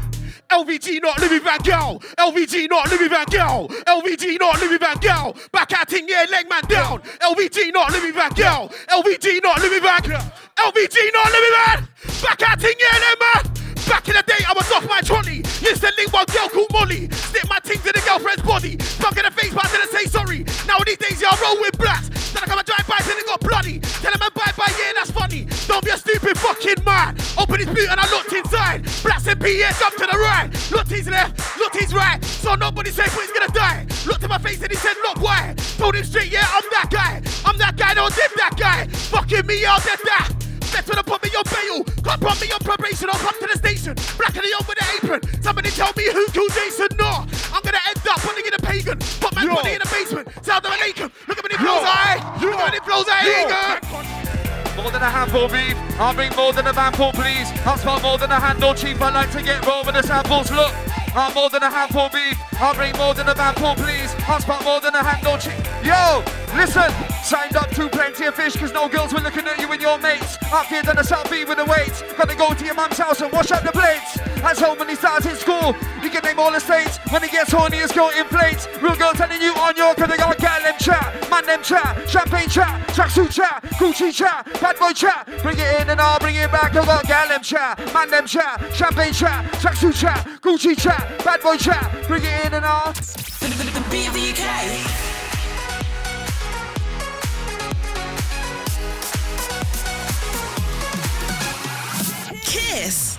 LVG not Louis Van Gaal. LVG not Louis Van Gaal. LVG not Louis Van Gaal. Back at ting, yeah, leg man down. LVG not Louis Van Gaal. LVG not Louis Van Gaal. LVG not Louis Van. Back at ting, yeah, leg man. Back in the day, I was off my trolley. Instantly, one girl called Molly. Stick my ting to the girlfriend's body. Fuck in the face, but I didn't say sorry. Now these days, yeah, I roll with blacks. Then I come and drive by till it got bloody. Tell him I'm bye-bye, yeah, that's funny. Don't be a stupid fucking man. Open his boot and I looked inside. Blacks and PS up to the right. Looked his left, looked his right. So nobody said he's gonna die. Looked at my face and he said, look, why? Told him straight, yeah, I'm that guy. I'm that guy, no, did that guy. Fucking me, I'll get that. That's when I put me on bail. Can't put me on probation. I'll come to the station. Black and the over the apron. Somebody tell me who killed Jason. No, I'm gonna end up putting in a pagan. Put my body in the basement. Sound of a Laken. Look at me, flows I. Look at me, flows I. More than a handful beef, I'll bring more than a manful please. I'll spot more than a handle cheap, I like to get rolled with the samples, look. I'm more than a handful beef, I'll bring more than a manful please. I'll spot more than a handle cheap. Yo, listen, signed up to plenty of fish cause no girls were looking at you and your mates. Up here than the South B with the weights. Gotta go to your mum's house and wash up the plates. As so many stars in school, you can name all the states. When he gets horny, his girl inflates. Real girl telling you on your cause they got gal them chat, man them chat, champagne chat, tracksuit chat, Gucci chat, bad boy chat. Bring it in and I'll bring it back. I got gal them chat, man them chat, champagne chat, tracksuit chat, Gucci chat, bad boy chat. Bring it in and I'll. The beat of the UK. Kiss.